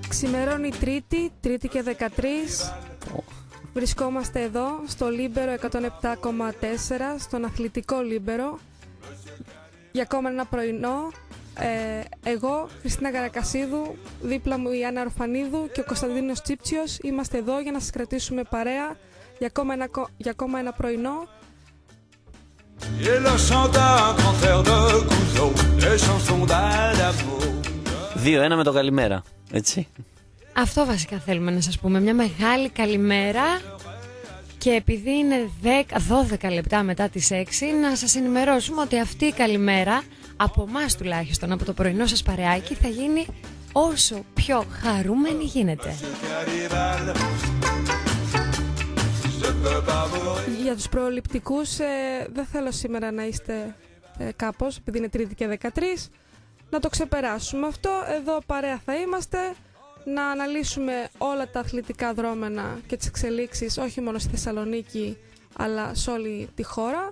Ξημερώνει Τρίτη και 13. Βρισκόμαστε εδώ στο Λίμπερο 107,4, στον αθλητικό Λίμπερο, για ακόμα ένα πρωινό. Εγώ, Χριστίνα Καρακασίδου, δίπλα μου η Άννα Ορφανίδου και ο Κωνσταντίνος Τσίψιος είμαστε εδώ για να σας κρατήσουμε παρέα για ακόμα ένα πρωινό. 2-1 με το καλημέρα, έτσι. Αυτό βασικά θέλουμε να σας πούμε. Μια μεγάλη καλημέρα. Και επειδή είναι 12 λεπτά μετά τις 6, να σας ενημερώσουμε ότι αυτή η καλημέρα, από εμάς τουλάχιστον, από το πρωινό σας παρεάκι, θα γίνει όσο πιο χαρούμενη γίνεται. Για τους προληπτικούς, δεν θέλω σήμερα να είστε κάπως, επειδή είναι Τρίτη και 13, να το ξεπεράσουμε αυτό. Εδώ παρέα θα είμαστε, να αναλύσουμε όλα τα αθλητικά δρόμενα και τις εξελίξεις, όχι μόνο στη Θεσσαλονίκη, αλλά σε όλη τη χώρα.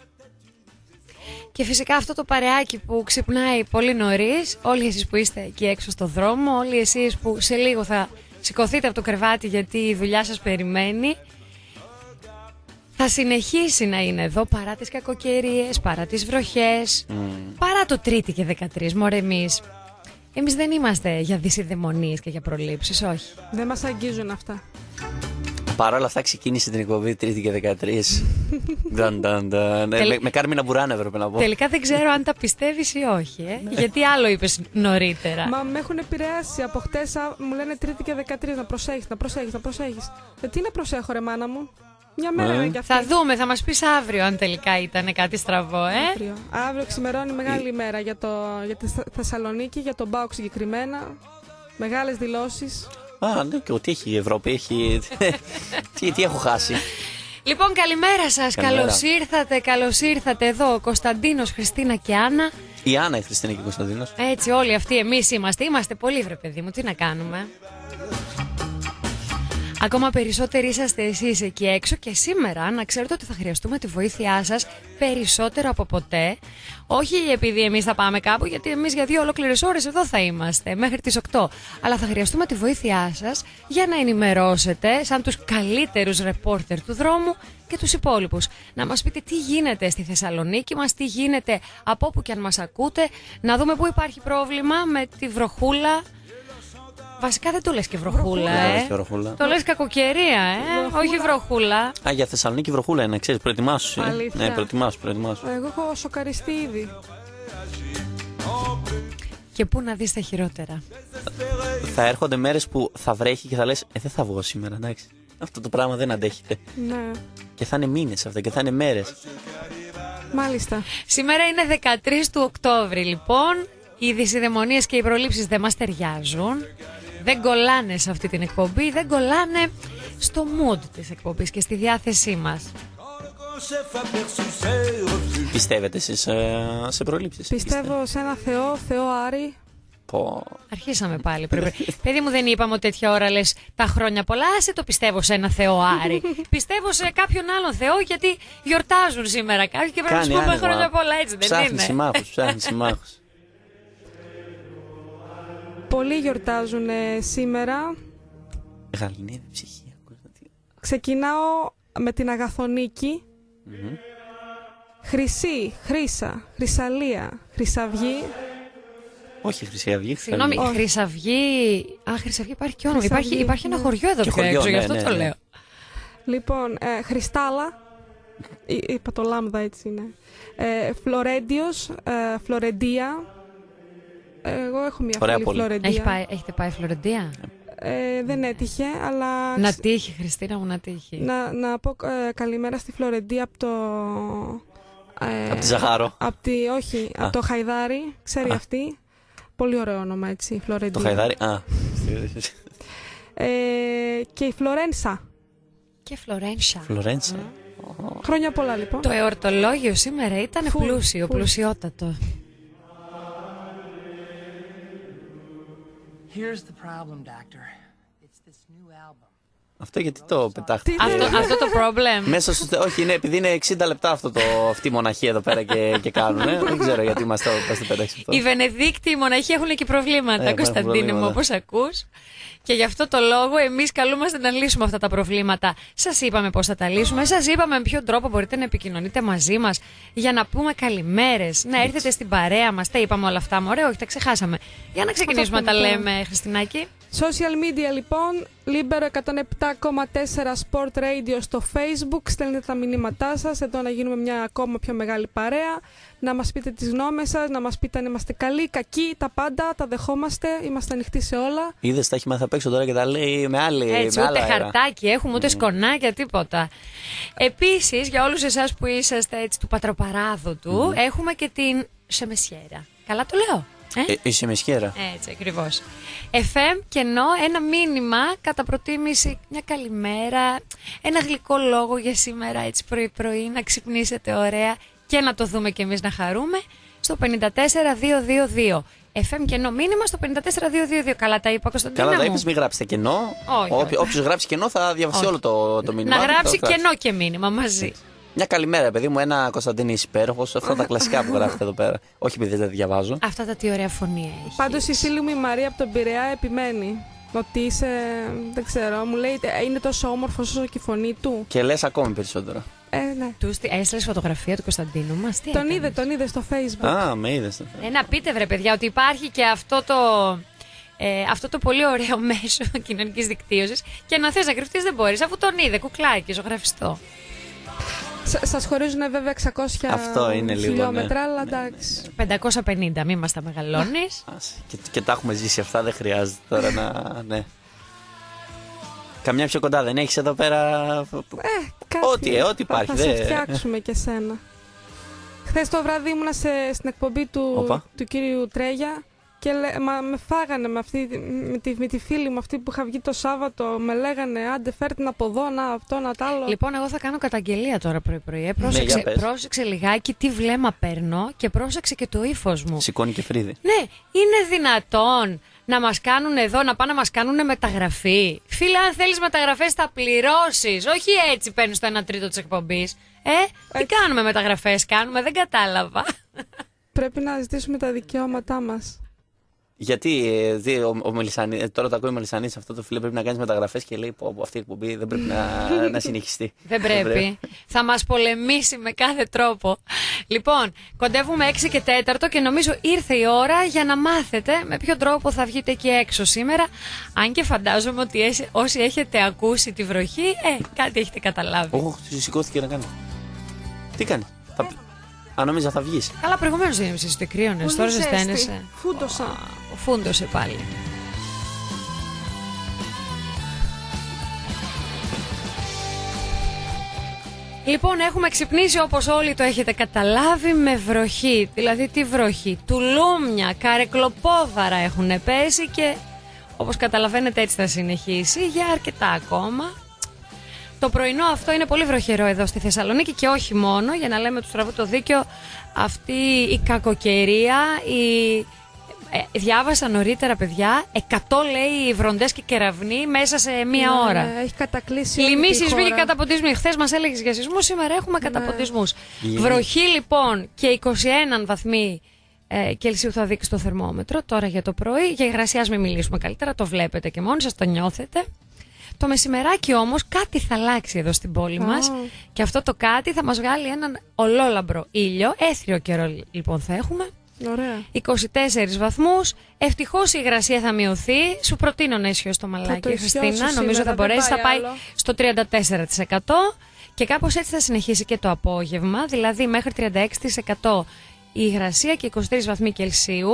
Και φυσικά αυτό το παρεάκι που ξυπνάει πολύ νωρίς, όλοι εσείς που είστε εκεί έξω στο δρόμο, όλοι εσείς που σε λίγο θα σηκωθείτε από το κρεβάτι γιατί η δουλειά σας περιμένει, θα συνεχίσει να είναι εδώ παρά τις κακοκαιρίες, παρά τις βροχές, παρά το Τρίτη και 13, μωρέ εμείς δεν είμαστε για δυσιδαιμονίες και για προλήψεις, όχι. Δεν μας αγγίζουν αυτά. Παρ' όλα αυτά ξεκίνησε την εκπομπή Τρίτη και 13. Με Κάρμινα Μπουράνα έπρεπε να πω. Τελικά δεν ξέρω αν τα πιστεύεις ή όχι, γιατί άλλο είπες νωρίτερα. Μα με έχουν επηρεάσει από χτες, μου λένε Τρίτη και 13, να προσέχεις. Τι να προσέχω ρε μάνα μου. Μια μέρα είναι κι αυτή. Θα δούμε, θα μας πεις αύριο αν τελικά ήταν κάτι στραβό, Αύριο ξημερώνει μεγάλη ημέρα για τη Θεσσαλονίκη, για τον ΠΑΟΚ συγκεκριμένα. Μεγάλες δηλώσεις. Ναι, και ότι έχει η Ευρώπη, έχει... τι έχω χάσει. Λοιπόν, καλημέρα σας, καλώς ήρθατε εδώ ο Κωνσταντίνος, Χριστίνα και Άννα. Η Άννα, η Χριστίνα και ο Κωνσταντίνος. Έτσι, όλοι αυτοί εμείς είμαστε πολύ βρε παιδί μου, τι να κάνουμε. Ακόμα περισσότεροι είσαστε εσείς εκεί έξω και σήμερα να ξέρετε ότι θα χρειαστούμε τη βοήθειά σας περισσότερο από ποτέ. Όχι επειδή εμείς θα πάμε κάπου, γιατί εμείς για 2 ολόκληρες ώρες εδώ θα είμαστε μέχρι τις 8. Αλλά θα χρειαστούμε τη βοήθειά σας για να ενημερώσετε σαν τους καλύτερους ρεπόρτερ του δρόμου και τους υπόλοιπους. Να μας πείτε τι γίνεται στη Θεσσαλονίκη μας, τι γίνεται από όπου και αν μας ακούτε, να δούμε πού υπάρχει πρόβλημα με τη βροχούλα. Βασικά δεν το λες και βροχούλα, Το λες κακοκαιρία, όχι βροχούλα. Για Θεσσαλονίκη βροχούλα είναι, ξέρεις, προετοιμάσου. Ναι, προετοιμάσου. Εγώ έχω σοκαριστεί ήδη. Και πού να δεις τα χειρότερα. Θα έρχονται μέρες που θα βρέχει και θα λες, δεν θα βγω σήμερα, εντάξει. Αυτό το πράγμα δεν αντέχεται. Ναι. Και θα είναι μήνες αυτά και θα είναι μέρες. Μάλιστα. Σήμερα είναι 13 του Οκτώβρη, λοιπόν. Οι δυσιδαιμονίες και οι προλήψεις δεν μας ταιριάζουν. Δεν κολλάνε σε αυτή την εκπομπή, δεν κολλάνε στο mood της εκπομπής και στη διάθεσή μας. Πιστεύετε εσείς σε προλήψεις? Πιστεύω σε ένα Θεό Άρη. Αρχίσαμε πάλι. Παιδί μου, δεν είπαμε ότι τέτοια ώρα λες τα χρόνια πολλά. Άσε το πιστεύω σε ένα Θεό Άρη. Πιστεύω σε κάποιον άλλον Θεό γιατί γιορτάζουν σήμερα κάποιοι και πρέπει να τους πούμε χρόνια πολλά, έτσι δεν είναι? Ψάχνει συμμάχους. Πολλοί γιορτάζουν σήμερα. Γαληνεύει ψυχή. Ξεκινάω με την Αγαθονίκη. Χρυσή, Χρύσα, Χρυσαλία, Χρυσαυγή. Όχι Χρυσή Αυγή. Συγγνώμη, Χρυσαυγή. Χρυσαυγή υπάρχει και όνομα. Υπάρχει ένα χωριό εδώ πιο έξω, γι' αυτό το λέω. Λοιπόν, Χριστάλα. Είπα το λάμδα, έτσι είναι. Φλωρέντιος, Φλωρεντία. Εγώ έχω μια φίλη Φλωρεντία. Έχετε πάει Φλωρεντία? Δεν έτυχε, αλλά... Να τύχει, Χριστίνα μου, να τύχει. Να πω καλημέρα στη Φλωρεντία από το... από τη Ζαχάρο. Όχι, από το Χαϊδάρι, ξέρει αυτή. Πολύ ωραίο όνομα, έτσι, Φλωρεντία. Το Χαϊδάρι, και η Φλωρένσα. Και Φλωρένσα. Χρόνια πολλά, λοιπόν. Το εορτολόγιο σήμερα ήταν πλουσιότατο. Here's the problem, Doctor. It's this new album. Αυτό γιατί το πετάχτε. Αυτό το problem. Μέσα στο. Όχι, είναι επειδή είναι 60 λεπτά αυτή η μοναχή εδώ πέρα και κάνουν. Δεν ξέρω γιατί μας το πέταξε αυτό. Οι Βενεδίκτοι, οι μοναχοί έχουν και προβλήματα, Κωνσταντίνε μου, όπως ακούς. Και γι' αυτό το λόγο εμείς καλούμαστε να λύσουμε αυτά τα προβλήματα. Σας είπαμε πώς θα τα λύσουμε. Σας είπαμε με ποιον τρόπο μπορείτε να επικοινωνείτε μαζί μας για να πούμε καλημέρες, να έρθετε στην παρέα μας. Τα είπαμε όλα αυτά, μωρέ, όχι, τα ξεχάσαμε. Για να ξεκινήσουμε να τα λέμε, Χριστινάκη. Social media λοιπόν, Libero 107,4 Sport Radio στο Facebook. Στέλνετε τα μηνύματά σας, εδώ να γίνουμε μια ακόμα πιο μεγάλη παρέα. Να μας πείτε τις γνώμες σας, να μας πείτε αν είμαστε καλοί, κακοί, τα πάντα, τα δεχόμαστε, είμαστε ανοιχτοί σε όλα. Είδες, τα έχει μάθει απ' έξω τώρα και τα λέει με άλλη. Έτσι, με ούτε άλλα χαρτάκι έχουμε, ούτε σκονάκια, τίποτα. Επίσης, για όλους εσάς που είσαστε έτσι του πατροπαράδοτου, έχουμε και την Σεμεσιέρα. Καλά το λέω. Η Σεμεσιέρα. Έτσι, ακριβώς. FM κενό, ένα μήνυμα, κατά προτίμηση μια καλημέρα, ένα γλυκό λόγο για σήμερα, έτσι πρωί-πρωί, να ξυπνήσετε ωραία και να το δούμε κι εμείς να χαρούμε, στο 54222. FM κενό μήνυμα στο 54222. Καλά τα είπα, Κωνσταντίνα μου. Καλά τα είπες, μην γράψετε κενό. Όποιος γράψει κενό θα διαβάσει όλο το μήνυμα. Να γράψει κενό και μήνυμα μαζί. Μια καλημέρα, παιδί μου, ένα Κωνσταντίνη υπέροχος. Αυτά τα κλασικά που γράφετε εδώ πέρα. Όχι επειδή δεν τα διαβάζω. Αυτά τα τι ωραία φωνή έχει. Πάντως η φίλη μου η Μαρία από τον Πειραιά επιμένει ότι είσαι, δεν ξέρω, μου λέει είναι τόσο όμορφος όσο και η φωνή του. Και λες ακόμη περισσότερο. Ναι. Του έστειλες φωτογραφία του Κωνσταντίνου μας. Τον είδε στο Facebook. Α, με είδες. Να πείτε βρε παιδιά ότι υπάρχει και αυτό το πολύ ωραίο μέσο κοινωνικής δικτύωσης και να θες να κρυφτείς δεν μπορείς, αφού τον είδε κουκλάκι, ζωγραφιστό. Σας χωρίζουν βέβαια 600 χιλιόμετρα, αλλά εντάξει. 550, μη μας τα μεγαλώνεις. Και τα έχουμε ζήσει αυτά, δεν χρειάζεται τώρα να... Ναι. Καμιά πιο κοντά δεν έχεις εδώ πέρα? Ό,τι υπάρχει. Θα σε φτιάξουμε και σένα. Χθες το βράδυ ήμουνα στην εκπομπή του κύριου Τρέγια και με φάγανε με τη φίλη μου αυτή που είχα βγει το Σάββατο. Με λέγανε άντε φέρτε από εδώ, να αυτό, να τ' άλλο. Λοιπόν, εγώ θα κάνω καταγγελία τώρα πρωί-πρωί. Πρόσεξε λιγάκι τι βλέμμα παίρνω και πρόσεξε και το ύφος μου. Σηκώνει και φρύδι. Ναι, είναι δυνατόν να μας κάνουν εδώ, να πάνε να μας κάνουν μεταγραφή? Φίλε, αν θέλεις μεταγραφές θα πληρώσεις. Όχι έτσι παίρνεις το 1/3 της εκπομπής. Τι κάνουμε μεταγραφές, δεν κατάλαβα. Πρέπει να ζητήσουμε τα δικαιώματά μας. Γιατί ο Μελισσανής, τώρα το ακούει ο Μελισσανής, αυτό το φίλο πρέπει να κάνει μεταγραφές και λέει πω αυτή η εκπομπή δεν πρέπει να συνεχιστεί. Δεν πρέπει. Θα μας πολεμήσει με κάθε τρόπο. Λοιπόν, κοντεύουμε 6 και 4 και νομίζω ήρθε η ώρα για να μάθετε με ποιον τρόπο θα βγείτε εκεί έξω σήμερα. Αν και φαντάζομαι ότι όσοι έχετε ακούσει τη βροχή, κάτι έχετε καταλάβει. Όχι, σηκώθηκε να κάνει. Τι κάνει? Αν νόμιζα θα βγεις. Καλά, προηγουμένως δεν ήμασες, το κρύωνες, τώρα ζεσταίνεσαι. Φούντωσα. Φούντωσε πάλι. Λοιπόν, έχουμε ξυπνήσει όπως όλοι το έχετε καταλάβει με βροχή. Δηλαδή τι βροχή? Τουλούμια, καρεκλοπόδαρα έχουν πέσει και όπως καταλαβαίνετε έτσι θα συνεχίσει για αρκετά ακόμα. Το πρωινό αυτό είναι πολύ βροχερό εδώ στη Θεσσαλονίκη και όχι μόνο, για να λέμε του στραβού το δίκιο, αυτή η κακοκαιρία, διάβασα νωρίτερα παιδιά, 100 λέει βροντές και κεραυνοί μέσα σε μία ώρα. Ναι, έχει κατακλείσει. Λοιμή, σεισμοί και καταποντισμοί. Χθες μας έλεγες για σεισμούς, σήμερα έχουμε καταποντισμούς. Βροχή λοιπόν και 21 βαθμοί Κελσίου θα δείξει το θερμόμετρο τώρα για το πρωί. Για υγρασία μην μιλήσουμε καλύτερα, το βλέπετε και μόνοι σας, το νιώθετε. Το μεσημεράκι όμως κάτι θα αλλάξει εδώ στην πόλη μας και αυτό το κάτι θα μας βγάλει έναν ολόλαμπρο ήλιο. Έθριο καιρό λοιπόν θα έχουμε. Ωραία. 24 βαθμούς. Ευτυχώς η υγρασία θα μειωθεί. Σου προτείνω να ισιώσεις το μαλάκι, Χριστίνα. Νομίζω θα μπορέσει, θα πάει στο 34%. Και κάπως έτσι θα συνεχίσει και το απόγευμα. Δηλαδή μέχρι 36% η υγρασία και 23 βαθμοί Κελσίου.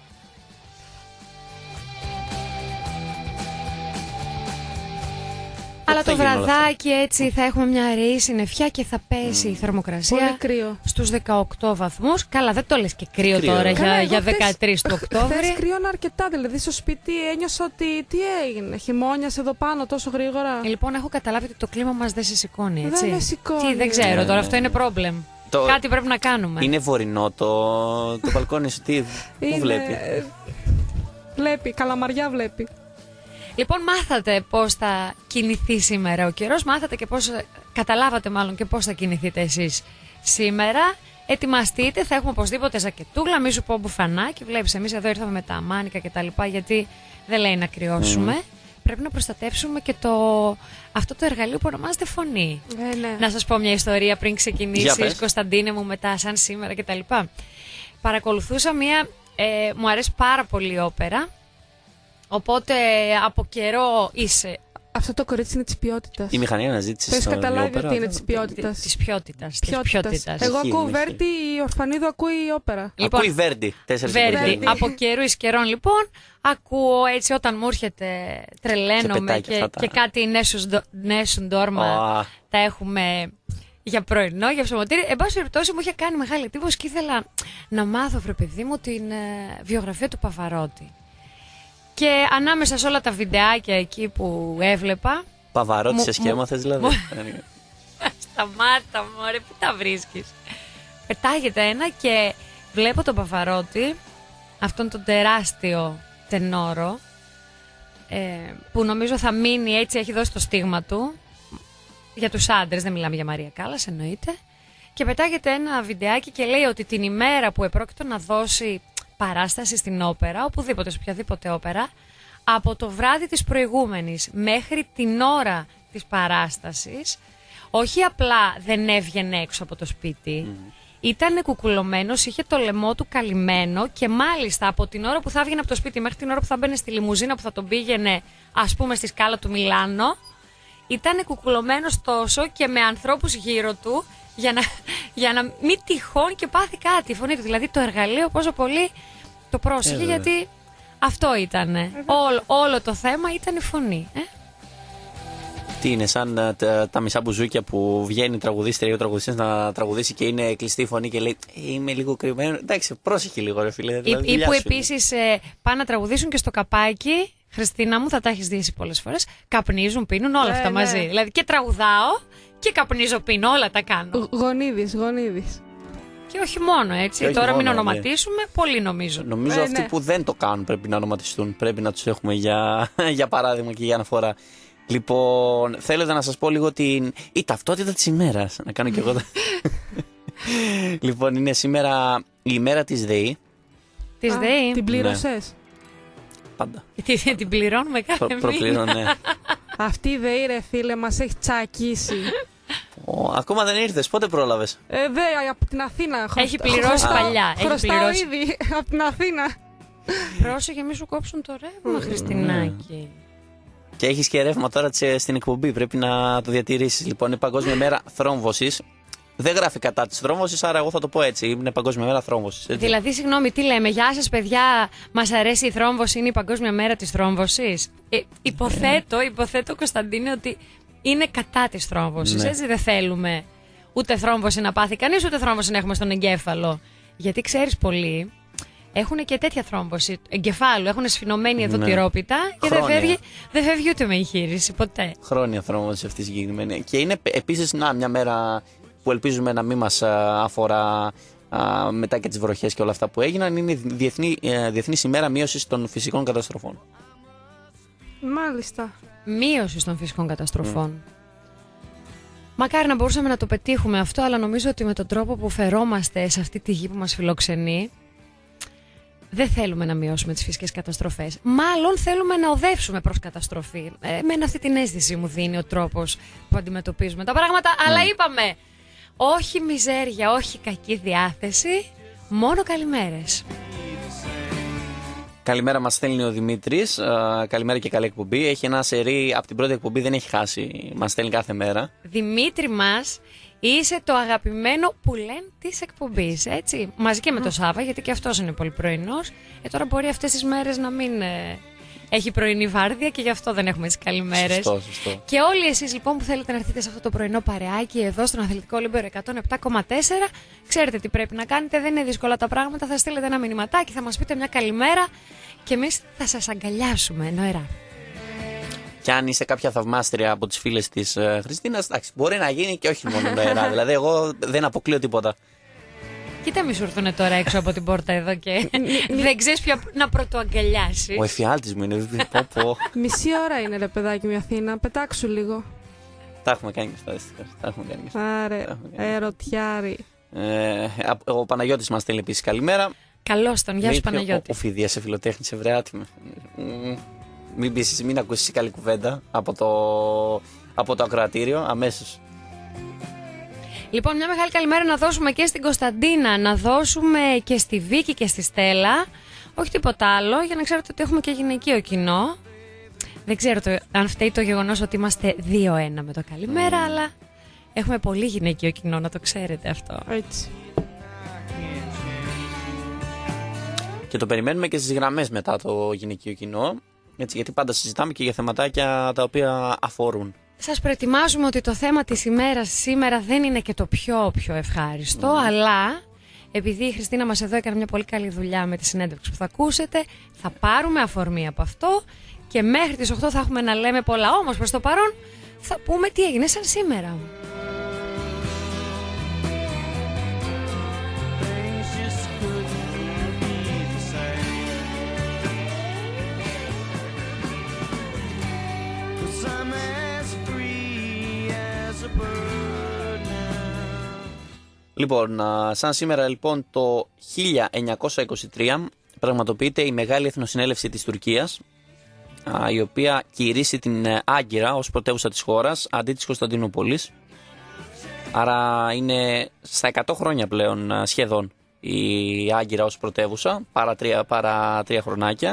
Αλλά το βραδάκι έτσι θα έχουμε μια αραιή συννεφιά και θα πέσει η θερμοκρασία στους 18 βαθμούς. Καλά, δεν το λες και κρύο τώρα για 13 του Οκτώβρη. Χθες κρύωνα αρκετά, δηλαδή στο σπίτι ένιωσα ότι τι έγινε, χειμώνιασε εδώ πάνω τόσο γρήγορα. Λοιπόν, έχω καταλάβει ότι το κλίμα μας δεν σε σηκώνει, έτσι. Δεν με σηκώνει. Τι, δεν ξέρω, τώρα αυτό είναι πρόβλημα. Κάτι πρέπει να κάνουμε. Είναι βορεινό το μπαλκόνι σου, πού βλέπει? Βλέπει, καλαμαριά βλέπει. Λοιπόν, μάθατε πώς θα κινηθεί σήμερα ο καιρός, μάθατε και καταλάβατε μάλλον και πώς θα κινηθείτε εσείς σήμερα. Ετοιμαστείτε, θα έχουμε οπωσδήποτε ζακετούλα, μη σου πω μπουφανάκι. Βλέπεις, εμείς εδώ ήρθαμε με τα μάνικα και τα λοιπά, γιατί δεν λέει να κρυώσουμε. Πρέπει να προστατεύσουμε και αυτό το εργαλείο που ονομάζεται φωνή. Ναι. Να σας πω μια ιστορία πριν ξεκινήσεις, Κωνσταντίνε μου, μετά σαν σήμερα κτλ. Παρακολουθούσα μου αρέσει πάρα πολύ η όπερα, οπότε από καιρό είσαι... Αυτό το κορίτσι είναι της ποιότητας. Η μηχανή αναζήτησης. Το έχεις καταλάβει ότι είναι της ποιότητας. Της ποιότητας. Εγώ ακούω Βέρντι, η Ορφανίδου ακούει η όπερα. Λοιπόν, ακούει Βέρντι. Βέρντι. Από καιρού εις καιρών λοιπόν ακούω έτσι όταν μου έρχεται τρελαίνομαι και κάτι Νέσουν Ντόρμα τα έχουμε για πρωινό, για ψωμοτήρι. Εν πάση περιπτώσει μου είχε κάνει μεγάλη εντύπωση και ήθελα να μάθω, βρε παιδί μου, την βιογραφία του Παβαρότη. Και ανάμεσα σε όλα τα βιντεάκια εκεί που έβλεπα... Παβαρότη σε σχέμα θες δηλαδή? Σταμάτα μωρέ, πού τα βρίσκεις? Πετάγεται ένα και βλέπω τον Παβαρότη, αυτόν τον τεράστιο τενόρο, που νομίζω θα μείνει έτσι, έχει δώσει το στίγμα του. Για τους άντρες, δεν μιλάμε για Μαρία Κάλλας, εννοείται. Και πετάγεται ένα βιντεάκι και λέει ότι την ημέρα που επρόκειτο να δώσει παράσταση στην όπερα, οπουδήποτε, σε οποιαδήποτε όπερα, από το βράδυ της προηγούμενης μέχρι την ώρα της παράστασης, όχι απλά δεν έβγαινε έξω από το σπίτι, ήταν κουκουλωμένος, είχε το λαιμό του καλυμμένο και μάλιστα από την ώρα που θα έβγαινε από το σπίτι μέχρι την ώρα που θα μπαίνε στη λιμουζίνα που θα τον πήγαινε, ας πούμε, στη σκάλα του Μιλάνο, ήταν κουκουλωμένος τόσο και με ανθρώπους γύρω του για να μην τυχόν και πάθει κάτι η φωνή του. Δηλαδή το εργαλείο πόσο πολύ το πρόσεχε, γιατί αυτό ήταν. Όλο το θέμα ήταν η φωνή. Τι είναι, σαν τα μισά μπουζούκια που βγαίνει τραγουδίστρια ή ο τραγουδιστής να τραγουδήσει και είναι κλειστή η φωνή και λέει είμαι λίγο κρυμμένο. Εντάξει, πρόσεχε λίγο, ρε φίλε. Δηλαδή, ή που επίσης πάνε να τραγουδήσουν και στο καπάκι. Χριστίνα μου, θα τα έχεις δει πολλές φορές. Καπνίζουν, πίνουν όλα αυτά μαζί. Δηλαδή και τραγουδάω και καπνίζω, πίνω, όλα τα κάνω. Γονίδης. Και όχι μόνο έτσι. Όχι τώρα μόνο, μην ονοματίσουμε, πολλοί νομίζω. Νομίζω αυτοί που δεν το κάνουν πρέπει να ονοματιστούν. Πρέπει να τους έχουμε για παράδειγμα και για αναφορά. Λοιπόν, θέλετε να σας πω λίγο η ταυτότητα της ημέρας. Να κάνω κι εγώ. Λοιπόν, είναι σήμερα η ημέρα της ΔΕΗ. Της ΔΕΗ. Την πλήρωσες? Πάντα. Την πληρώνουμε κάθε μήνα. Ναι. Αυτή η ΔΕΗ, ρε φίλε, μας έχει τσακίσει. Ακόμα δεν ήρθες, πότε πρόλαβες? Από την Αθήνα. Έχει πληρώσει παλιά. Χρωστάω ήδη από την Αθήνα. Πρόσεχε, μη σου κόψουν το ρεύμα, Χριστινάκη. Και έχεις και ρεύμα τώρα στην εκπομπή, πρέπει να το διατηρήσεις. Λοιπόν, είναι Παγκόσμια Μέρα Θρόμβωσης. Δεν γράφει κατά της θρόμβωσης, άρα εγώ θα το πω έτσι. Είναι Παγκόσμια Μέρα Θρόμβωσης. Δηλαδή, συγγνώμη, τι λέμε? Γεια σας, παιδιά. Μας αρέσει η θρόμβωση, είναι η Παγκόσμια Μέρα της θρόμβωσης. Υποθέτω, Κωνσταντίνε, ότι είναι κατά της θρόμβωσης. Έτσι δεν θέλουμε ούτε θρόμβωση να πάθει κανείς, ούτε θρόμβωση να έχουμε στον εγκέφαλο. Γιατί ξέρεις, πολλοί έχουν και τέτοια θρόμβωση εγκεφάλου. Έχουν σφινωμένη εδώ τη ρόπιτα και δεν φεύγει ούτε με εγχείρηση ποτέ. Χρόνια θρόμβωση αυτή συγκεκριμένη. Και είναι επίσης μια μέρα που ελπίζουμε να μην μας αφορά μετά και τις βροχές και όλα αυτά που έγιναν. Είναι η Διεθνής ημέρα μείωσης των φυσικών καταστροφών. Μάλιστα. Μείωση των φυσικών καταστροφών. Μακάρι να μπορούσαμε να το πετύχουμε αυτό, αλλά νομίζω ότι με τον τρόπο που φερόμαστε σε αυτή τη γη που μας φιλοξενεί, δεν θέλουμε να μειώσουμε τις φυσικές καταστροφές. Μάλλον θέλουμε να οδεύσουμε προς καταστροφή. Εμένα αυτή την αίσθηση μου δίνει ο τρόπος που αντιμετωπίζουμε τα πράγματα. Αλλά είπαμε, όχι μιζέρια, όχι κακή διάθεση, μόνο καλημέρες. Καλημέρα, μας στέλνει ο Δημήτρης. Καλημέρα και καλή εκπομπή. Έχει ένα σερί από την πρώτη εκπομπή, δεν έχει χάσει. Μας στέλνει κάθε μέρα. Δημήτρη μας, είσαι το αγαπημένο που λένε της εκπομπής, έτσι. Μαζί και με το Σάβα, γιατί και αυτός είναι πολύ πρωινός. Τώρα μπορεί αυτές τις μέρες να μην έχει πρωινή βάρδια και γι' αυτό δεν έχουμε τις καλημέρες. Σωστό. Και όλοι εσείς λοιπόν που θέλετε να έρθετε σε αυτό το πρωινό παρεάκι εδώ στον Αθλητικό Λίμπερο 107,4, ξέρετε τι πρέπει να κάνετε, δεν είναι δύσκολα τα πράγματα. Θα στείλετε ένα μηνυματάκι, θα μας πείτε μια καλημέρα και εμείς θα σας αγκαλιάσουμε νοερά. Και αν είσαι κάποια θαυμάστρια από τις φίλες της Χριστίνας, εντάξει, μπορεί να γίνει και όχι μόνο νοερά. Δηλαδή, εγώ δεν αποκλείω τίποτα. Κοίτα, μη σου έρθουνε τώρα έξω από την πόρτα εδώ και δεν ξέρεις ποιο να πρωτοαγκαλιάσεις. Ο εφιάλτης μου είναι. Πω. Μισή ώρα είναι, ρε παιδάκι μου, η Αθήνα. Πετάξου λίγο. Τα έχουμε κάνει αυτά, δυστυχώς. Άρε, ερωτιάρι. Ο Παναγιώτης μας στέλνει επίσης καλημέρα. Καλώς τον, γεια σου Παναγιώτη. Ο Φιδίας σε φιλοτέχνησε, βρε άτιμο. Μην ακούσεις καλή κουβέντα από το ακροατήριο αμέσως. Λοιπόν, μια μεγάλη καλημέρα να δώσουμε και στην Κωνσταντίνα, να δώσουμε και στη Βίκη και στη Στέλλα. Όχι τίποτα άλλο, για να ξέρετε ότι έχουμε και γυναικείο κοινό. Δεν ξέρω αν φταίει το γεγονός ότι είμαστε 2-1 με το καλημέρα, αλλά έχουμε πολύ γυναικείο κοινό, να το ξέρετε αυτό. Έτσι. Και το περιμένουμε και στις γραμμές μετά το γυναικείο κοινό, έτσι, γιατί πάντα συζητάμε και για θεματάκια τα οποία αφορούν. Σας προετοιμάζουμε ότι το θέμα της ημέρας σήμερα δεν είναι και το πιο ευχάριστο, αλλά επειδή η Χριστίνα μας εδώ έκανε μια πολύ καλή δουλειά με τη συνέντευξη που θα ακούσετε, θα πάρουμε αφορμή από αυτό και μέχρι τις 8 θα έχουμε να λέμε πολλά. Όμως προς το παρόν θα πούμε τι έγινε σαν σήμερα. Λοιπόν, σαν σήμερα λοιπόν το 1923 πραγματοποιείται η Μεγάλη Εθνοσυνέλευση της Τουρκίας, η οποία κηρύσσει την Άγκυρα ως πρωτεύουσα της χώρας αντί της Κωνσταντινούπολης. Άρα είναι στα 100 χρόνια πλέον σχεδόν η Άγκυρα ως πρωτεύουσα, παρά 3 χρονάκια.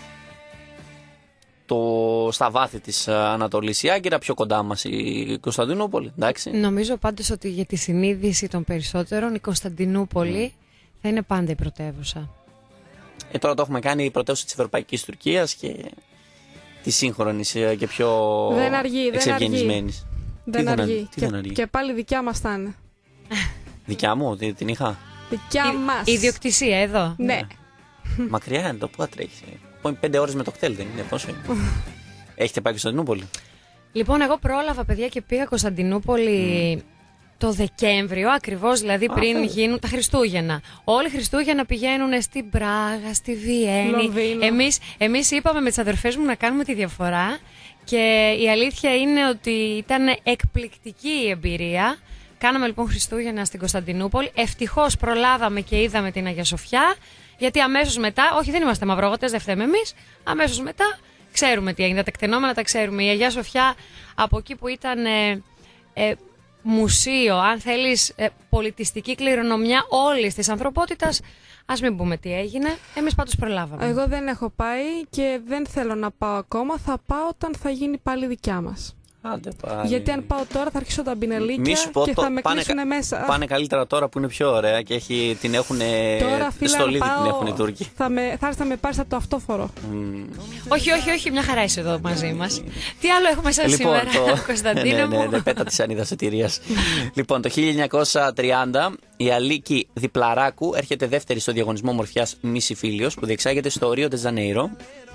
Στα βάθη της Ανατολής η Άγκυρα, πιο κοντά μας η Κωνσταντινούπολη, εντάξει. Νομίζω πάντως ότι για τη συνείδηση των περισσότερων η Κωνσταντινούπολη θα είναι πάντα η πρωτεύουσα. Τώρα το έχουμε κάνει η πρωτεύουσα της Ευρωπαϊκής Τουρκίας και της σύγχρονης και πιο εξευγενισμένης. Δεν αργεί. Και πάλι δικιά μας θα είναι. Δικιά μου, την είχα. Δικιά μας. Η ιδιοκτησία εδώ. Ναι. Μακριά είναι το, πού θα τρέχεις. 5 ώρες με το κτέλ δεν είναι, πόσο είναι. Έχετε πάει Κωνσταντινούπολη? Λοιπόν, εγώ πρόλαβα, παιδιά, και πήγα Κωνσταντινούπολη το Δεκέμβριο, ακριβώς δηλαδή πριν γίνουν τα Χριστούγεννα. Όλοι οι Χριστούγεννα πηγαίνουν στην Πράγα, στη Βιέννη. Εμείς είπαμε με τις αδερφές μου να κάνουμε τη διαφορά και η αλήθεια είναι ότι ήταν εκπληκτική η εμπειρία. Κάναμε λοιπόν Χριστούγεννα στην Κωνσταντινούπολη. Ευτυχώς προλάβαμε και είδαμε την Αγία Σοφιά. Γιατί αμέσως μετά, όχι δεν είμαστε μαυρόγατες, δεν φταίμε εμείς, αμέσως μετά ξέρουμε τι έγινε, τα τεκτενόμενα τα ξέρουμε. Η Αγία Σοφιά από εκεί που ήταν μουσείο, αν θέλεις πολιτιστική κληρονομιά όλης της ανθρωπότητας, ας μην πούμε τι έγινε, εμείς πάντως προλάβαμε. Εγώ δεν έχω πάει και δεν θέλω να πάω ακόμα, θα πάω όταν θα γίνει πάλι δικιά μας. Άντε πάλι. Γιατί αν πάω τώρα θα αρχίσω τα μπινελίκια και θα με κλείσουνε μέσα. Πάνε καλύτερα τώρα που είναι πιο ωραία και την έχουν στολίδι, την έχουν οι Τούρκοι. Θα έρθει να με πάρεις από το αυτόφορο. Όχι, μια χαρά είσαι εδώ μαζί μας. Τι άλλο έχουμε σαν σήμερα, Κωνσταντίνο μου? Ναι, πέτα της Ανίδας εταιρείας. Λοιπόν, το 1930 η Αλίκη Διπλαράκου έρχεται δεύτερη στο διαγωνισμό ομορφιάς Μίση Φίλιος που διεξάγεται στο Ρίο ντε Ζανέιρο.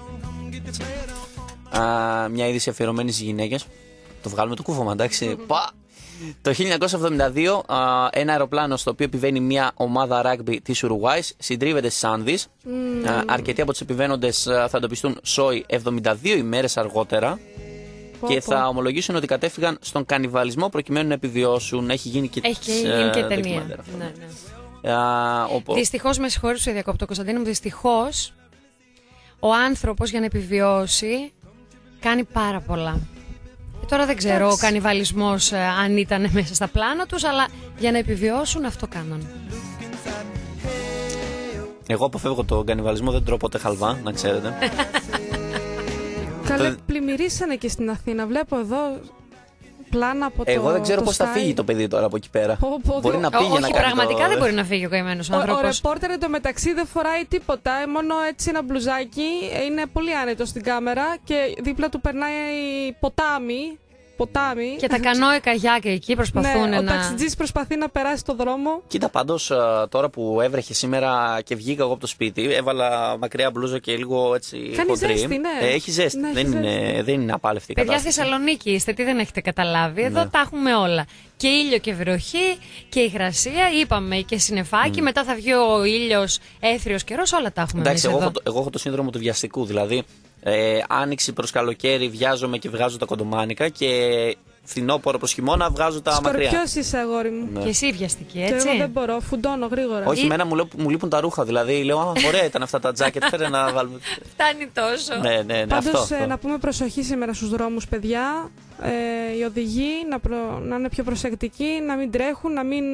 Μια είδηση αφιερωμένη στις γυναίκες. Το βγάλουμε το κούφωμα, εντάξει. Το 1972 ένα αεροπλάνο στο οποίο επιβαίνει μια ομάδα ράγκμπι της Ουρουγουάης συντρίβεται στις Άνδεις. Αρκετοί από τους επιβαίνοντες θα εντοπιστούν σόι 72 ημέρες αργότερα και θα ομολογήσουν ότι κατέφυγαν στον κανιβαλισμό προκειμένου να επιβιώσουν. Έχει γίνει και ταινία. Δυστυχώς, με συγχωρείς που διακόπτω, Κωνσταντίνο μου, δυστυχώς ο άνθρωπος για να επιβιώσει κάνει πάρα πολλά. Τώρα δεν ξέρω ο κανιβαλισμός αν ήταν μέσα στα πλάνα τους, αλλά για να επιβιώσουν αυτό κάνουν. Εγώ αποφεύγω τον κανιβαλισμό, δεν τρώω ποτέ χαλβά, να ξέρετε. Καλέ, πλημμυρίσανε και στην Αθήνα. Βλέπω εδώ πλάνα από το. Εγώ δεν ξέρω πώς θα φύγει το παιδί τώρα από εκεί πέρα. Μπορεί να πήγε να κάνει. Πραγματικά δεν μπορεί να φύγει ο καημένος άνθρωπος. Ο ρεπόρτερ εντωμεταξύ δεν φοράει τίποτα, μόνο έτσι ένα μπλουζάκι. Είναι πολύ άνετο στην κάμερα και δίπλα του περνάει ποτάμι. ποτάμι. Και τα κανόε καγιάκια εκεί προσπαθούν ναι, να. Ο ταξιτζής προσπαθεί να περάσει το δρόμο. Κοίτα, πάντως τώρα που έβρεχε σήμερα και βγήκα εγώ από το σπίτι, έβαλα μακριά μπλούζα και λίγο έτσι κάνει χοντρή. ζέστη, ναι. Έχει ζέστη. Ναι, δεν είναι απάλευτη η Παιδιά, κατάσταση. Θεσσαλονίκη είστε, τι δεν έχετε καταλάβει. Εδώ τα έχουμε όλα. Και ήλιο και βροχή και υγρασία, είπαμε, και συννεφάκι. Μετά θα βγει ο ήλιος, έθριος καιρός, όλα τα έχουμε. Εντάξει, εμείς εγώ έχω το σύνδρομο του βιαστικού. Δηλαδή, άνοιξη προς καλοκαίρι βιάζομαι και βγάζω τα κοντομάνικα και φθινόπωρο προς χειμώνα βγάζω τα μακριά. Σκορπιός είσαι, αγόρι μου. Και εσύ βιαστική, Και έτσι. εγώ δεν μπορώ, φουντώνω γρήγορα. Όχι, εμένα μου λείπουν τα ρούχα. Δηλαδή, λέω, ωραία ήταν αυτά τα τζάκετ, φέρε να βάλουμε. Φτάνει τόσο. Ναι, Πάντως, αυτό. να πούμε προσοχή σήμερα στους δρόμους, παιδιά. Οι οδηγοί να είναι πιο προσεκτικοί, να μην τρέχουν, να μην.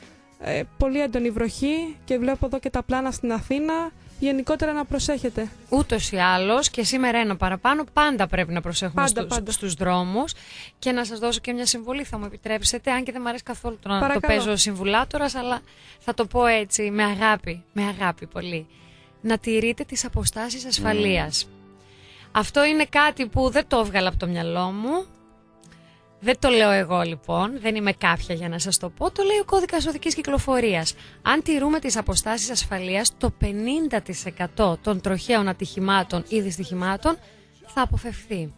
Πολύ έντονη βροχή και βλέπω εδώ και τα πλάνα στην Αθήνα. Γενικότερα να προσέχετε. Ούτως ή άλλως και σήμερα ένα παραπάνω, πάντα πρέπει να προσέχουμε στους δρόμους. Και να σας δώσω και μια συμβολή, θα μου επιτρέψετε, αν και δεν μου αρέσει καθόλου το να το παίζω συμβουλάτορας, αλλά θα το πω έτσι με αγάπη πολύ. Να τηρείτε τις αποστάσεις ασφαλείας. Αυτό είναι κάτι που δεν το έβγαλα από το μυαλό μου. Δεν το λέω εγώ λοιπόν, δεν είμαι κάποια για να σας το πω, το λέει ο κώδικας οδικής κυκλοφορίας. Αν τηρούμε τις αποστάσεις ασφαλείας, το 50% των τροχαίων ατυχημάτων ή δυστυχημάτων θα αποφευθεί.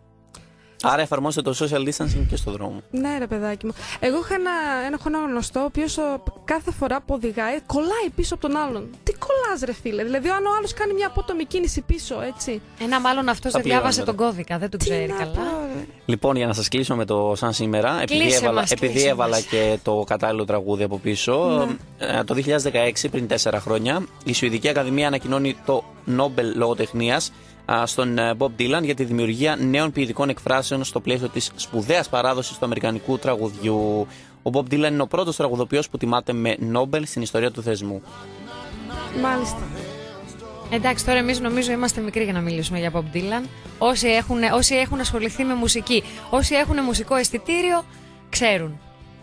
Άρα εφαρμόστε το social distancing και στο δρόμο. Ναι, ρε παιδάκι μου. Εγώ έχω ένα γνωστό, ο οποίος κάθε φορά που οδηγάει κολλάει πίσω από τον άλλον. Τι κολλάς, ρε φίλε? Δηλαδή, αν ο άλλος κάνει μια απότομη κίνηση πίσω, έτσι. Μάλλον αυτός δεν διάβασε τον κώδικα, δεν τον ξέρει καλά. Λοιπόν, για να σας κλείσω με το σαν σήμερα, επειδή έβαλα και το κατάλληλο τραγούδι από πίσω, το 2016, πριν 4 χρόνια, η Σουηδική Ακαδημία ανακοινώνει το Νόμπελ Λογοτεχνίας στον Bob Dylan για τη δημιουργία νέων ποιητικών εκφράσεων στο πλαίσιο της σπουδαίας παράδοσης του αμερικανικού τραγουδιού. Ο Bob Dylan είναι ο πρώτος τραγουδοποιός που τιμάται με Νόμπελ στην ιστορία του θεσμού. Μάλιστα. Εντάξει, τώρα εμείς νομίζω είμαστε μικροί για να μιλήσουμε για Bob Dylan. Όσοι έχουν ασχοληθεί με μουσική, όσοι έχουν μουσικό αισθητήριο, ξέρουν.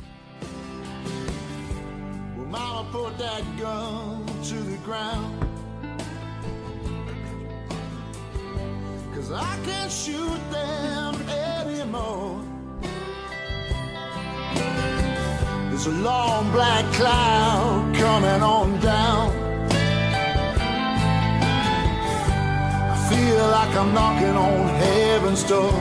I can't shoot them anymore. There's a long black cloud coming on down. I feel like I'm knocking on heaven's door.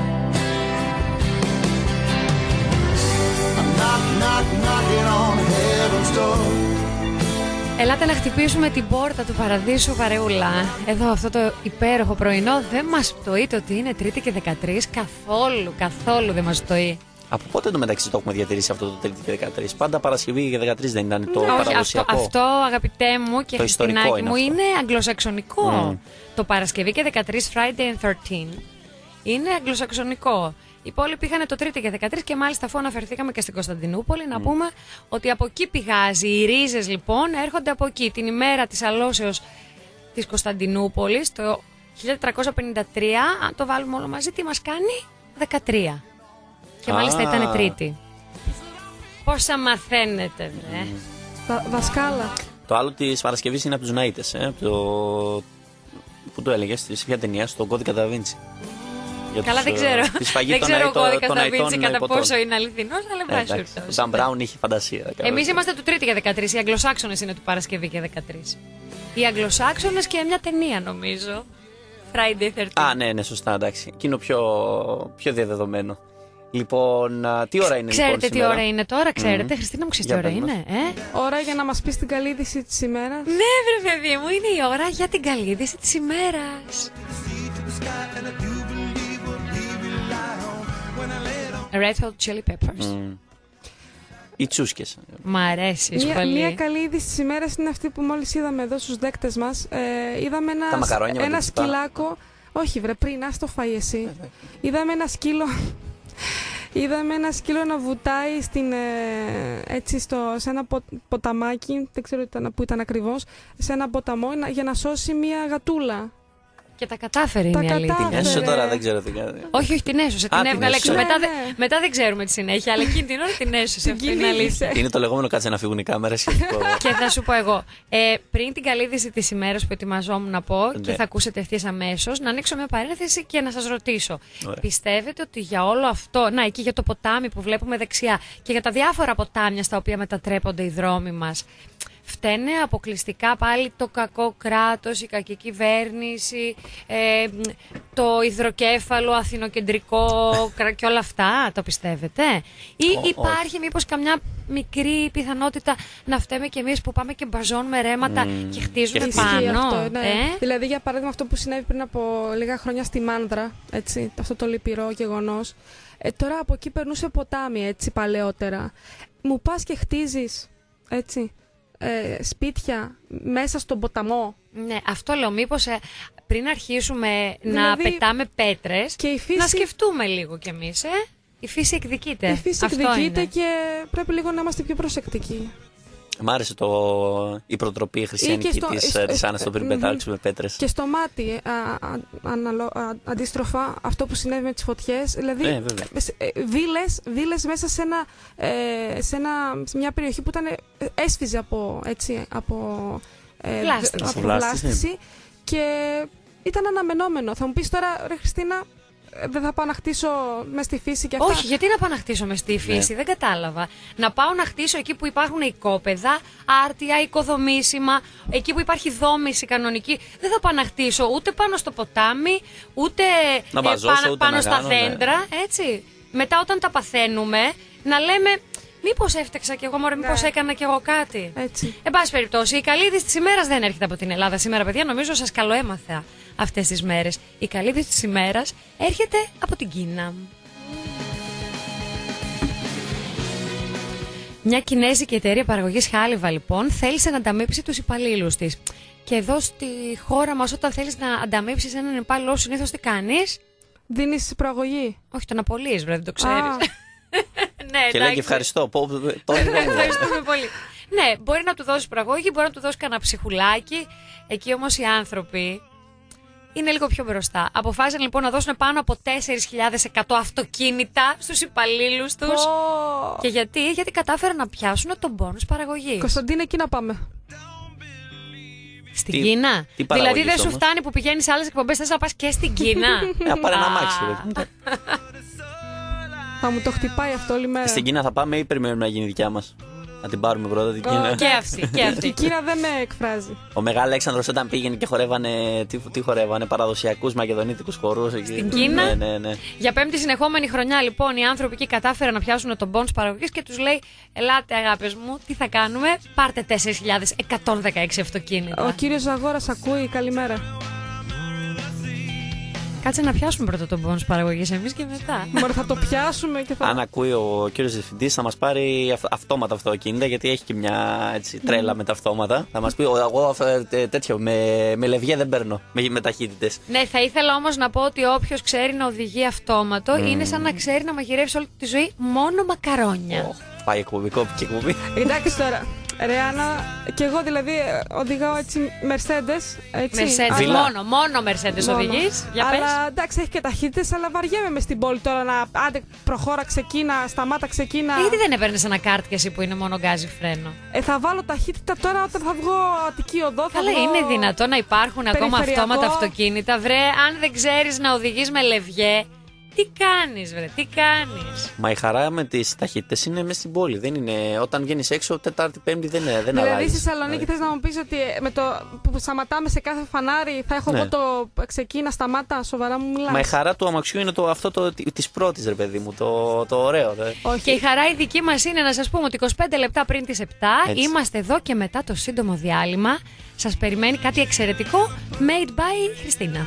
I'm knocking on heaven's door. Ελάτε να χτυπήσουμε την πόρτα του παραδείσου, παρεούλα. Εδώ αυτό το υπέροχο πρωινό δεν μας πτωείται ότι είναι Τρίτη και 13. Καθόλου δεν μας πτωεί. Από πότε εντωμεταξύ το έχουμε διατηρήσει αυτό το Τρίτη και 13? Πάντα Παρασκευή και 13 δεν ήταν το παραδοσιακό? Αυτό, αγαπητέ μου και χριστινάκι μου, είναι αγγλοσαξονικό. Το Παρασκευή και 13, Friday and 13, είναι αγγλοσαξονικό. Οι υπόλοιποι είχαν το Τρίτη και 13 και μάλιστα αφού αναφερθήκαμε και στην Κωνσταντινούπολη, να πούμε ότι από εκεί πηγάζει. Οι ρίζες λοιπόν έρχονται από εκεί. Την ημέρα της αλώσεως της Κωνσταντινούπολης, το 1353, αν το βάλουμε όλο μαζί, τι μας κάνει? 13. Και μάλιστα ήταν Τρίτη. Πόσα μαθαίνετε, δε. Δασκάλα. Το άλλο της Παρασκευής είναι από τους Ναΐτες. Πού το έλεγες, στη ποια ταινία, στον κώδικα Da Vinci. Καλά, δεν ξέρω. Δεν ξέρω ο κώδικας Da Vinci κατά πόσο είναι αληθινός, αλλά εν πάση περιπτώσει. Ο Νταν Μπράουν είχε φαντασία. Εμείς είμαστε του Τρίτη και 13. Οι Αγγλοσάξονες είναι του Παρασκευή και 13. Οι Αγγλοσάξονες και μια ταινία, νομίζω. Friday 13. Ναι, σωστά, εντάξει. Εκείνο πιο διαδεδομένο. Λοιπόν, τι ώρα είναι? Ξέρετε λοιπόν, τι ώρα είναι τώρα, ξέρετε? Χριστίνα μου, ξέρεις τι ώρα είναι? Ώρα για να μας πεις την καλή είδηση της ημέρας. Ναι, βρε παιδί μου, είναι η ώρα για την καλή είδηση της ημέρας. Red Hot Chili Peppers. Οι τσούσκες. Μ' αρέσει πολύ. Μια καλή είδηση της ημέρας είναι αυτή που μόλις είδαμε εδώ στους δέκτες μας. Είδαμε ένα σκυλάκο. Όχι βρε, πριν, ας το φάει εσύ. Είδαμε ένα σκύλο. Είδαμε ένα σκύλο να βουτάει σε ένα ποταμάκι, δεν ξέρω που ήταν ακριβώς, σε ένα ποταμό για να σώσει μια γατούλα. Και τα κατάφερε, είναι η αλήθεια. Την έσωσε τώρα, δεν ξέρω τι κάνει. Όχι, την έσωσε. Την έβγαλε έξω. Μετά δεν ξέρουμε τη συνέχεια, αλλά εκείνη την ώρα την έσωσε. Αυτή είναι αλήθεια. Είναι το λεγόμενο κάτσε να φύγουν οι κάμερες. Και θα σου πω εγώ, πριν την καλή είδηση της ημέρας που ετοιμαζόμουν να πω και θα ακούσετε ευθύς αμέσως, να ανοίξω μια παρένθεση και να σας ρωτήσω. Ωραία. Πιστεύετε ότι για όλο αυτό, εκεί για το ποτάμι που βλέπουμε δεξιά και για τα διάφορα ποτάμια στα οποία μετατρέπονται οι δρόμοι μας, φταίνε αποκλειστικά πάλι το κακό κράτος, η κακή κυβέρνηση, το υδροκέφαλο, αθηνοκεντρικό και όλα αυτά, το πιστεύετε? Ή υπάρχει μήπως καμιά μικρή πιθανότητα να φταίμε κι εμείς που πάμε και μπαζώνουμε ρέματα και χτίζουμε πάνω? Αυτό, ναι. Δηλαδή, για παράδειγμα, αυτό που συνέβη πριν από λίγα χρόνια στη Μάνδρα, έτσι, αυτό το λυπηρό γεγονός. Τώρα από εκεί περνούσε ποτάμι, έτσι, παλαιότερα. Μου πας και χτίζεις, έτσι, σπίτια μέσα στον ποταμό. Ναι, αυτό λέω. Μήπως πριν αρχίσουμε να πετάμε πέτρες, να σκεφτούμε λίγο κι εμείς. Η φύση εκδικείται. Η φύση εκδικείται και πρέπει λίγο να είμαστε πιο προσεκτικοί. Μ' άρεσε η προτροπή χριστιανική της Άννας στον πριν πετάξουμε πέτρες. Και στο μάτι, αντίστροφα, αυτό που συνέβη με τις φωτιές, δηλαδή βίλες μέσα σε μια περιοχή που έσφιζε από βλάστηση και ήταν αναμενόμενο. Θα μου πεις τώρα, ρε Χριστίνα, δεν θα πάω να χτίσω μες στη φύση και αυτά? Όχι, γιατί να πάω να χτίσω μες στη φύση, δεν κατάλαβα. Να πάω να χτίσω εκεί που υπάρχουν οικόπεδα, άρτια, οικοδομήσιμα, εκεί που υπάρχει δόμηση κανονική. Δεν θα πάω να χτίσω ούτε πάνω στο ποτάμι, ούτε πάνω στα δέντρα, έτσι. Μετά όταν τα παθαίνουμε, να λέμε, μήπως έφταξα κι εγώ, μωρέ, μήπως έκανα κι εγώ κάτι. Έτσι. Εν πάση περιπτώσει, η καλή είδηση της ημέρας δεν έρχεται από την Ελλάδα σήμερα, παιδιά. Νομίζω σας καλοέμαθα αυτές τις μέρες. Η καλή είδηση της ημέρας έρχεται από την Κίνα. Μια κινέζικη εταιρεία παραγωγής χάλιβα, λοιπόν, θέλησε να ανταμείψει τους υπαλλήλους της. Και εδώ στη χώρα μας, όταν θέλεις να ανταμείψεις έναν υπάλληλο, συνήθως τι κάνεις? Δίνεις προαγωγή. Όχι, τον απολύεις, δεν το ξέρεις. Ναι, και λέει και ευχαριστώ. Ευχαριστούμε πολύ. Ναι, μπορεί να του δώσεις προαγωγή, μπορεί να του δώσεις κανένα ψυχουλάκι. Εκεί όμως οι άνθρωποι είναι λίγο πιο μπροστά. Αποφάσισαν λοιπόν να δώσουν πάνω από 4.100 αυτοκίνητα στους υπαλλήλους τους. Και γιατί κατάφεραν να πιάσουν τον μπόνους παραγωγής. Κωνσταντίνε, εκεί να πάμε. Στην Κίνα. Δηλαδή δεν σου φτάνει που πηγαίνεις σε άλλες εκπομπές, θες να πας και στην Κίνα? Να πάρε ένα αμάξι. Θα μου το χτυπάει αυτό όλη μέρα. Στην Κίνα θα πάμε ή περιμένουμε να γίνει δικιά μας? Να την πάρουμε πρώτα την Κίνα. Και αυτή. Η Κίνα δεν με εκφράζει. Ο Μεγάλο Αλέξανδρος όταν πήγαινε και χορεύανε. Τι χορεύανε? Παραδοσιακούς μακεδονίτικους χορούς εκεί. Στην Κίνα. Ναι. Για 5η συνεχόμενη χρονιά, λοιπόν, οι άνθρωποι εκεί κατάφεραν να πιάσουν τον μπόνους παραγωγής και τους λέει: ελάτε, αγάπες μου, τι θα κάνουμε? Πάρτε 4.116 αυτοκίνητα. Ο κύριος Ζαγόρας ακούει, καλημέρα. Κάτσε να πιάσουμε πρώτα τον μπόνους παραγωγής εμείς και μετά. Μωρέ, θα το πιάσουμε και θα... Αν ακούει ο κύριος διευθυντής θα μας πάρει αυτόματα αυτοκίνητα, γιατί έχει και μια τρέλα με τα αυτόματα. Θα μας πει, εγώ τέτοιο, με λευγέ δεν παίρνω, με ταχύτητες. Ναι, θα ήθελα όμως να πω ότι όποιος ξέρει να οδηγεί αυτόματο είναι σαν να ξέρει να μαγειρεύσει όλη τη ζωή μόνο μακαρόνια. Πάει εκπομπή, κόπηκε εκπομπή. Εντάξει τώρα. Ρε Άννα, και εγώ δηλαδή οδηγάω έτσι Mercedes. Mercedes, μόνο Mercedes οδηγείς. Αλλά εντάξει, έχει και ταχύτητες, αλλά βαριέμαι μες στην πόλη τώρα να άντε προχώρα, ξεκίνα, σταμάτα, ξεκίνα. Γιατί δεν έπαιρνες ένα κάρτ και εσύ που είναι μόνο γκάζι φρένο? Θα βάλω ταχύτητα τώρα όταν θα βγω Αττική Οδό. Καλά, είναι δυνατό να υπάρχουν ακόμα αυτόματα αυτοκίνητα? Βρε, αν δεν ξέρεις να οδηγείς με λευγέ, τι κάνεις, βρε, τι κάνεις? Μα η χαρά με τις ταχύτητες είναι μέσα στην πόλη. Δεν είναι όταν βγαίνεις έξω, Τετάρτη, Πέμπτη δεν αλλάζει. Δηλαδή στη Θεσσαλονίκη θες να μου πεις ότι με το που σταματάμε σε κάθε φανάρι θα έχω εγώ το ξεκίνα, σταμάτα, σοβαρά μου μιλάς? Μα η χαρά του αμαξιού είναι αυτό της πρώτης, ρε παιδί μου, το ωραίο. Όχι. Και η χαρά η δική μας είναι να σας πούμε ότι 25 λεπτά πριν τις 7 είμαστε εδώ και μετά το σύντομο διάλειμμα σας περιμένει κάτι εξαιρετικό made by Χριστίνα.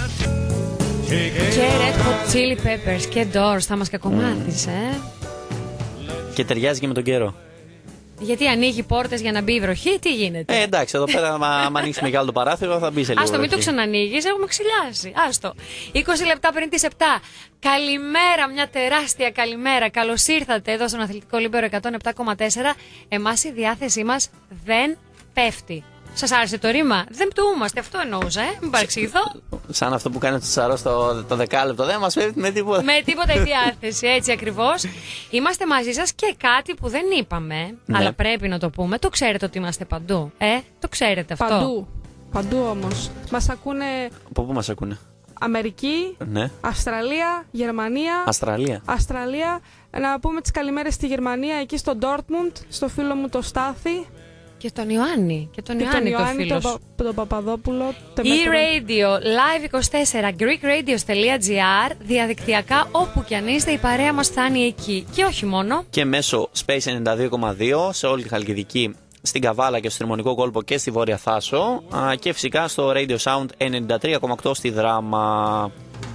Και Red Hot Chili Peppers και Doors, θα μας κακομάθεις, Και ταιριάζει και με τον καιρό. Γιατί ανοίγει πόρτες για να μπει η βροχή, τι γίνεται? Εντάξει, εδώ πέρα, άμα ανοίξει μεγάλο το παράθυρο, θα μπει σε λίγο. Άστο, μην το ξανανοίγεις, έχουμε ξυλιάσει. Άστο. 20 λεπτά πριν τις 7. Καλημέρα, μια τεράστια καλημέρα. Καλώς ήρθατε εδώ στον Αθλητικό Λίμπερο 107,4. Εμάς η διάθεσή μας δεν πέφτει. Σας άρεσε το ρήμα? Δεν πτωούμαστε, αυτό εννοούσα, μην παρεξηγηθώ. Σαν αυτό που κάνει το Τσαρό το δεκάλεπτο, δεν μας φεύγει με τίποτα. Με τίποτα η διάθεση, έτσι ακριβώς. Είμαστε μαζί σας και κάτι που δεν είπαμε, Ναι. αλλά πρέπει να το πούμε. Το ξέρετε ότι είμαστε παντού, το ξέρετε αυτό. Παντού. Παντού όμως. Μας ακούνε Από πού μας ακούνε? Αμερική, Ναι. Αυστραλία, Γερμανία. Αυστραλία. Να πούμε τις καλημέρες στη Γερμανία, εκεί στο Ντόρτμουντ, στο φίλο μου το Στάθη. Και τον Ιωάννη. Και τον Και Ιωάννη, τον το Ιωάννη, φίλο σου. τον Παπαδόπουλο. E-Radio, Live24, GreekRadios.gr, διαδικτυακά όπου κι αν είστε, η παρέα μας φτάνει εκεί. Και όχι μόνο. Και μέσω Space 92,2 σε όλη τη Χαλκιδική, στην Καβάλα και στο Τριμονικό Κόλπο και στη Βόρεια Θάσο. Και φυσικά στο Radio Sound 93,8 στη Δράμα.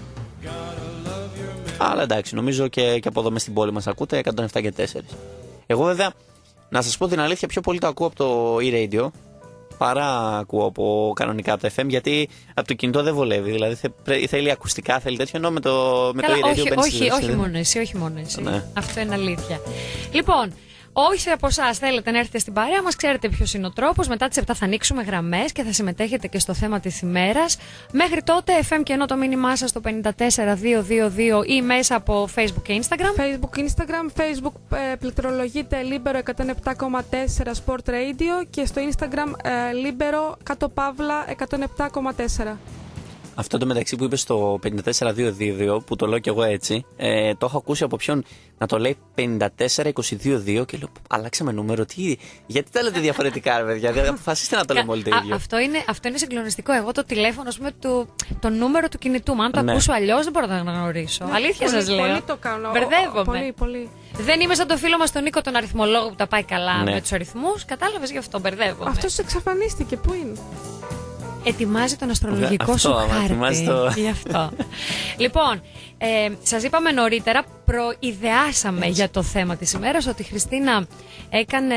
Αλλά εντάξει, νομίζω και από εδώ μες στην πόλη μας ακούτε 107 και 4. Εγώ βέβαια, να σας πω την αλήθεια, πιο πολύ το ακούω από το e-radio παρά ακούω από κανονικά από το FM, γιατί από το κινητό δεν βολεύει. Δηλαδή θέλει ακουστικά, θέλει τέτοιο, ενώ με το e-radio όχι μόνο εσύ. Ναι. Αυτό είναι αλήθεια. Λοιπόν, όσοι από εσάς θέλετε να έρθετε στην παρέα μας, ξέρετε ποιος είναι ο τρόπος. Μετά τις 7 θα ανοίξουμε γραμμές και θα συμμετέχετε και στο θέμα της ημέρας. Μέχρι τότε, FM και ενώ το μήνυμά σας στο 54222 ή μέσα από Facebook και Instagram. Facebook πληκτρολογείται Libero 107,4 Sport Radio και στο Instagram Libero _Pavla 107,4. Αυτό το μεταξύ που είπε στο 54222, που το λέω κι εγώ έτσι, το έχω ακούσει από ποιον να το λέει 54222 και λέω αλλάξαμε νούμερο, γιατί τα λέτε διαφορετικά ρε παιδιά, δηλαδή αποφασίστε να το λέμε όλοι το ίδιο. Αυτό είναι συγκλονιστικό. Εγώ το τηλέφωνο, ας πούμε, το νούμερο του κινητού μου, αν το Ναι. ακούσω αλλιώς δεν μπορώ να το γνωρίσω. Αλήθεια σας λέω. Πολύ το κάνω. Μπερδεύομαι. Πολύ. Δεν είμαι σαν το φίλο μας τον Νίκο τον αριθμολόγο που τα πάει καλά Ναι. με τους αριθμούς. Κατάλαβες, γι' αυτό μπερδεύομαι. Αυτός εξαφανίστηκε, πού είναι? Ετοιμάζει τον αστρολογικό Αυτό, σου ετοιμάζει χάρτη. Γι' αυτό. Λοιπόν, σας είπαμε νωρίτερα, προειδεάσαμε για το θέμα της ημέρας, ότι η Χριστίνα έκανε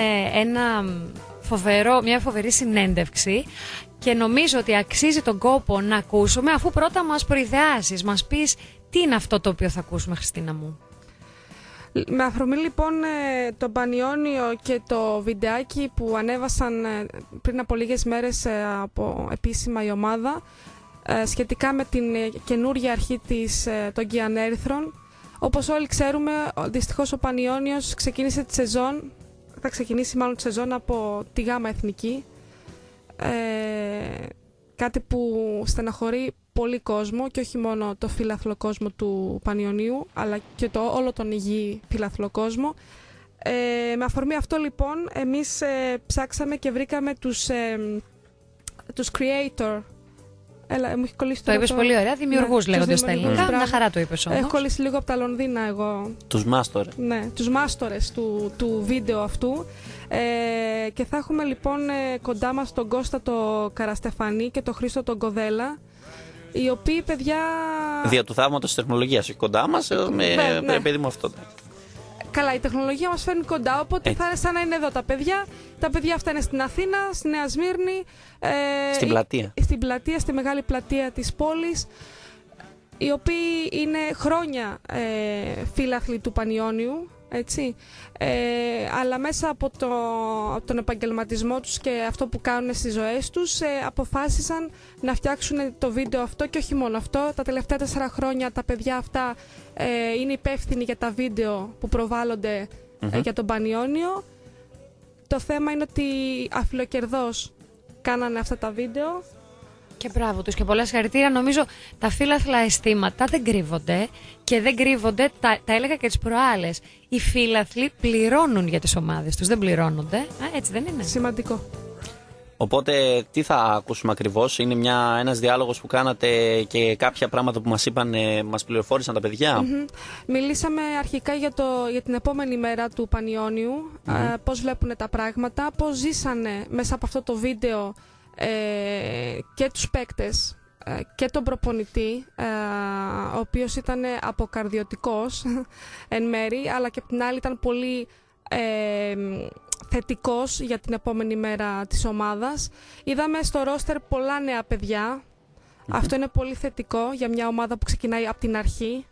μια φοβερή συνέντευξη και νομίζω ότι αξίζει τον κόπο να ακούσουμε, αφού πρώτα μας προειδεάσεις, μας πεις τι είναι αυτό το οποίο θα ακούσουμε, Χριστίνα μου. Με αφορμή λοιπόν το Πανιόνιο και το βιντεάκι που ανέβασαν πριν από λίγες μέρες από επίσημα η ομάδα σχετικά με την καινούργια αρχή των Κιανέριθρων, όπως όλοι ξέρουμε, δυστυχώς ο Πανιόνιος θα ξεκινήσει μάλλον τη σεζόν από τη Γάμα Εθνική, κάτι που στεναχωρεί πολύ κόσμο και όχι μόνο το φιλαθλό κόσμο του Πανιωνίου, αλλά και όλο τον υγιή φιλαθλό κόσμο. Με αφορμή αυτό λοιπόν εμείς ψάξαμε και βρήκαμε τους creator. Έλα, μου έχει κολλήσει το είπες πολύ ωραία, δημιουργούς λέγονται στα ελληνικά, μια χαρά το είπες όμως. Έχω κολλήσει λίγο από τα Λονδίνα εγώ. Τους μάστορες. Ναι, τους μάστορες του βίντεο αυτού. Και θα έχουμε λοιπόν κοντά μας τον Κώστα το Καραστεφανή και τον Χρήστο τον Κοδέλα, οι οποίοι παιδιά... Δια του θαύματος της τεχνολογίας, όχι κοντά μας, ναι. παιδί μου αυτό. Καλά, η τεχνολογία μας φέρνει κοντά, οπότε θα είναι σαν να είναι εδώ τα παιδιά. Τα παιδιά αυτά είναι στην Αθήνα, στη Νέα Σμύρνη. Στην πλατεία. Στην πλατεία, στη μεγάλη πλατεία της πόλης, οι οποίοι είναι χρόνια φίλαθλοι του Πανιόνιου, έτσι. Αλλά μέσα από τον επαγγελματισμό τους και αυτό που κάνουν στις ζωές τους αποφάσισαν να φτιάξουν το βίντεο αυτό, και όχι μόνο αυτό. Τα τελευταία 4 χρόνια τα παιδιά αυτά είναι υπεύθυνοι για τα βίντεο που προβάλλονται για τον Πανιόνιο. Το θέμα είναι ότι αφιλοκερδώς κάνανε αυτά τα βίντεο. Και μπράβο τους και πολλά συγχαρητήρια. Νομίζω τα φύλαθλα αισθήματα δεν κρύβονται και δεν κρύβονται, τα έλεγα και τις προάλλες. Οι φύλαθλοι πληρώνουν για τις ομάδες τους, δεν πληρώνονται. Έτσι δεν είναι? Σημαντικό. Οπότε τι θα ακούσουμε ακριβώς? Είναι ένας διάλογος που κάνατε και κάποια πράγματα που μας είπαν, μας πληροφόρησαν τα παιδιά. Μιλήσαμε αρχικά για την επόμενη μέρα του Πανιόνιου, πώς βλέπουν τα πράγματα, πώς ζήσανε μέσα από αυτό το βίντεο και τους παίκτες και τον προπονητή, ο οποίος ήταν αποκαρδιωτικός εν μέρη, αλλά και από την άλλη ήταν πολύ θετικός για την επόμενη μέρα της ομάδας. Είδαμε στο ρόστερ πολλά νέα παιδιά. Αυτό είναι πολύ θετικό για μια ομάδα που ξεκινάει από την αρχή.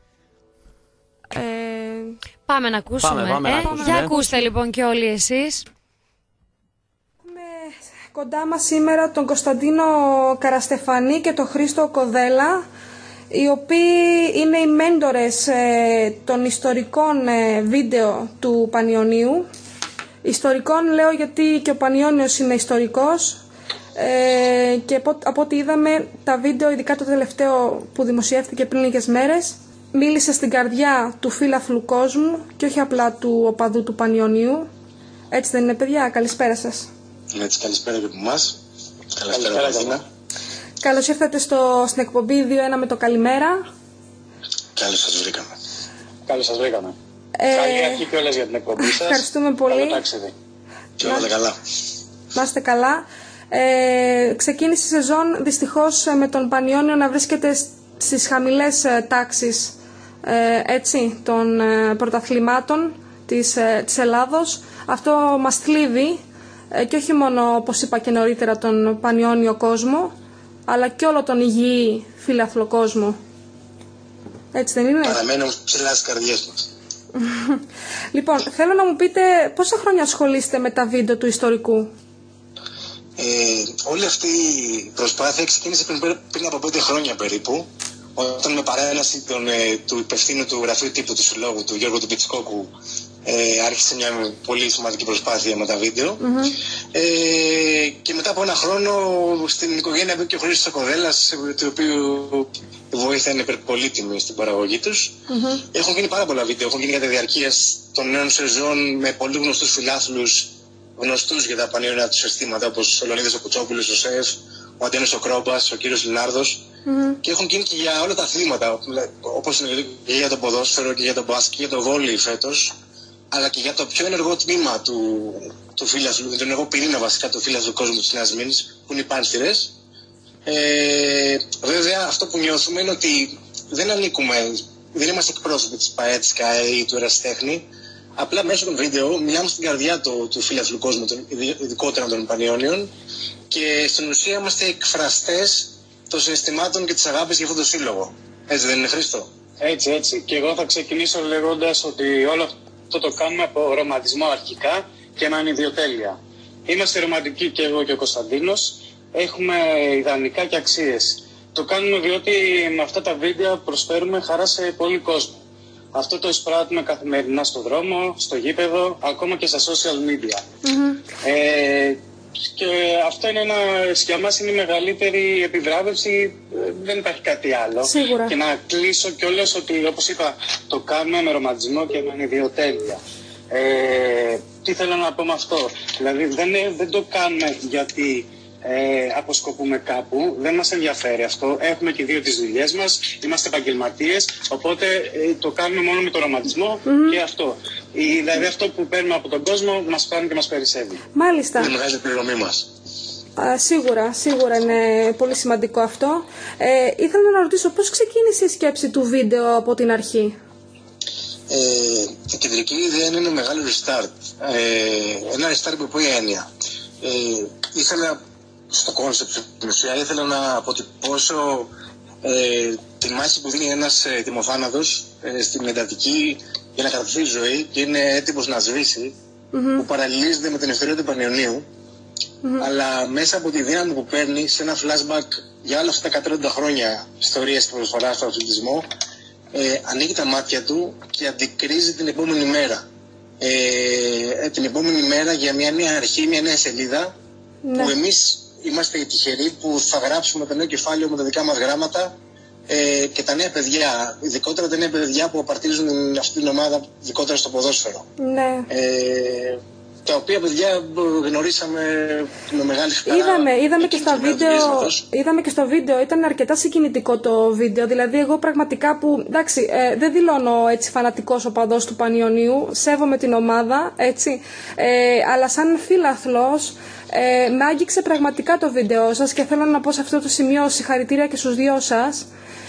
Πάμε να ακούσουμε. Πάμε να ακούσουμε. Για ακούστε λοιπόν και όλοι εσείς. Κοντά μας σήμερα τον Κωνσταντίνο Καραστεφανή και τον Χρήστο Κοδέλα, οι οποίοι είναι οι μέντορες των ιστορικών βίντεο του Πανιωνίου. Ιστορικών λέω γιατί και ο Πανιώνιος είναι ιστορικός και από ό,τι είδαμε τα βίντεο, ειδικά το τελευταίο που δημοσιεύτηκε πριν λίγες μέρες, μίλησε στην καρδιά του φίλαθλου κόσμου και όχι απλά του οπαδού του Πανιωνίου. Έτσι δεν είναι, παιδιά? Καλησπέρα σας. Έτσι, καλησπέρα και από εμάς. Καλησπέρα, Αθήνα. Καλώς ήρθατε στην εκπομπή 2-1 με το καλημέρα. Καλώς σας βρήκαμε. Καλώς σας βρήκαμε. Καλή αρχή κιόλας για την εκπομπή σας. Ευχαριστούμε πολύ. Καλό ταξίδι. Και όλα καλά. Να είστε καλά. Ξεκίνησε η σεζόν δυστυχώς με τον Πανιώνιο να βρίσκεται στις χαμηλές τάξεις των πρωταθλημάτων της Ελλάδος. Αυτό μας θλίβει και όχι μόνο, όπως είπα και νωρίτερα, τον Πανιώνιο κόσμο, αλλά και όλο τον υγιή φίλαθλο κόσμο. Έτσι δεν είναι? Παραμένουμε ψηλά στις καρδιές μας. Λοιπόν, θέλω να μου πείτε πόσα χρόνια ασχολείστε με τα βίντεο του ιστορικού? Όλη αυτή η προσπάθεια ξεκίνησε πριν από 5 χρόνια περίπου, όταν με παρέλαση του υπευθύνου του γραφείου τύπου του συλλόγου, του Γιώργου του Πιτσικόκου, άρχισε μια πολύ σημαντική προσπάθεια με τα βίντεο. Και μετά από ένα χρόνο στην οικογένεια μπήκε ο Χρήστος Κοδέλας, του οποίου η βοήθεια είναι υπερπολίτιμη στην παραγωγή τους. Έχουν γίνει πάρα πολλά βίντεο, έχουν γίνει κατά τη διαρκεία των νέων σεζόν με πολύ γνωστούς φιλάθλους, γνωστούς για τα πανιώνια του αισθήματα, όπως ο Λεωνίδας ο Κουτσόπουλος, ο Σεφ, ο Αντένος ο Κρόμπας, ο κύριος Λινάρδος. Και έχουν γίνει και για όλα τα αθλήματα, όπως είναι και για το ποδόσφαιρο και για το μπάσκετ και για το βόλεϊ φέτος, αλλά και για το πιο ενεργό τμήμα του φίλαθλου, τον ενεργό πυρήνα βασικά του φίλαθλου κόσμου της Νέας Μήνης, που είναι οι Πάνθυρες. Βέβαια, αυτό που νιώθουμε είναι ότι δεν ανήκουμε, δεν είμαστε εκπρόσωποι της ΠΑΕ, της ΚΑΕ ή του Ερασιτέχνη. Απλά μέσω των βίντεο μιλάμε στην καρδιά του φίλαθλου κόσμου, ειδικότερα των Πανιώνιων, και στην ουσία είμαστε εκφραστές των συναισθημάτων και της αγάπης για αυτόν τον σύλλογο. Έτσι δεν είναι, Χρήστο? Έτσι. Και εγώ θα ξεκινήσω λέγοντας ότι όλο αυτό το κάνουμε από ρομαντισμό αρχικά και με ανιδιοτέλεια. Είμαστε ρομαντικοί και εγώ και ο Κωνσταντίνος. Έχουμε ιδανικά και αξίες. Το κάνουμε διότι με αυτά τα βίντεο προσφέρουμε χαρά σε πολύ κόσμο. Αυτό το εισπράττουμε καθημερινά στο δρόμο, στο γήπεδο, ακόμα και στα social media. Και αυτό είναι για μας είναι η μεγαλύτερη επιβράβευση, δεν υπάρχει κάτι άλλο. Σίγουρα. Και να κλείσω κιόλας ότι, όπως είπα, το κάνουμε με ρομαντισμό και με ανιδιοτέλεια. Τι θέλω να πω με αυτό? Δηλαδή δεν το κάνουμε γιατί αποσκοπούμε κάπου, δεν μας ενδιαφέρει αυτό. Έχουμε και δύο τις δουλειές μας, είμαστε επαγγελματίες, οπότε το κάνουμε μόνο με το ρομαντισμό και αυτό. Δηλαδή αυτό που παίρνουμε από τον κόσμο μας κάνει και μας περισσεύει. Μάλιστα. Είναι μεγάλη πληρωμή μας. Σίγουρα είναι πολύ σημαντικό αυτό. Ήθελα να ρωτήσω πώς ξεκίνησε η σκέψη του βίντεο από την αρχή? Η κεντρική ιδέα είναι ένα μεγάλο restart. Ένα restart με πολλή έννοια. Ήθελα στο κόνσεπτ στην ουσία ήθελα να αποτυπώσω τη μάχη που δίνει ένας τιμοθάνατος στην εντατική για να κρατηθεί η ζωή και είναι έτοιμος να σβήσει, που παραλληλίζεται με την ευκαιρία του Πανιωνίου, αλλά μέσα από τη δύναμη που παίρνει σε ένα flashback για όλα αυτά τα 130 χρόνια ιστορίας και προσφοράς στον αθλητισμό, ανοίγει τα μάτια του και αντικρίζει την επόμενη μέρα. Την επόμενη μέρα για μια νέα αρχή, μια νέα σελίδα, που εμείς είμαστε τυχεροί που θα γράψουμε το νέο κεφάλαιο με τα δικά μας γράμματα, και τα νέα παιδιά, ειδικότερα τα νέα παιδιά που απαρτίζουν αυτή την ομάδα, ειδικότερα στο ποδόσφαιρο. Ναι. Τα οποία παιδιά γνωρίσαμε με μεγάλη χαρά. Είδαμε και στο βίντεο, ήταν αρκετά συγκινητικό το βίντεο. Δηλαδή, εγώ πραγματικά που. Εντάξει, δεν δηλώνω έτσι φανατικός οπαδός του Πανιωνίου, σέβομαι την ομάδα, έτσι. Αλλά σαν φίλαθλος, με άγγιξε πραγματικά το βίντεο σας και θέλω να πω σε αυτό το σημείο συγχαρητήρια και στους δυο σας.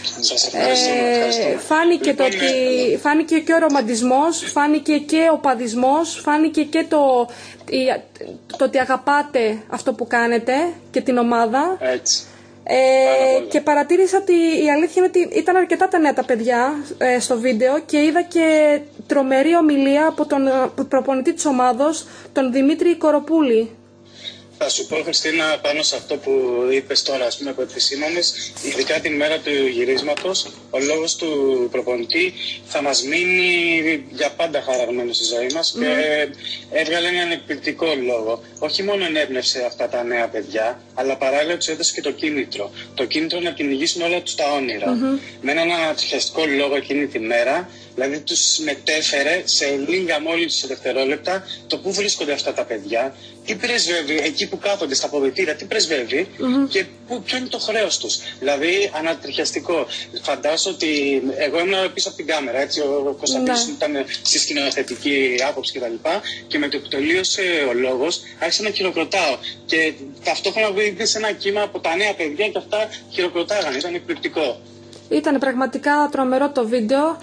Φάνηκε και ο ρομαντισμός, φάνηκε και ο παδισμός, φάνηκε και το ότι αγαπάτε αυτό που κάνετε και την ομάδα. Έτσι. Και παρατήρησα ότι η αλήθεια είναι ότι ήταν αρκετά τα νέα τα παιδιά στο βίντεο και είδα και τρομερή ομιλία από τον προπονητή της ομάδος, τον Δημήτρη Κοροπούλη. Θα σου πω, Χριστίνα, πάνω σε αυτό που είπες τώρα, ας πούμε, που επισήμανες, ειδικά την μέρα του γυρίσματος, ο λόγος του προπονητή θα μας μείνει για πάντα χαραγμένο στη ζωή μας και έβγαλε έναν εκπληκτικό λόγο. Όχι μόνο ενέπνευσε αυτά τα νέα παιδιά, αλλά παράλληλα τους έδωσε και το κίνητρο. Το κίνητρο να κυνηγήσουν όλα τους τα όνειρα. Με έναν ανατριχιαστικό λόγο εκείνη τη μέρα, δηλαδή τους μετέφερε σε λίγα μόλις δευτερόλεπτα το πού βρίσκονται αυτά τα παιδιά, τι πρεσβεύει εκεί που κάθονται στα αποδυτήρια, τι πρεσβεύει και ποιο είναι το χρέος τους. Δηλαδή ανατριχιαστικό. Φαντάζομαι ότι εγώ ήμουν πίσω από την κάμερα, έτσι, ο Κωνσταντίνος ήταν στη σκηνοθετική άποψη κτλ. Και με το που τελείωσε ο λόγος άρχισα να χειροκροτάω. Και ταυτόχρονα βγήκε ένα κύμα από τα νέα παιδιά και αυτά χειροκροτάγανε. Ήταν εκπληκτικό. Ήταν πραγματικά τρομερό το βίντεο.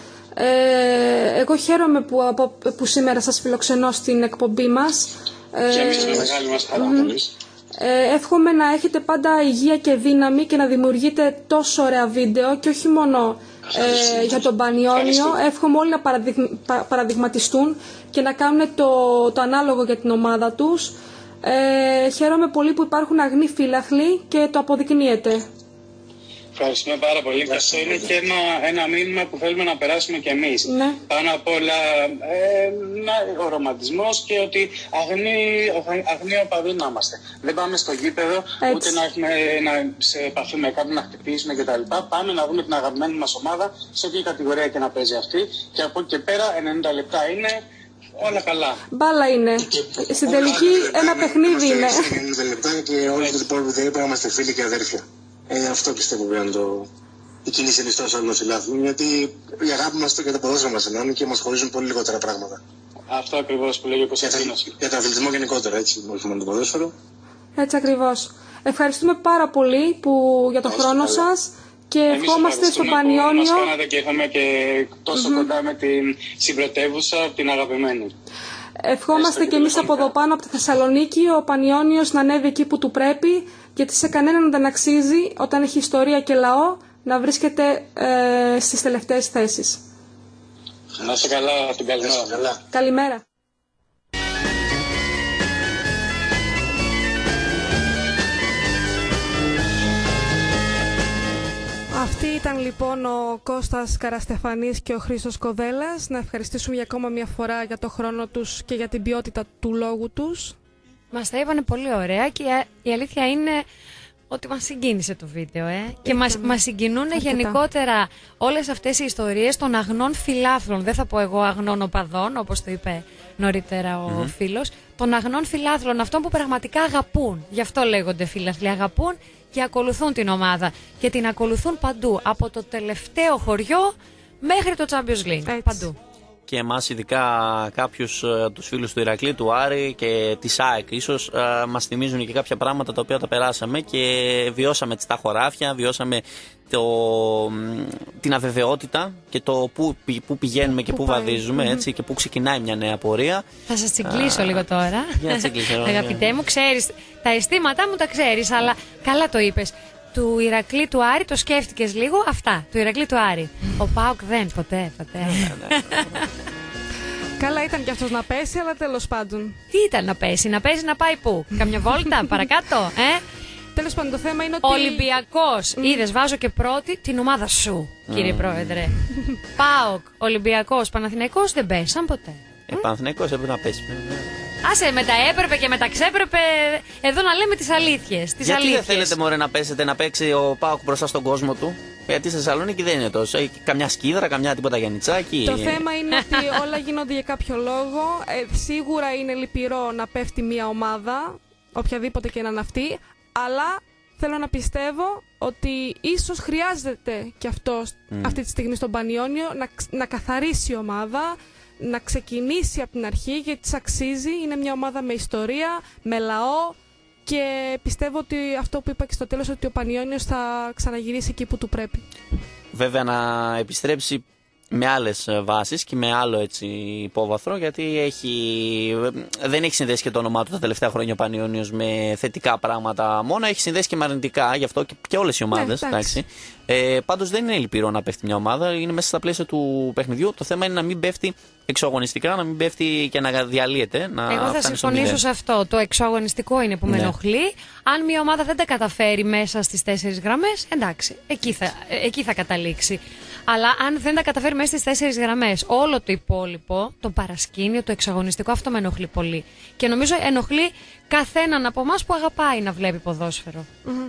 Εγώ χαίρομαι που σήμερα σας φιλοξενώ στην εκπομπή μας. Και εμείς με μεγάλη μας χαρά. Εύχομαι να έχετε πάντα υγεία και δύναμη και να δημιουργείτε τόσο ωραία βίντεο και όχι μόνο για τον Πανιόνιο. Εύχομαι όλοι να παραδειγματιστούν και να κάνουν το ανάλογο για την ομάδα τους. Χαίρομαι πολύ που υπάρχουν αγνοί φίλαθλοι και το αποδεικνύεται. Ευχαριστούμε πάρα πολύ. Και αυτό είναι και ένα μήνυμα που θέλουμε να περάσουμε κι εμείς. Ναι. Πάνω απ' όλα ο ρομαντισμός και ότι αγνοί οπαδοί να είμαστε. Δεν πάμε στο γήπεδο, ούτε να έχουμε σε επαφή με κάποιον να χτυπήσουμε κτλ. Πάμε να δούμε την αγαπημένη μας ομάδα, σε όποια κατηγορία και να παίζει αυτή. Και από εκεί και πέρα 90 λεπτά είναι όλα καλά. Μπάλα είναι. Στην τελική ένα παιχνίδι είναι. 90 λεπτά και όλοι το υπόλοιπο δεν είπα, είμαστε φίλοι και αδέρφια. Αυτό πιστεύω που είναι η κοινή συνιστόσα όλων των φιλάθλων, γιατί η αγάπη μας και το ποδόσφαιρο μας ενώνει και μας χωρίζουν πολύ λιγότερα πράγματα. Αυτό ακριβώς που λέγει ο Κωνσταντίνος. Για τον αθλητισμό γενικότερα, έτσι, όχι μόνο το ποδόσφαιρο. Έτσι ακριβώς. Ευχαριστούμε πάρα πολύ για τον χρόνο σας και ευχόμαστε στο Πανιόνιο. Μας κάνατε και είχαμε και τόσο κοντά με την συμπρωτεύουσα, την αγαπημένη. Ευχόμαστε και εμείς από εδώ πάνω, από τη Θεσσαλονίκη, ο Πανιόνιος να ανέβει εκεί που του πρέπει, γιατί σε κανέναν δεν αξίζει, όταν έχει ιστορία και λαό, να βρίσκεται στις τελευταίες θέσεις. Να είσαι καλά, την καλημέρα. Καλημέρα. Αυτή ήταν λοιπόν ο Κώστας Καραστεφανής και ο Χρήστος Κοδέλας. Να ευχαριστήσουμε για ακόμα μια φορά για το χρόνο τους και για την ποιότητα του λόγου τους. Μας τα είπανε πολύ ωραία και η αλήθεια είναι ότι μας συγκίνησε το βίντεο. Και μας συγκινούν γενικότερα όλες αυτές οι ιστορίες των αγνών φιλάθλων. Δεν θα πω εγώ αγνών οπαδών, όπως το είπε νωρίτερα ο φίλος. Των αγνών φιλάθλων, αυτών που πραγματικά αγαπούν. Γι' αυτό λέγονται φιλάθλοι. Αγαπούν και ακολουθούν την ομάδα. Και την ακολουθούν παντού. Από το τελευταίο χωριό μέχρι το Champions League. Παντού. Και εμάς ειδικά κάποιους τους φίλους του Ηρακλή, του Άρη και της ΑΕΚ ίσως μας θυμίζουν και κάποια πράγματα τα οποία τα περάσαμε και βιώσαμε τα χωράφια, βιώσαμε την αβεβαιότητα και το πού πηγαίνουμε και πού βαδίζουμε έτσι, και πού ξεκινάει μια νέα πορεία. Θα σας τσιγκλίσω λίγο τώρα. Αγαπητέ μου, ξέρεις, τα αισθήματά μου τα ξέρεις, αλλά καλά το είπες. Του Ηρακλή του Άρη το σκέφτηκες λίγο, αυτά. Του Ηρακλή του Άρη. Ο ΠΑΟΚ δεν, ποτέ. Καλά ήταν κι αυτός να πέσει, αλλά τέλος πάντων. Τι ήταν να πέσει να πάει πού? Καμιά βόλτα, παρακάτω, Τέλος πάντων, το θέμα είναι ότι. Ολυμπιακός. Είδες, βάζω και πρώτη την ομάδα σου, κύριε Πρόεδρε. ΠΑΟΚ, Ολυμπιακός, Παναθηναϊκός δεν πέσαν ποτέ. Παναθηναϊκός έπρεπε να πέσει. Άσε, με τα έπρεπε και με τα ξέπρεπε. Εδώ να λέμε τις αλήθειες. Γιατί δεν θέλετε, μωρέ, να πέσετε, να παίξει ο ΠΑΟΚ μπροστά στον κόσμο του? Γιατί στη Θεσσαλονίκη δεν είναι τόσο. Έχει καμιά σκίδρα, καμιά τίποτα γιαννιτσάκι. Το θέμα είναι ότι όλα γίνονται για κάποιο λόγο. Σίγουρα είναι λυπηρό να πέφτει μια ομάδα, οποιαδήποτε και να είναι αυτή. Αλλά θέλω να πιστεύω ότι ίσως χρειάζεται και αυτό αυτή τη στιγμή στον Πανιόνιο να καθαρίσει η ομάδα, να ξεκινήσει από την αρχή, γιατί της αξίζει. Είναι μια ομάδα με ιστορία, με λαό και πιστεύω ότι αυτό που είπα και στο τέλος, ότι ο Πανιόνιος θα ξαναγυρίσει εκεί που του πρέπει. Βέβαια να επιστρέψει με άλλες βάσεις και με άλλο έτσι υπόβαθρο, γιατί δεν έχει συνδέσει και το όνομά του τα τελευταία χρόνια ο Πανιόνιος με θετικά πράγματα μόνο, έχει συνδέσει και με αρνητικά, γι' αυτό και όλες οι ομάδες. Πάντως δεν είναι λυπηρό να πέφτει μια ομάδα, είναι μέσα στα πλαίσια του παιχνιδιού. Το θέμα είναι να μην πέφτει εξωαγωνιστικά, να μην πέφτει και να διαλύεται. Εγώ θα συμφωνήσω σε αυτό. Το εξωαγωνιστικό είναι που με ενοχλεί. Αν μια ομάδα δεν τα καταφέρει μέσα στις 4 γραμμές, εντάξει, εκεί θα καταλήξει. Αλλά αν δεν τα καταφέρει μέσα στις 4 γραμμές, όλο το υπόλοιπο, το παρασκήνιο, το εξαγωνιστικό, αυτό με ενοχλεί πολύ. Και νομίζω ενοχλεί καθέναν από εμάς που αγαπάει να βλέπει ποδόσφαιρο.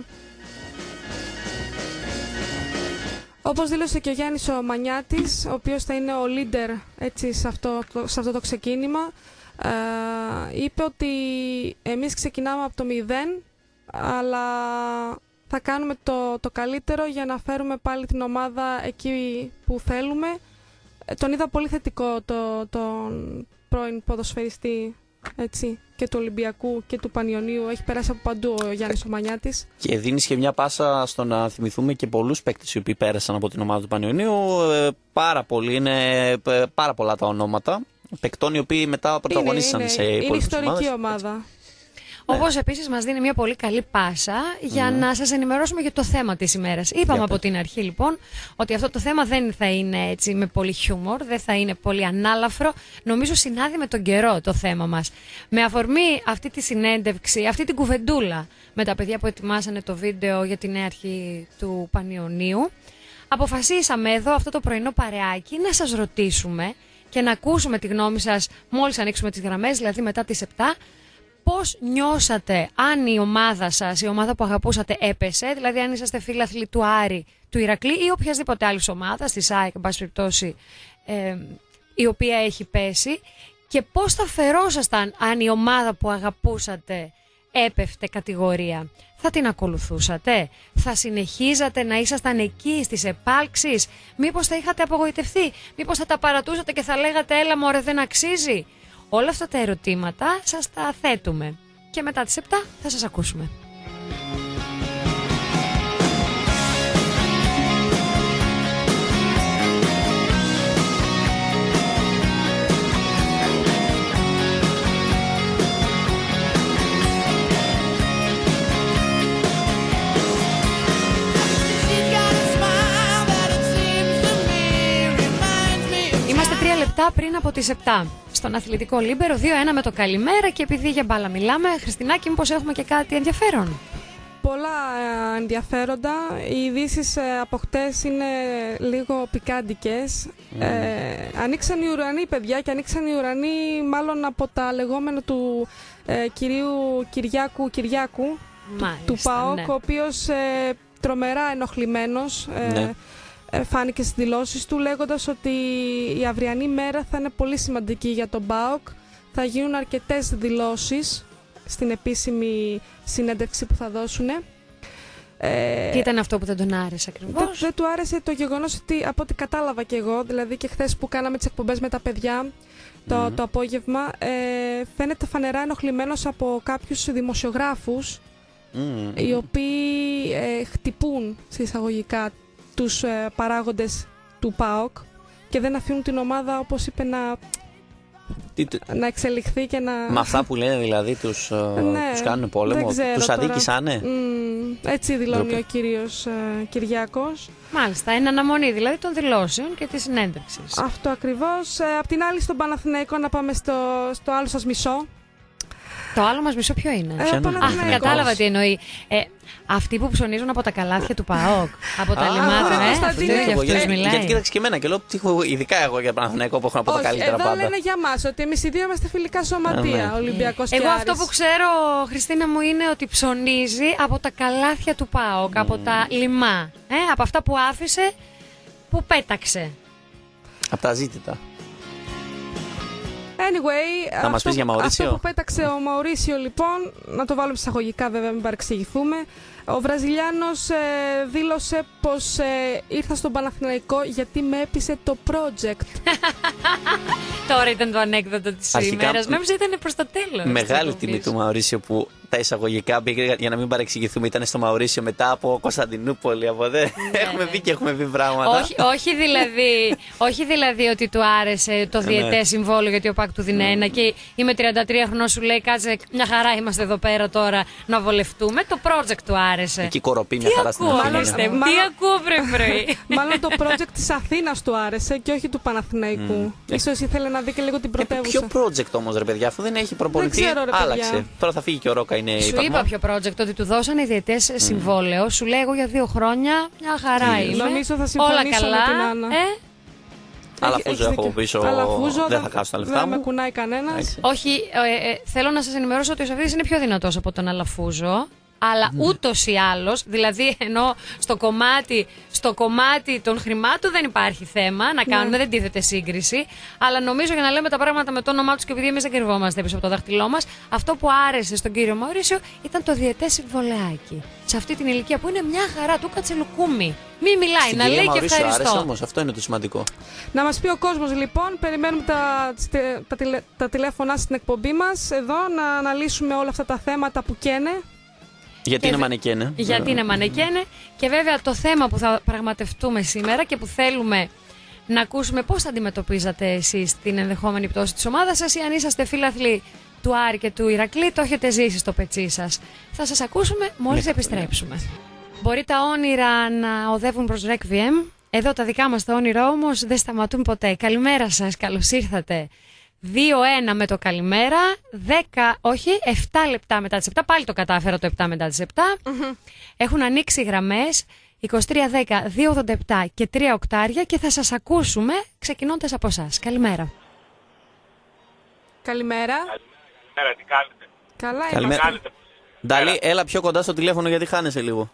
Όπως δήλωσε και ο Γιάννης ο Μανιάτης, ο οποίος θα είναι ο leader έτσι, σε αυτό το ξεκίνημα, είπε ότι εμείς ξεκινάμε από το 0, αλλά θα κάνουμε το καλύτερο για να φέρουμε πάλι την ομάδα εκεί που θέλουμε. Τον είδα πολύ θετικό τον πρώην ποδοσφαιριστή έτσι, και του Ολυμπιακού και του Πανιωνίου. Έχει περάσει από παντού ο Γιάννης ο Μανιάτης. Και δίνεις και μια πάσα στο να θυμηθούμε και πολλούς παίκτες οι οποίοι πέρασαν από την ομάδα του Πανιωνίου. Είναι πάρα πολλά τα ονόματα παικτών οι οποίοι μετά πρωταγωνίστησαν σε υπόλοιπες ομάδες. Είναι ιστορική ομάδα. Όπως επίσης μας δίνει μια πολύ καλή πάσα για να σας ενημερώσουμε για το θέμα της ημέρας. Είπαμε από την αρχή λοιπόν ότι αυτό το θέμα δεν θα είναι έτσι με πολύ χιούμορ, δεν θα είναι πολύ ανάλαφρο. Νομίζω συνάδει με τον καιρό το θέμα μας. Με αφορμή αυτή τη συνέντευξη, αυτή την κουβεντούλα με τα παιδιά που ετοιμάσανε το βίντεο για την νέα αρχή του Πανιωνίου, αποφασίσαμε εδώ αυτό το πρωινό παρεάκι να σας ρωτήσουμε και να ακούσουμε τη γνώμη σας μόλις ανοίξουμε τις γραμμές, δηλαδή μετά τις 7. Πώς νιώσατε αν η ομάδα σας, η ομάδα που αγαπούσατε έπεσε, δηλαδή αν είσαστε φίλαθλοι του Άρη, του Ηρακλή ή οποιασδήποτε άλλης ομάδας, της ΑΕΚ, εν πάση περιπτώσει, η οποία έχει πέσει, και πώς θα φερόσασταν αν η ομάδα που αγαπούσατε έπεφτε κατηγορία. Θα την ακολουθούσατε, θα συνεχίζατε να ήσασταν εκεί στις επάλξεις, μήπως θα είχατε απογοητευτεί, μήπως θα τα παρατούσατε και θα λέγατε έλα μωρέ δεν αξίζει. Όλα αυτά τα ερωτήματα σας τα θέτουμε και μετά τις 7 θα σας ακούσουμε. Είμαστε 3 λεπτά πριν από τις 7. Στον αθλητικό Λίμπερο 2-1 με το καλημέρα, και επειδή για μπάλα μιλάμε, Χριστινάκη, μήπως έχουμε και κάτι ενδιαφέρον? Πολλά ενδιαφέροντα. Οι ειδήσεις από χτες είναι λίγο πικάντικες. Ανοίξαν οι ουρανοί, παιδιά, και ανοίξαν οι ουρανοί μάλλον από τα λεγόμενα του κυρίου Κυριάκου του ΠΑΟΚ, ο οποίος τρομερά ενοχλημένος φάνηκε στις δηλώσεις του, λέγοντας ότι η αυριανή μέρα θα είναι πολύ σημαντική για τον ΠΑΟΚ. Θα γίνουν αρκετές δηλώσεις στην επίσημη συνέντευξη που θα δώσουν. Τι ήταν αυτό που δεν τον άρεσε ακριβώς? Δεν του άρεσε το γεγονός ότι, από ό,τι κατάλαβα και εγώ, δηλαδή και χθες που κάναμε τις εκπομπές με τα παιδιά το απόγευμα, φαίνεται φανερά ενοχλημένος από κάποιους δημοσιογράφους οι οποίοι χτυπούν σε εισαγωγικά τους παράγοντες του ΠΑΟΚ και δεν αφήνουν την ομάδα, όπως είπε, να εξελιχθεί και να... Με αυτά που λένε δηλαδή τους κάνουν πόλεμο, τους αδίκησανε. Έτσι δηλώνει ο κύριος Κυριάκος. Μάλιστα, είναι αναμονή δηλαδή των δηλώσεων και της συνέντευξης. Αυτό ακριβώς. Απ' την άλλη, στον Παναθηναϊκό, να πάμε στο άλλο σας μισό. Το άλλο μας μισό ποιο είναι? Κατάλαβα τι εννοεί. Αυτοί που ψωνίζουν από τα καλάθια του ΠΑΟΚ, από τα λιμάτια, γιατί κοίταξε και εμένα και λέω, ειδικά εγώ για Παναθηναϊκό που έχω να πω τα καλύτερα πάντα. Εδώ λένε για μας ότι εμείς οι δύο είμαστε φιλικά σωματεία, Ολυμπιακός και Άρης. Εγώ αυτό που ξέρω, Χριστίνα μου, είναι ότι ψωνίζει από τα καλάθια του ΠΑΟΚ, από τα λιμά, από αυτά που άφησε, που πέταξε. Από τα ζήτητα. Anyway, θα μας πεις για Μαουρίσιο? Αυτό που πέταξε ο Μαουρίσιο, λοιπόν, να το βάλουμε εισαγωγικά βέβαια, μην παρεξηγηθούμε. Ο Βραζιλιάνος δήλωσε πως ήρθα στον Παναθηναϊκό γιατί με έπεισε το project. Τώρα ήταν το ανέκδοτο της ημέρας. Νόμιζα ήταν προς το τέλος. Μεγάλη τιμή του Μαουρίσιο που τα εισαγωγικά πήγε, για να μην παρεξηγηθούμε, ήταν στο Μαουρίσιο μετά από Κωνσταντινούπολη. Από δε. Έχουμε πει και έχουμε πει πράγματα. Όχι δηλαδή ότι του άρεσε το διετές συμβόλαιο γιατί ο ΠΑΚ του δίνει ένα και είμαι 33 χρονών, σου λέει κάτσε μια χαρά είμαστε εδώ πέρα τώρα να βολευτούμε. Το project του άρεσε. Εκεί κοροπή μια χαρά στην Αθήνα. Τι ακούω πρωί. Μάλλον το project της Αθήνας του άρεσε και όχι του Παναθηναϊκού. Ίσως ήθελε να δει και λίγο την πρωτεύουσα. Ποιο project όμως ρε παιδιά, αφού δεν έχει προπονητή, άλλαξε. Τώρα θα φύγει και ο Ρόκα. Σου είπα ποιο project, ότι του δώσανε διετές συμβόλαιο. Σου λέει εγώ για 2 χρόνια μια χαρά είμαι. Νομίζω θα συμφωνήσω με την Άννα. Αλαφούζο έχω πίσω, δεν θα χάσω τα λεφτά μου. Δεν με κουνάει κανένας. Όχι, θέλω να σας ενημερώσω ότι ο Σαββίδης είναι πιο δυνατός από τον Αλαφούζο. Αλλά ούτως ή άλλως, δηλαδή ενώ στο κομμάτι των χρημάτων δεν υπάρχει θέμα να κάνουμε, δεν τίθεται σύγκριση. Αλλά νομίζω, για να λέμε τα πράγματα με το όνομά τους και επειδή εμείς δεν κρυβόμαστε πίσω από το δάχτυλό μας, αυτό που άρεσε στον κύριο Μαουρίσιο ήταν το διετές συμβολεάκι. Σε αυτή την ηλικία που είναι μια χαρά, του κάτσε λουκούμι. Μη μιλάει, να λέει και ευχαριστώ. Άρεσε όμως, αυτό είναι το σημαντικό. Να μας πει ο κόσμος λοιπόν, περιμένουμε τα τηλέφωνα στην εκπομπή μας εδώ να αναλύσουμε όλα αυτά τα θέματα που καίνε. Γιατί είναι μανεκένε. Γιατί είναι μανεκένε. Και βέβαια το θέμα που θα πραγματευτούμε σήμερα και που θέλουμε να ακούσουμε πώς θα αντιμετωπίζατε εσείς την ενδεχόμενη πτώση της ομάδας σας ή αν είσαστε φίλαθλοι του Άρη και του Ηρακλή, το έχετε ζήσει στο πετσί σας. Θα σας ακούσουμε μόλις επιστρέψουμε. Μπορεί τα όνειρα να οδεύουν προς Requiem. Εδώ τα δικά μας τα όνειρα όμως δεν σταματούν ποτέ. Καλημέρα σας, καλώς ήρθατε. 2-1 με το καλημέρα, 7 λεπτά μετά τις 7, πάλι το κατάφερα το 7 μετά τις 7. Έχουν ανοίξει γραμμές 2310, 287 και 3 οκτάρια και θα σας ακούσουμε ξεκινώντας από εσάς. Καλημέρα. Καλημέρα. Καλημέρα, τι κάνετε? Καλά είμαστε. Νταλή, έλα πιο κοντά στο τηλέφωνο γιατί χάνεσαι λίγο.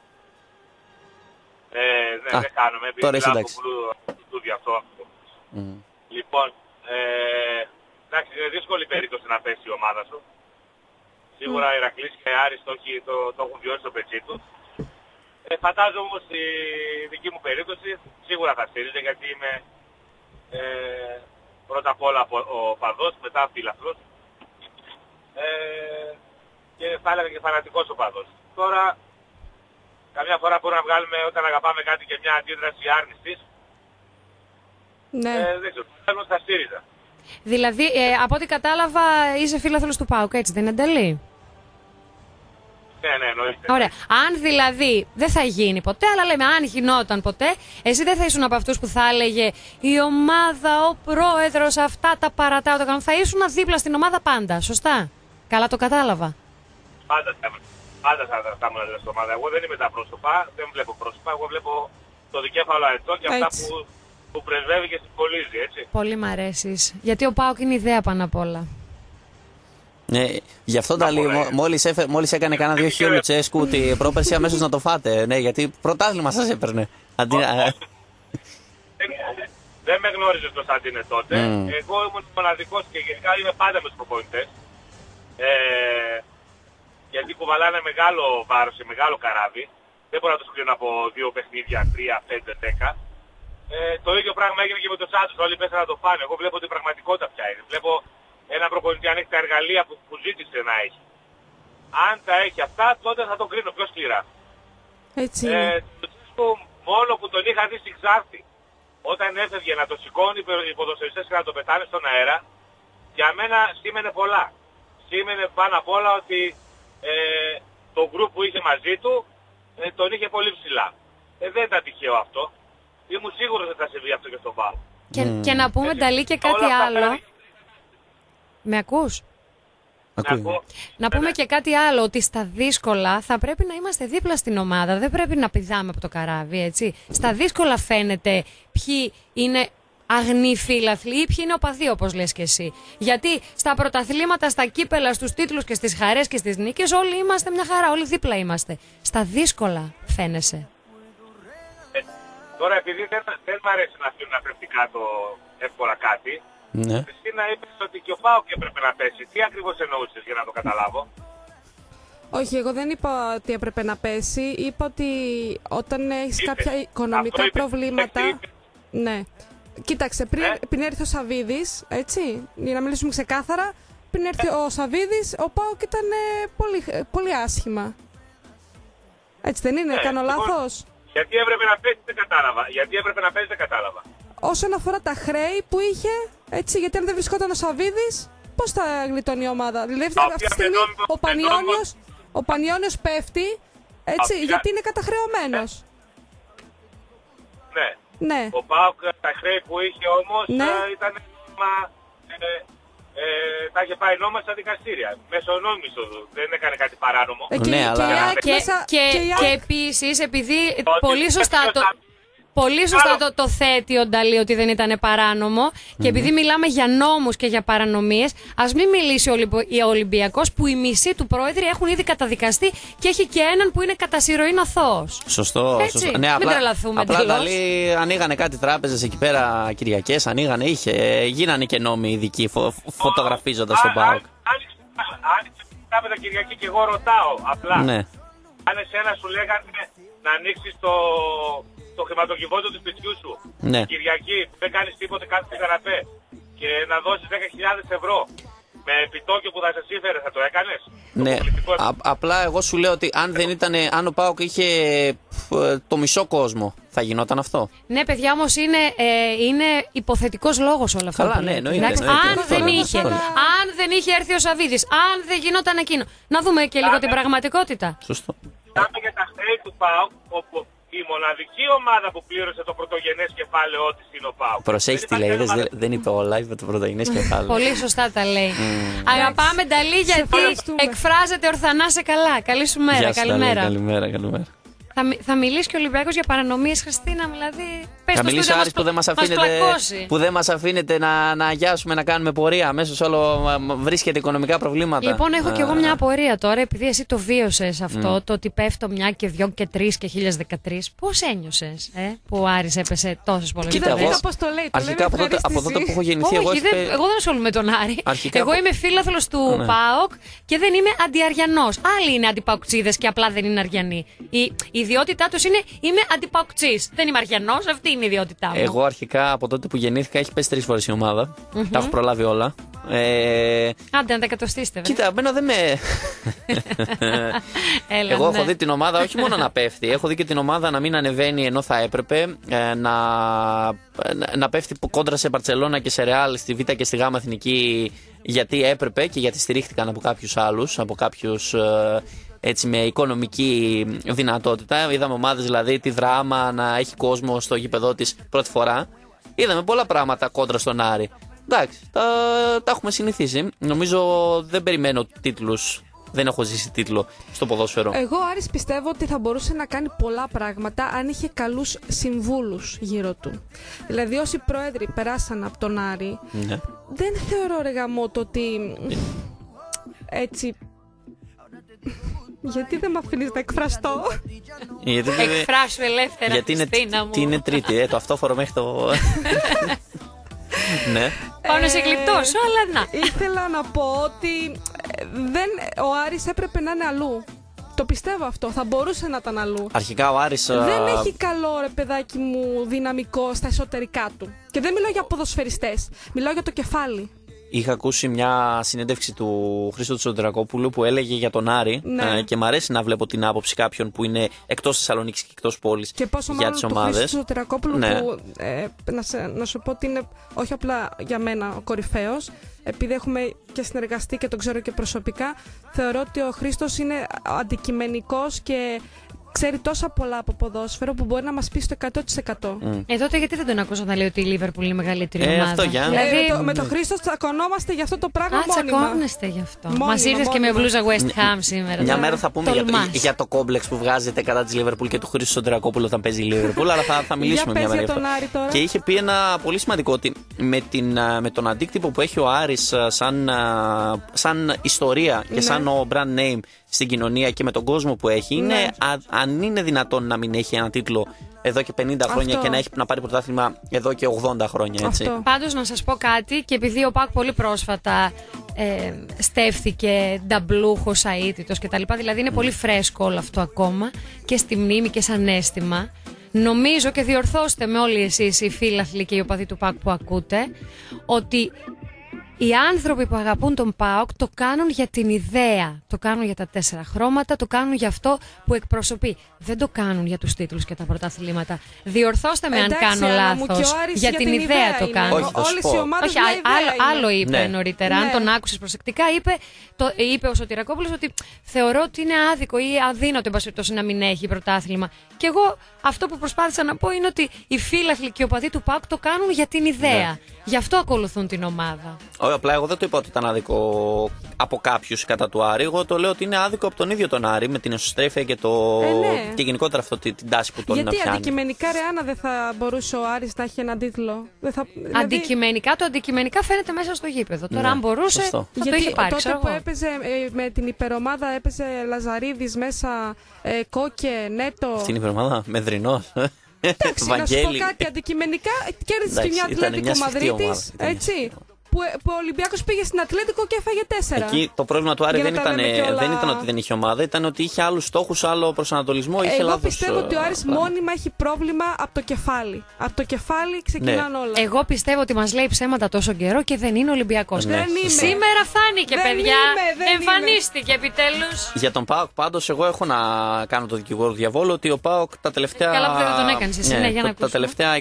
Δεν κάνουμε, τώρα είσαι εντάξει. Αυτό. Λοιπόν, εντάξει, είναι δύσκολη περίπτωση να πέσει η ομάδα σου. Σίγουρα η Ηρακλής και η Άρης το έχουν βιώσει στο πετσί του. Φαντάζομαι όμως η δική μου περίπτωση σίγουρα θα στηρίζεται γιατί είμαι πρώτα απ' όλα ο παδός, μετά φίλαθλος και θα έλεγα και φανατικός ο παδός. Τώρα, καμιά φορά μπορούμε να βγάλουμε όταν αγαπάμε κάτι και μια αντίδραση άρνησης. Ναι. Δεν ξέρω, θέλω στα ΣΥΡΙΖΑ. Δηλαδή, από ό,τι κατάλαβα, είσαι φίλαθλος του ΠΑΟΚ, έτσι δεν είναι, Νταλή? Ναι, εννοείται. Ωραία. Αν δηλαδή δεν θα γίνει ποτέ, αλλά λέμε αν γινόταν ποτέ, εσύ δεν θα ήσουν από αυτούς που θα έλεγε η ομάδα, ο πρόεδρος, αυτά τα παρατάω, το κάνω. Θα ήσουν δίπλα στην ομάδα πάντα, σωστά? Καλά το κατάλαβα. Πάντα θα ήμουν στην ομάδα. Εγώ δεν είμαι τα πρόσωπα, δεν βλέπω πρόσωπα. Εγώ βλέπω το δικέφαλο αετό και αυτά που πρεσβεύει και συμβολίζει, έτσι. Πολύ μ' αρέσεις. Γιατί ο ΠΑΟΚ είναι ιδέα πάνω απ' όλα. Γι' αυτό μόλις έκανε κανένα 2 χιλιό Λουτσέσκου την πρόπερση αμέσως να το φάτε. Ναι, γιατί πρωτάθλημα σας έπαιρνε. Δεν με γνώριζες το Σαντίνε τότε. Εγώ ήμουν μοναδικός και γενικά είμαι πάντα με τους προπονητές. Γιατί κουβαλάνε μεγάλο βάρος και μεγάλο καράβι. Δεν μπορώ να τους κρίνω από 2 παιχνίδια, 3, 5, 10. Το ίδιο πράγμα έγινε και με το Σάντος. Όλοι πέσανε να το φάνε. Εγώ βλέπω την πραγματικότητα πια είναι. Βλέπω ένα προπονητή αν έχει τα εργαλεία που ζήτησε να έχει. Αν τα έχει αυτά, τότε θα τον κρίνω πιο σκληρά. Έτσι. Μόνο που τον είχα δει στην Ξάρτη, όταν έφευγε να το σηκώνει οι ποδοσφαιριστές και να το πετάνε στον αέρα, για μένα σήμαινε πολλά. Σήμαινε πάνω απ' όλα ότι το γκρουπ που είχε μαζί του τον είχε πολύ ψηλά. Δεν ήταν τυχαίο αυτό. Ήμουν σίγουρος ότι θα συμβεί αυτό και στον ΠΑΟΚ. Και να πούμε, Νταλή, και κάτι άλλο. Με ακούς? Να πούμε και κάτι άλλο, ότι στα δύσκολα θα πρέπει να είμαστε δίπλα στην ομάδα. Δεν πρέπει να πηδάμε από το καράβι, έτσι. Στα δύσκολα φαίνεται ποιοι είναι αγνοί φίλαθλοι ή ποιοι είναι οπαδοί, όπως λες και εσύ. Γιατί στα πρωταθλήματα, στα κύπελα, στους τίτλους και στις χαρές και στις νίκες όλοι είμαστε μια χαρά, όλοι δίπλα είμαστε. Στα δύσκολα φαίνεσαι. Τώρα επειδή δεν μ' αρέσει να αφήνουν αφρεπτικά το εύκολα κάτι, ναι. Εσύ να είπες ότι και ο ΠΑΟΚ έπρεπε να πέσει. Τι ακριβώς εννοούσες για να το καταλάβω? Όχι, εγώ δεν είπα ότι έπρεπε να πέσει. Είπα ότι όταν έχεις κάποια οικονομικά προβλήματα. Ναι. Κοίταξε, πριν έρθει ο Σαββίδης, έτσι, για να μιλήσουμε ξεκάθαρα, πριν έρθει ο Σαββίδης, ο ΠΑΟΚ ήταν πολύ άσχημα. Έτσι δεν είναι, κάνω λάθος? Γιατί έπρεπε να πέσει, δεν κατάλαβα. Όσον αφορά τα χρέη που είχε, έτσι, γιατί αν δεν βρισκόταν ο Σαββίδης, πώς θα γλιτώνει η ομάδα? Δηλαδή αυτή τη στιγμή ο Πανιόνιος πέφτει, έτσι, γιατί είναι καταχρεωμένος. Ναι. Ο ΠΑΟΚ τα χρέη που είχε όμως ήταν τα είχε πάει νόμιμα στα δικαστήρια. Μέσω νόμιμης οδού. Δεν έκανε κάτι παράνομο. Και επίσης, επειδή πολύ σωστά το θέτει ο Νταλή ότι δεν ήταν παράνομο, και επειδή μιλάμε για νόμους και για παρανομίες, ας μην μιλήσει ο Ολυμπιακός, που οι μισοί του πρόεδροι έχουν ήδη καταδικαστεί και έχει και έναν που είναι κατά συρροήν αθώος. Σωστό. Ναι, μην τρελαθούμε. Απλά Νταλή, ανοίγανε κάτι τράπεζες εκεί πέρα Κυριακές, γίνανε και νόμοι ειδικοί φωτογραφίζοντας τον ΠΑΟΚ. Άνοιξε τράπεζα Κυριακή και εγώ ρωτάω απλά. Ναι. Αν εσένα σου λέγανε να ανοίξεις το χρηματοκιβώτιο του σπιτιού σου, ναι, Κυριακή, που δεν κάνεις τίποτε, κάνεις την καναπέ, και να δώσεις 10.000 ευρώ με επιτόκιο που θα σε σύμφερε, θα το έκανες? Ναι, απλά εγώ σου λέω ότι αν ο ΠΑΟΚ είχε το μισό κόσμο, θα γινόταν αυτό. Ναι, παιδιά, όμως είναι υποθετικός λόγος όλα αυτά. Καλά, ναι, εννοείται. Αν δεν είχε έρθει ο Σαββίδης, αν δεν γινόταν εκείνο. Να δούμε και λίγο την πραγματικότητα. Σωστό. Μιλάμε για τα χρέη του ΠΑΟΚ, όπου η μοναδική ομάδα που πλήρωσε το πρωτογενές κεφάλαιό της είναι ο ΠΑΟΚ. Προσέχει τι λέει, δεν είπε όλα, είπε το πρωτογενές κεφάλαιο. Πολύ σωστά τα λέει. Αγαπάμε Νταλή, γιατί εκφράζεται ορθανά σε καλά. Καλή σου μέρα, καλημέρα. Καλημέρα. Θα μιλήσει και ο Ολυμπιακός για παρανομίες, Χριστίνα, δηλαδή. Θα μιλήσει ο Άρης που δεν μας αφήνετε να αγιάσουμε, να κάνουμε πορεία. Αμέσως όλο βρίσκεται οικονομικά προβλήματα. Λοιπόν, έχω κι εγώ μια απορία τώρα, επειδή εσύ το βίωσες αυτό, το ότι πέφτω μια και δυο και τρεις και 2013. Πώς ένιωσες που ο Άρης έπεσε τόσες πολλές φορές? Κοίτα πώς το λέει. Αρχικά από τότε που έχω γεννηθεί, εγώ δεν ασχολούμαι με τον Άρη. Εγώ είμαι φίλαθλος του ΠΑΟΚ και δεν είμαι αντιαριανός. Άλλοι είναι αντιπαοκτσίδες και απλά δεν είναι αριανοί. Η ιδιότητά τους είναι είμαι αντιπαοκτσής. Δεν είμαι αριανός, αυτή είναι η ιδιότητά μου. Εγώ αρχικά από τότε που γεννήθηκα έχει πέσει 3 φορές η ομάδα. Τα έχω προλάβει όλα. Άντε να τα εκατοστήσετε. Κοίτα, εμένα δεν με. Εγώ έχω δει την ομάδα όχι μόνο να πέφτει, έχω δει και την ομάδα να μην ανεβαίνει ενώ θα έπρεπε, να πέφτει κόντρα σε Μπαρτσελώνα και σε Ρεάλ, στη Β και στη Γ εθνική, γιατί έπρεπε και γιατί στηρίχτηκαν από κάποιους άλλους, από κάποιους έτσι με οικονομική δυνατότητα. Είδαμε ομάδες δηλαδή τη Δράμα να έχει κόσμο στο γήπεδό της πρώτη φορά. Είδαμε πολλά πράγματα κόντρα στον Άρη. Εντάξει, τα έχουμε συνηθίσει. Νομίζω δεν περιμένω τίτλους. Δεν έχω ζήσει τίτλο στο ποδόσφαιρο. Εγώ Άρης πιστεύω ότι θα μπορούσε να κάνει πολλά πράγματα αν είχε καλούς συμβούλους γύρω του. Δηλαδή όσοι πρόεδροι περάσαν από τον Άρη, ναι, δεν θεωρώ ρε γαμώτο ότι έτσι. Γιατί δεν με αφήνεις να εκφραστώ? Εκφράσου ελεύθερα, Χριστίνα μου. Τι είναι τρίτη, το αυτόφορο μέχρι το... Ναι. Πάνω σε γλυπτός, αλλά να. Ήθελα να πω ότι ο Άρης έπρεπε να είναι αλλού. Το πιστεύω αυτό, θα μπορούσε να ήταν αλλού. Αρχικά ο Άρης... Δεν έχει καλό ρε παιδάκι μου δυναμικό στα εσωτερικά του. Και δεν μιλάω για ποδοσφαιριστές, μιλάω για το κεφάλι. Είχα ακούσει μια συνέντευξη του Χρήστο Τσοντρακόπουλου που έλεγε για τον Άρη, ναι, και μου αρέσει να βλέπω την άποψη κάποιων που είναι εκτός Θεσσαλονίκης και εκτός πόλης για τις ομάδες. Και πόσο Χρήστο Τσοντρακόπουλου, ναι, που να σου πω ότι είναι όχι απλά για μένα ο κορυφαίος, επειδή έχουμε και συνεργαστεί και τον ξέρω και προσωπικά, θεωρώ ότι ο Χρήστος είναι αντικειμενικός και ξέρει τόσα πολλά από ποδόσφαιρο που μπορεί να μας πει στο 100%. Τότε γιατί δεν τον ακούσα να λέει ότι η Λίβερπουλ είναι μεγαλύτερη ομάδα? Αυτό για. Δηλαδή, με τον Χρήστο τσακωνόμαστε για αυτό το πράγμα μόνιμα. Τσακώνεστε γι' αυτό. Μας ήρθες και με μπλούζα West Ham σήμερα. Μια μέρα θα πούμε για το κόμπλεξ που βγάζετε κατά της Λίβερπουλ και του Χρήστου Τσοντρακόπουλου όταν παίζει η Λίβερπουλ, αλλά θα μιλήσουμε μια μέρα. Και είχε πει ένα πολύ σημαντικό, ότι με τον αντίκτυπο που έχει ο Άρης σαν ιστορία και σαν ο brand name στην κοινωνία και με τον κόσμο που έχει, είναι αν είναι δυνατόν να μην έχει ένα τίτλο εδώ και 50 χρόνια και να πάρει πρωτάθλημα εδώ και 80 χρόνια, έτσι. Πάντως να σας πω κάτι, και επειδή ο ΠΑΟΚ πολύ πρόσφατα στέφθηκε νταμπλούχος, αίτητος κτλ. Δηλαδή είναι πολύ φρέσκο όλο αυτό ακόμα και στη μνήμη και σαν αίσθημα. Νομίζω, και διορθώστε με όλοι εσείς οι φίλαθλοι και οι οπαδοί του ΠΑΟΚ που ακούτε, ότι οι άνθρωποι που αγαπούν τον ΠΑΟΚ το κάνουν για την ιδέα, το κάνουν για τα 4 χρώματα, το κάνουν για αυτό που εκπροσωπεί. Δεν το κάνουν για τους τίτλους και τα πρωταθλήματα. Διορθώστε με αν κάνω λάθος. Για την ιδέα το κάνουν. Όλες οι ομάδες Όχι, άλλο είπε νωρίτερα. Αν τον άκουσες προσεκτικά, είπε ο Σωτηρακόπουλος ότι θεωρώ ότι είναι άδικο ή αδύνατο εν πάση περιπτώσει να μην έχει πρωτάθλημα. Και εγώ αυτό που προσπάθησα να πω είναι ότι οι φίλαθλοι και οι οπαδοί του ΠΑΟΚ το κάνουν για την ιδέα. Γι' αυτό ακολουθούν την ομάδα. Όχι, απλά εγώ δεν το είπα ότι ήταν άδικο από κάποιους κατά του Άρη. Εγώ το λέω ότι είναι άδικο από τον ίδιο τον Άρη με την εσωστρέφεια και, και γενικότερα αυτό την τάση που τον πιάνει. Γιατί αντικειμενικά, Ρεάνα, δεν θα μπορούσε ο Άρης να έχει έναν τίτλο? Αντικειμενικά, το αντικειμενικά φαίνεται μέσα στο γήπεδο. Τώρα, αν μπορούσε, θα το είχε πάρει. Τότε που έπαιζε με την υπερομάδα, έπαιζε Λαζαρίδης μέσα, Κόκε, Νέτο. Στην υπερομάδα, Μεδρινός. Εντάξει, να σου πω κάτι, αντικειμενικά κέρδισε και μια Ατλέτικο Μαδρίτης, έτσι. Που ο Ολυμπιακός πήγε στην Ατλέτικο και έφαγε 4. Εκεί το πρόβλημα του Άρη δεν ήταν ότι δεν είχε ομάδα, ήταν ότι είχε άλλους στόχους, άλλο προσανατολισμό. Εγώ πιστεύω ότι ο Άρης μόνιμα έχει πρόβλημα από το κεφάλι. Από το κεφάλι ξεκινάνε όλα. Εγώ πιστεύω ότι μας λέει ψέματα τόσο καιρό και δεν είναι Ολυμπιακός. Σήμερα φάνηκε, παιδιά. Εμφανίστηκε επιτέλους. Για τον ΠΑΟΚ πάντως, εγώ έχω να κάνω το δικηγόρο διαβόλου ότι ο ΠΑΟΚ τα τελευταία. Καλά που δεν τον έκανες εσύ, για να τα τελευταία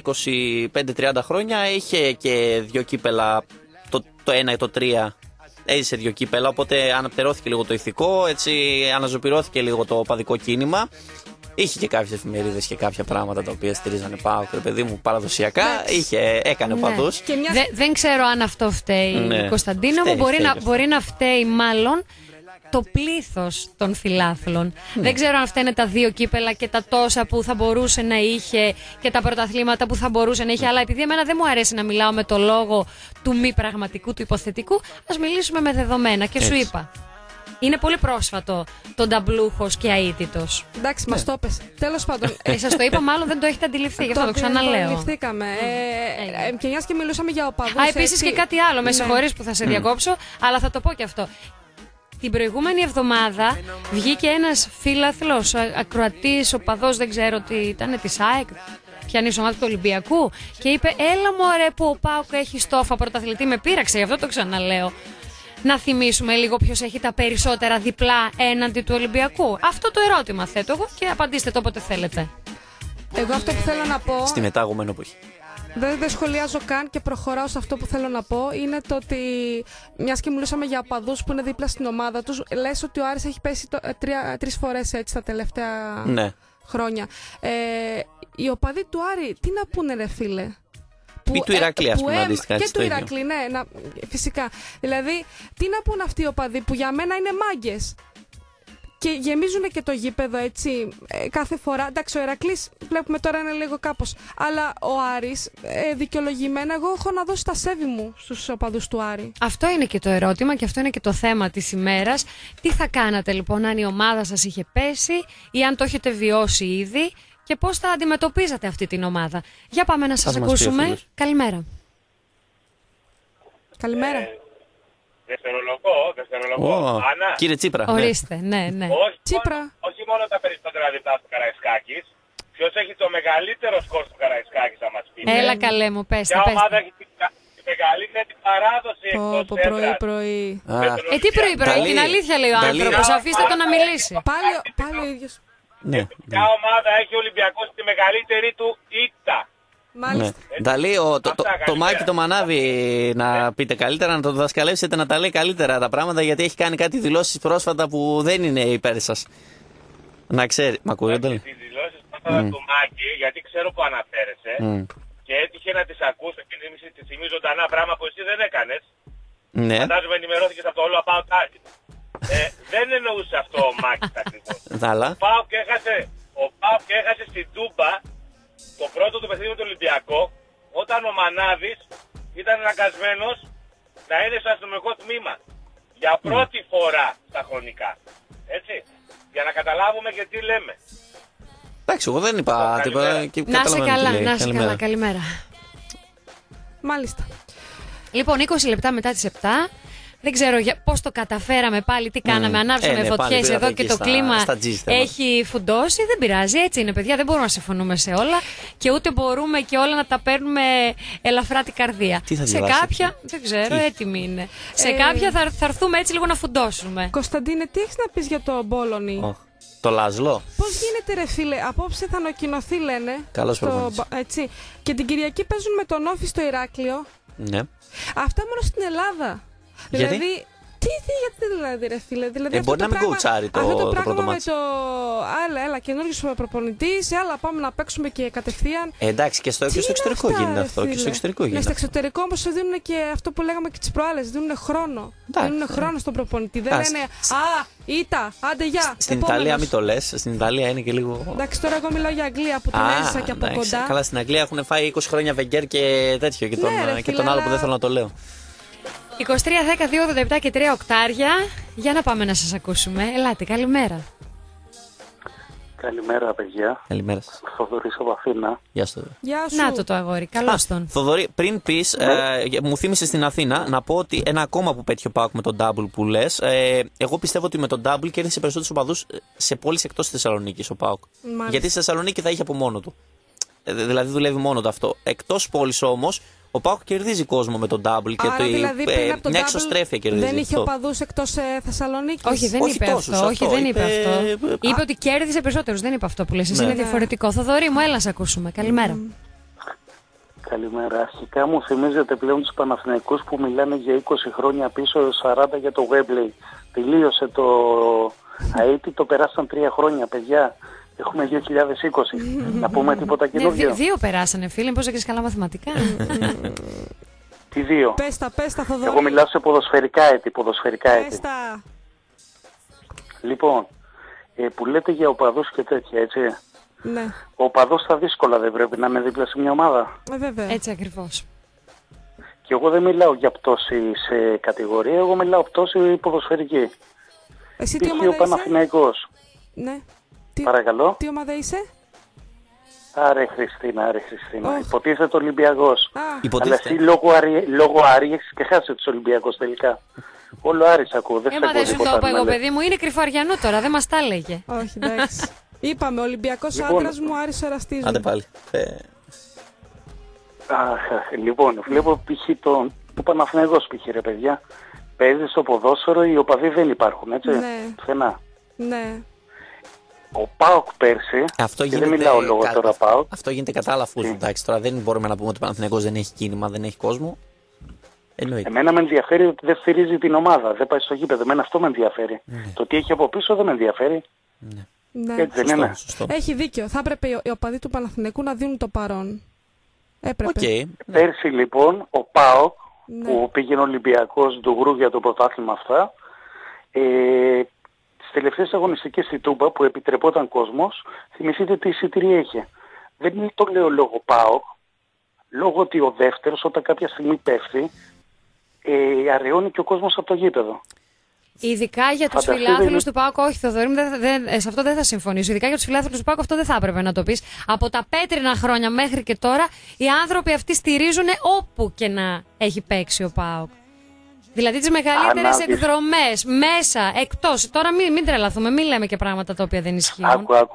25-30 χρόνια είχε και 2 κύπελα. Το 1 ή το 3 έζησε 2 κύπελα, οπότε αναπτερώθηκε λίγο το ηθικό, έτσι αναζωπυρώθηκε λίγο το οπαδικό κίνημα. Είχε και κάποιες εφημερίδες και κάποια πράγματα τα οποία στηρίζανε ΠΑΟΚ, παιδί μου, παραδοσιακά. Έκανε οπαδούς. Δεν ξέρω αν αυτό φταίει, Κωνσταντίνα μου. Μπορεί να φταίει μάλλον το πλήθος των φιλάθλων. Δεν ξέρω αν φταίνε τα 2 κύπελα και τα τόσα που θα μπορούσε να είχε και τα πρωταθλήματα που θα μπορούσε να είχε. Αλλά επειδή εμένα δεν μου αρέσει να μιλάω με το λόγο του μη πραγματικού, του υποθετικού, ας μιλήσουμε με δεδομένα. Και σου είπα, είναι πολύ πρόσφατο το νταμπλούχος και αίτητος. Εντάξει, μας το πες. Τέλος πάντων. Σας το είπα, μάλλον δεν το έχετε αντιληφθεί, γι' αυτό το ξαναλέω. Το αντιληφθήκαμε. Και μιας και μιλούσαμε για οπαδούς. Επίσης και κάτι άλλο, με συγχωρείς που θα σε διακόψω, αλλά θα το πω και αυτό. Την προηγούμενη εβδομάδα βγήκε ένας φίλαθλος, ακροατής, οπαδός, δεν ξέρω τι ήταν, της ΑΕΚ, πιανή ομάδα του Ολυμπιακού, και είπε: έλα μωρέ που ο ΠΑΟΚ έχει στόφα πρωταθλητή. Με πείραξε, γι' αυτό το ξαναλέω. Να θυμίσουμε λίγο ποιος έχει τα περισσότερα διπλά έναντι του Ολυμπιακού. Αυτό το ερώτημα θέτω εγώ και απαντήστε το όποτε θέλετε. Εγώ αυτό που θέλω να πω. Στη μετάγωμενο που έχει. Δεν σχολιάζω καν και προχωράω σε αυτό που θέλω να πω. Είναι το ότι, μιας και μιλούσαμε για οπαδούς που είναι δίπλα στην ομάδα τους, λες ότι ο Άρης έχει πέσει 3 φορές έτσι τα τελευταία χρόνια. Οι οπαδοί του Άρη, τι να πούνε, ρε φίλε? Ή του Ηρακλή, ας πούμε, αντίστοιχα. Και του Ηρακλή, ναι, φυσικά. Δηλαδή, τι να πούνε αυτοί οι οπαδοί που για μένα είναι μάγκες. Και γεμίζουν και το γήπεδο, έτσι, κάθε φορά. Εντάξει, ο Ηρακλής βλέπουμε τώρα είναι λίγο κάπως. Αλλά ο Άρης, δικαιολογημένα, εγώ έχω να δώσω τα σέβη μου στους οπαδούς του Άρη. Αυτό είναι και το ερώτημα και αυτό είναι και το θέμα της ημέρας. Τι θα κάνατε λοιπόν αν η ομάδα σας είχε πέσει ή αν το έχετε βιώσει ήδη και πώς θα αντιμετωπίζατε αυτή την ομάδα? Για πάμε να σας ακούσουμε. Καλημέρα. Καλημέρα. Δευτερολογώ. Άννα. Κύριε Τσίπρα. Ορίστε, ναι. Όχι μόνο τα περισσότερα διπλά του Καραϊσκάκης. Ποιος έχει το μεγαλύτερο σκορ του Καραϊσκάκης, θα μας πει? Έλα καλέ μου, πες. Ποια ομάδα έχει τη μεγαλύτερη παράδοση εκτός έδρας? Πρωί. Τι πρωί, την αλήθεια λέει ο άνθρωπος. Αφήστε το να μιλήσει. Πάλι ο ίδιος. Ποια ομάδα έχει ο Ολυμπιακός τη μεγαλύτερη του ήττα? Νταλή, το Μάκη το Μανάβη να πείτε καλύτερα, να το δασκαλεύσετε να τα λέει καλύτερα τα πράγματα, γιατί έχει κάνει κάτι δηλώσεις πρόσφατα που δεν είναι υπέρ σας. Να ξέρει. Μ' ακούει, Νταλή? Τις δηλώσεις του Μάκη, γιατί ξέρω που αναφέρεσαι και έτυχε να τις ακούσω και τη στιγμή ζωντανά, πράγμα που εσύ δεν έκανες. Ναι. Φαντάζομαι ενημερώθηκες από το όλο About Άρη. Δεν εννοούσε αυτό ο Μάκης ακριβώς. Ο ΠΑΟΚ έχασε στην Τούμπα το πρώτο του παιχνίδι με τον Ολυμπιακό, όταν ο Μανάβης ήταν αναγκασμένος να είναι στο αστυνομικό τμήμα. Για πρώτη φορά στα χρονικά. Έτσι. Για να καταλάβουμε και τι λέμε. Εντάξει, εγώ δεν είπα τίποτα. Να σε καλά, καλημέρα. Μάλιστα. Λοιπόν, 20 λεπτά μετά τις 7, Δεν ξέρω πώς το καταφέραμε πάλι, τι κάναμε. Ανάψαμε φωτιές εδώ και το κλίμα έχει φουντώσει. Δεν πειράζει, έτσι είναι, παιδιά. Δεν μπορούμε να συμφωνούμε σε όλα και ούτε μπορούμε και όλα να τα παίρνουμε ελαφρά την καρδία. Σε κάποια, δεν ξέρω, έτοιμοι είναι. Σε κάποια θα έρθουμε έτσι λίγο να φουντώσουμε. Κωνσταντίνε, τι έχεις να πεις για το Μπόλονι? Το Λάζλο. Πώς γίνεται, ρε φίλε, απόψε θα ανακοινωθεί, λένε. Καλώς προπονητής. Και την Κυριακή παίζουν με τον Όφη στο Ηράκλειο. Ναι. Αυτά μόνο στην Ελλάδα. Γιατί? Δηλαδή, γιατί δηλαδή, ρε φίλε. Δηλαδή, μπορεί να μην κοουτσάρει το πρώτο μάτι. Έλα, καινούριος προπονητής, έλα, πάμε να παίξουμε και κατευθείαν. Εντάξει, και στο εξωτερικό γίνεται αυτό. Και στο εξωτερικό γίνεται. Στο εξωτερικό όμως δίνουν και αυτό που λέγαμε και τις προάλλες. Δίνουν χρόνο. Δίνουν χρόνο στον προπονητή. Δεν λένε ήττα, άντε γεια. Στην Ιταλία, μην το λες. Στην Ιταλία είναι και λίγο. Εντάξει, τώρα εγώ μιλάω για Αγγλία που την έζησα και από κοντά. Καλά, στην Αγγλία έχουν φάει 20 χρόνια Βεγγέρ και τέτοιο. Και τον άλλο που δεν θέλω να το λέω. 23, 10, 2, 87 και 3 οκτάρια. Για να πάμε να σας ακούσουμε. Ελάτε, καλημέρα. Καλημέρα, παιδιά. Καλημέρα σας. Θοδωρής από Αθήνα. Γεια σου. Να το αγόρι, καλώς τον. Θοδωρή, πριν πεις, μου θύμισε στην Αθήνα να πω ότι ένα ακόμα που πέτυχε ο ΠΑΟΚ με τον double που λες. Εγώ πιστεύω ότι με τον double κέρδισε περισσότερους οπαδούς σε πόλεις εκτός της Θεσσαλονίκης ο ΠΑΟΚ. Γιατί στη Θεσσαλονίκη θα είχε από μόνο του. Δηλαδή δουλεύει μόνο του αυτό. Εκτός πόλης όμως, ο ΠΑΟΚ κερδίζει κόσμο με τον double και δηλαδή, μια εξωστρέφεια κερδίζει. Δεν είχε οπαδούς εκτός Θεσσαλονίκης. Όχι, δεν είπε αυτό. Είπε ότι κέρδισε περισσότερους. Δεν είπε αυτό που λες. Εσύ είναι διαφορετικό. Θοδωρή μου, έλα σε ακούσουμε. Καλημέρα. Καλημέρα. Αρχικά μου θυμίζετε πλέον τους Παναθηναϊκούς που μιλάνε για 20 χρόνια πίσω, 40 για το Wembley. Τελείωσε το ΑΕΤ, το περάσαν 3 χρόνια, παιδιά. Έχουμε 2020. Να πούμε τίποτα καινούργιο? 2 περάσανε, φίλε. Πώς έκανες καλά μαθηματικά? Τι 2? Πες τα, Θοδωρή. Εγώ μιλάω σε ποδοσφαιρικά έτη. Πες τα. Λοιπόν, που λέτε για οπαδούς και τέτοια, έτσι. Ναι. Ο οπαδός στα δύσκολα δεν πρέπει να είναι δίπλα σε μια ομάδα? Βέβαια. Έτσι ακριβώς. Και εγώ δεν μιλάω για πτώση σε κατηγορία, εγώ μιλάω πτώση ποδοσφαιρική. Εσύ τι ομάδα είσαι? Ο Παναθηναϊκός. Ναι. Παρακαλώ. Τι ομάδα είσαι? Άρε Χριστίνα. Υποτίθεται Ολυμπιακός. Αλλά εσύ λόγω Άρη έχεις και χάσει τους Ολυμπιακούς τελικά. Όλο Άρης ακούω. Δεν σου το είπα εγώ, παιδί μου. Είναι κρυφαριανό τώρα. Δεν μας τα έλεγε. Όχι, εντάξει. Είπαμε, Ολυμπιακός άντρας μου, Άρης ο Εραστής μου. Άντε πάλι. Λοιπόν, βλέπω π.χ. το Παναθηναϊκός π.χ. ρε παιδιά. Παίζει στο ποδόσφαιρο, οι οπαδοί δεν υπάρχουν, έτσι. Ναι. Πουθενά. Ναι. Ο ΠΑΟΚ πέρσι, και δεν μιλάω λόγω τώρα ΠΑΟΚ. Αυτό γίνεται κατά λαφούς. Εντάξει, τώρα δεν μπορούμε να πούμε ότι ο Παναθηναϊκός δεν έχει κίνημα, δεν έχει κόσμο. Εννοείται. Εμένα με ενδιαφέρει ότι δεν στηρίζει την ομάδα, δεν πάει στο γήπεδο. Εμένα αυτό με ενδιαφέρει. Το τι έχει από πίσω δεν με ενδιαφέρει. Ναι. Έτσι δεν είναι? Έχει δίκιο. Θα έπρεπε οι οπαδοί του Παναθηναϊκού να δίνουν το παρόν. Έπρεπε. Πέρσι λοιπόν ο ΠΑΟΚ που πήγαινε Ολυμπιακός Ντουγρού για το πρωτάθλημα αυτά, τις τελευταίες αγωνιστικές στη Τούμπα που επιτρεπόταν κόσμος, θυμηθείτε τι εισιτήρια είχε. Δεν το λέω λόγω ΠΑΟΚ, λόγω ότι ο δεύτερος όταν κάποια στιγμή πέφτει, αραιώνει και ο κόσμος από το γήπεδο. Ειδικά για τους φιλάθλους του ΠΑΟΚ, όχι Θοδωρή, σε αυτό δεν θα συμφωνήσω. Ειδικά για τους φιλάθλους του ΠΑΟΚ αυτό δεν θα έπρεπε να το πεις. Από τα πέτρινα χρόνια μέχρι και τώρα, οι άνθρωποι αυτοί στηρίζουν όπου και να έχει παίξει ο ΠΑΟΚ. Δηλαδή τις μεγαλύτερες εκδρομές, μέσα, εκτός. Τώρα μην τρελαθούμε, μην λέμε και πράγματα τα οποία δεν ισχύουν.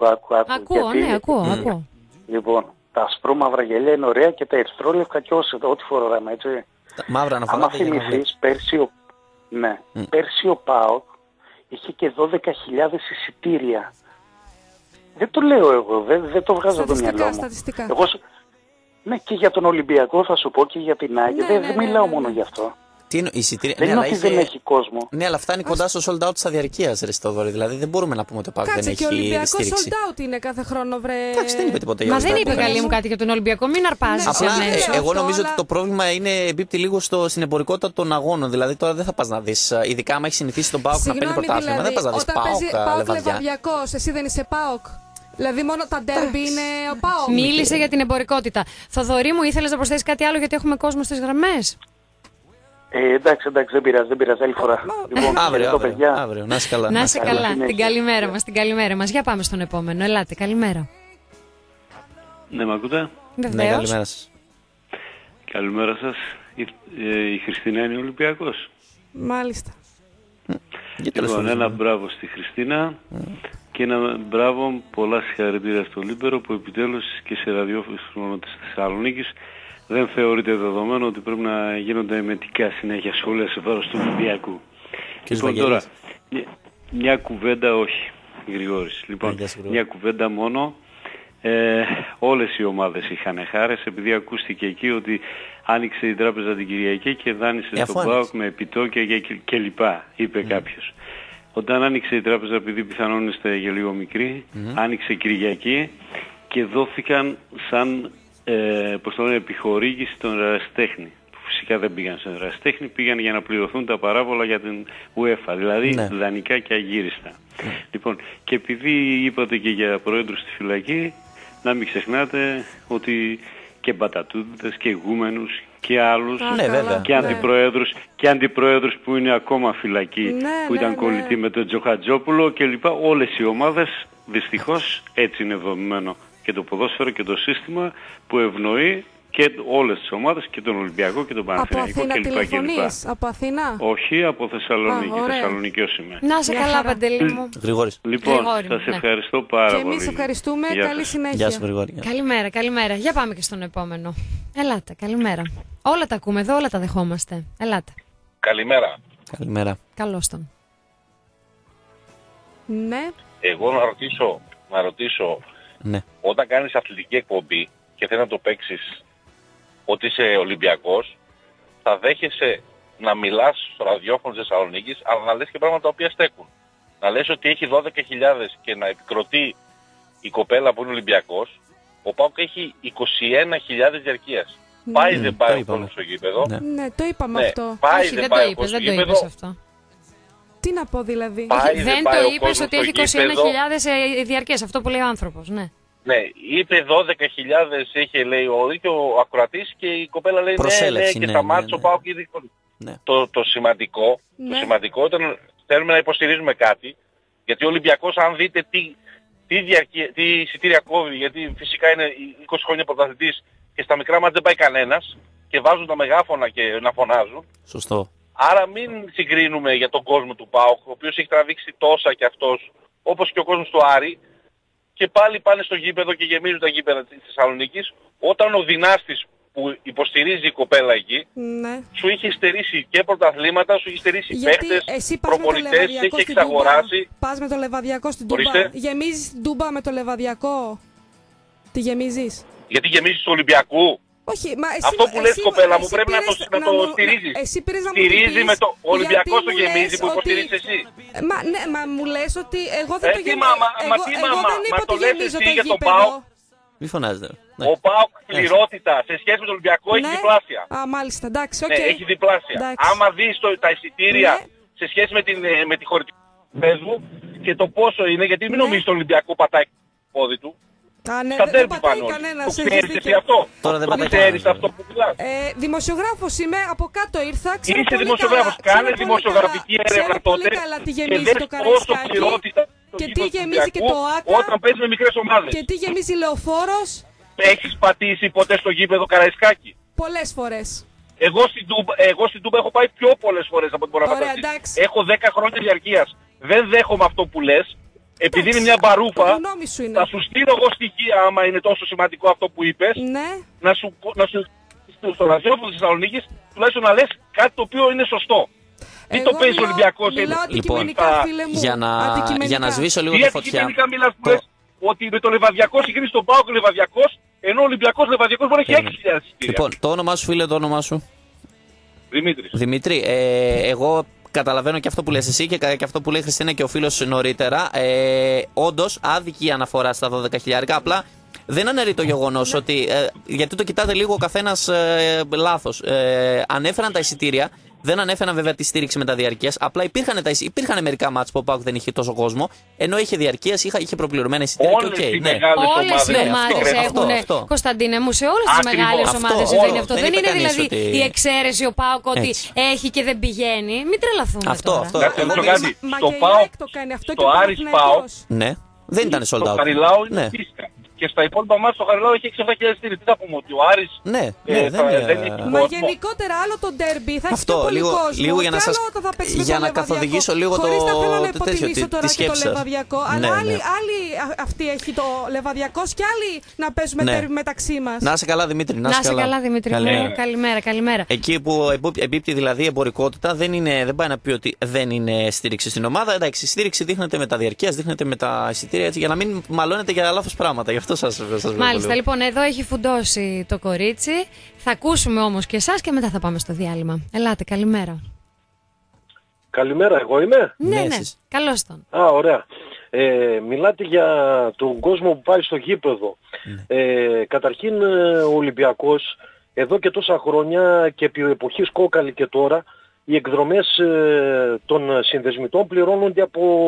Ακούω. Λοιπόν, τα ασπρόμαυρα γυαλιά είναι ωραία και τα ερυθρόλευκα και ό,τι φοράμε, έτσι. Μαύρα να φοράμε. Αν θυμηθείς, πέρσι ο ΠΑΟΚ είχε και 12.000 εισιτήρια. Δεν το λέω εγώ, δεν το βγάζω από το μυαλό μου. Στατιστικά. Ναι, και για τον Ολυμπιακό θα σου πω και για την Άγια. Δεν μιλάω μόνο γι' αυτό. Τι είναι εισιτήρια? Δεν είναι ότι δεν έχει κόσμο. Ναι, αλλά φτάνει κοντά στο sold out της αδιαρκείας, ρε Στοδόρη. Δηλαδή δεν μπορούμε να πούμε ότι ο ΠΑΟΚ δεν έχει στήριξη. Κάτσε και ο Ολυμπιακός sold out είναι κάθε χρόνο, βρε. Εντάξει, δεν είπε τίποτα για Μα δεν είπε καλή μου κάτι για τον Ολυμπιακό, μην αρπάζεις. Απλά εγώ νομίζω ότι το πρόβλημα εμπίπτει λίγο στην εμπορικότητα των αγώνων. Δηλαδή τώρα δεν θα πας να δεις, ειδικά άμα έχει συνηθίσει τον ΠΑΟΚ να παίρνει πρωτάθλημα, δεν πας να δεις ΠΑΟΚ Λεβαδιακός, εσύ δεν είσαι ΠΑΟΚ? Δηλαδή μόνο τα ντέρμπι είναι ο ΠΑΟΚ. Μίλησε για την εμπορικότητα. Θοδωρή μου, ήθελες να προσθέσεις κάτι άλλο γιατί έχουμε κόσμο στις γραμμές? Εντάξει, δεν πειράζει, άλλη φορά. Λοιπόν, αύριο, να είσαι καλά. Να είσαι καλά, την καλημέρα μας. Για πάμε στον επόμενο, ελάτε, καλημέρα. Ναι, μ' ακούτε? Βεβαίως. Ναι, καλημέρα σας. Καλημέρα σας. Η Χριστίνα είναι Ολυμπιακός? Μάλιστα. Λοιπόν, ένα μπράβο στη Χριστίνα και ένα μπράβο, πολλά συγχαρητήρια στο Λίμπερο που επιτέλους και σε ραδιόφωνο της Θεσσαλονίκης δεν θεωρείται δεδομένο ότι πρέπει να γίνονται εμετικά συνέχεια σχόλια σε βάρος του Ολυμπιακού. Λοιπόν, τώρα, μια κουβέντα, όχι, Γρηγόρης. Λοιπόν, μια κουβέντα μόνο. Όλες οι ομάδες είχαν χάρες, επειδή ακούστηκε εκεί ότι άνοιξε η τράπεζα την Κυριακή και δάνεισε στον ΠΑΟΚ με επιτόκια και λοιπά, είπε κάποιος. Όταν άνοιξε η τράπεζα, επειδή πιθανόν είστε για λίγο μικροί, άνοιξε Κυριακή και δόθηκαν σαν επιχορήγηση στον ερασιτέχνη. Φυσικά δεν πήγαν στον ερασιτέχνη, πήγαν για να πληρωθούν τα παράβολα για την UEFA, δηλαδή δανεικά και αγύριστα. Λοιπόν, και επειδή είπατε και για πρόεδρους στη φυλακή, να μην ξεχνάτε ότι και μπατατούδες και ηγούμενους και άλλους και αντιπροέδρους που είναι ακόμα φυλακοί που ήταν κολλητοί με τον Τζοχατζόπουλο και λοιπά, όλες οι ομάδες δυστυχώς έτσι είναι δομημένο και το ποδόσφαιρο και το σύστημα που ευνοεί και όλες τις ομάδες και τον Ολυμπιακό και τον Παναθηναϊκό κλπ. Από Αθήνα? Όχι, από Θεσσαλονίκη. Θεσσαλονικιός είμαι. Να σε καλά, Παντελή μου. Γρηγόρης. Λοιπόν, σας ευχαριστώ πάρα πολύ. Και εμείς ευχαριστούμε. Καλή συνέχεια. Γεια σου, Γρηγόρη. Καλημέρα, καλημέρα. Για πάμε και στον επόμενο. Ελάτε, καλημέρα. Όλα τα ακούμε εδώ, όλα τα δεχόμαστε. Ελάτε. Καλημέρα. Καλημέρα. Καλώς τον. Ναι. Εγώ να ρωτήσω όταν κάνεις αθλητική εκπομπή και θέλεις να το παίξεις ότι είσαι Ολυμπιακός, θα δέχεσαι να μιλάς στο ραδιόφωνο της Θεσσαλονίκης, αλλά να λες και πράγματα τα οποία στέκουν. Να λες ότι έχει 12.000 και να επικροτεί η κοπέλα που είναι Ολυμπιακός, ο ΠΑΟΚ έχει 21.000 διαρκείας. Πάει δεν πάει ο κόσμος στο γήπεδο. Ναι, το είπαμε αυτό. Πάει όχι, δεν το είπες αυτό. Τι να πω δηλαδή? Δεν το είπες ότι έχει 21.000 διαρκείας, αυτό που λέει ο άνθρωπος, ναι. Ναι, είπε 12.000 είχε λέει ο ακροατής και η κοπέλα λέει ναι, και σταμάτησε ο ΠΑΟΚ ήδη. Το σημαντικό ήταν θέλουμε να υποστηρίζουμε κάτι, γιατί ο Ολυμπιακός αν δείτε τι εισιτήρια κόβει, γιατί φυσικά είναι 20 χρόνια πρωταθλητής και στα μικρά μάτς δεν πάει κανένας και βάζουν τα μεγάφωνα και να φωνάζουν. Σωστό. Άρα μην συγκρίνουμε για τον κόσμο του ΠΑΟΚ, ο οποίος έχει τραβήξει τόσα κι αυτός, όπως και ο κόσμος του Άρη, και πάλι πάνε στο γήπεδο και γεμίζουν τα γήπεδα της Θεσσαλονίκης, όταν ο δυνάστης που υποστηρίζει η κοπέλα εκεί, σου είχε στερήσει και πρωταθλήματα, σου είχε στερήσει παίχτες, προπονητές, έχει εξαγοράσει. Πας με το Λεβαδιακό στην Τούμπα. Γεμίζεις την Τούμπα με το Λεβαδιακό. Τη γεμίζεις? Γιατί γεμίζεις του Ολυμπιακού? Όχι, μα αυτό που λες κοπέλα μου πρέπει να το στηρίζεις. Στηρίζει με το Ολυμπιακό το γεμίζει που υποστηρίζεις εσύ. Μα μου λες ότι εγώ δεν το γεμίζω. Μα το λες εσύ για τον ΠΑΟΚ. Μη φωνάζετε. Ο ΠΑΟΚ πληρότητα σε σχέση με τον Ολυμπιακό έχει διπλάσια. Α, μάλιστα, εντάξει, ναι, έχει διπλάσια. Άμα δεις τα εισιτήρια σε σχέση με τη χωρητική του και το πόσο είναι, γιατί μην νομίζεις το Ολυμπιακό πατάει το πόδι του. Στα τέρπι πάνω. Το ξέρεις εσύ αυτό? Το ξέρεις αυτό που μιλάς? Δημοσιογράφος είμαι, από κάτω ήρθα. Είσαι δημοσιογράφος, κάνε δημοσιογραφική έρευνα τότε και δες πόσο πληρότητα και τι γεμίζει και το ΆΚΑ όταν παίζει με μικρές ομάδες. Και τι γεμίζει Λεωφόρος. Έχεις πατήσει ποτέ στο γήπεδο Καραϊσκάκη? Πολλές φορές. Εγώ στην Τούμπα έχω πάει πιο πολλές φορές από την Ποραπατατή. Έχω 10 χρόνια διαρκείας. Δεν δέχομαι αυτό που λες. Επειδή είναι μια μπαρούφα, θα σου στείλω εγώ στοιχεία άμα είναι τόσο σημαντικό αυτό που είπες, να σου στο ραδιόφωνο της Θεσσαλονίκης τουλάχιστον να λες κάτι το οποίο είναι σωστό. Τι το παίζει ο Ολυμπιακός? Λοιπόν, για να σβήσω λίγο τη φωτιά. Γιατί μιλάς που λες ότι με το Λεβαδιακό συγκρίνεις τον ΠΑΟΚ Λεβαδιακός, ενώ ο Ολυμπιακός Λεβαδιακός μπορεί να έχει 6.000 εισιτήρια. Λοιπόν, το όνομά σου φίλε, το όνομά σου? Δημήτρη, εγώ καταλαβαίνω και αυτό που λες εσύ και αυτό που λέει η Χριστίνα και ο φίλος νωρίτερα. Όντως, άδικη η αναφορά στα 12.000. Απλά δεν αναιρεί το γεγονός ότι. Γιατί το κοιτάτε λίγο ο καθένας λάθος. Ανέφεραν τα εισιτήρια. Δεν ανέφεραν βέβαια τη στήριξη με τα διαρκείας. Απλά υπήρχαν μερικά μάτς που ο ΠΑΟΚ δεν είχε τόσο κόσμο. Ενώ είχε διαρκείας, είχε προπληρωμένα εισιτήρια. Όλες οι μεγάλες ομάδες έχουν. Κωνσταντίνε μου, σε όλες τις μεγάλες ομάδες συμβαίνει αυτό. Δεν είναι δηλαδή η εξαίρεση ο ΠΑΟΚ ότι έχει και δεν πηγαίνει. Μην τρελαθούμε. Αυτό. Στο ΠΑΟΚ, στο Άρης ΠΑΟΚ. Ναι, δεν ήταν sold out. Το Χαριλάου είναι φίσκα. Και στα υπόλοιπα μάτια στο Χαριλάου έχει 6-7 εισιτήρια. Τι θα πούμε, ότι ο Άρης δεν έχει κόσμο. Μα γενικότερα άλλο το ντέρμπι θα έχει πολύ κόσμο. Λίγο για να καθοδηγήσω λίγο το χωρίς να θέλω να υποτιμήσω τώρα και το Λεβαδιακό. Αλλά άλλοι αυτή έχει το Λεβαδιακός και άλλοι να παίζουμε ντέρμπι μεταξύ μας. Να είσαι καλά, Δημήτρη. Να είσαι καλά, Δημήτρη. Καλημέρα. Εκεί που εμπίπτει δηλαδή εμπορικότητα, δεν πάει να πει ότι δεν είναι στήριξη στην ομάδα. Εντάξει, η στήριξη δείχνεται με τα διαρκείας, δείχνεται με τα εισιτήρια, έτσι, για να μην μαλώνετε για λάθος πράγματα. Γι' αυτό σας βλέπω. Μάλιστα, λοιπόν, εδώ έχει φουντώσει το κορίτσι. Θα ακούσουμε όμως και εσάς και μετά θα πάμε στο διάλειμμα. Ελάτε, καλημέρα. Καλημέρα, εγώ είμαι. Ναι. Καλώς τον. Ωραία. Μιλάτε για τον κόσμο που πάει στο γήπεδο. Καταρχήν ο Ολυμπιακός εδώ και τόσα χρόνια και επί εποχής Κόκαλη και τώρα οι εκδρομές των συνδεσμητών πληρώνονται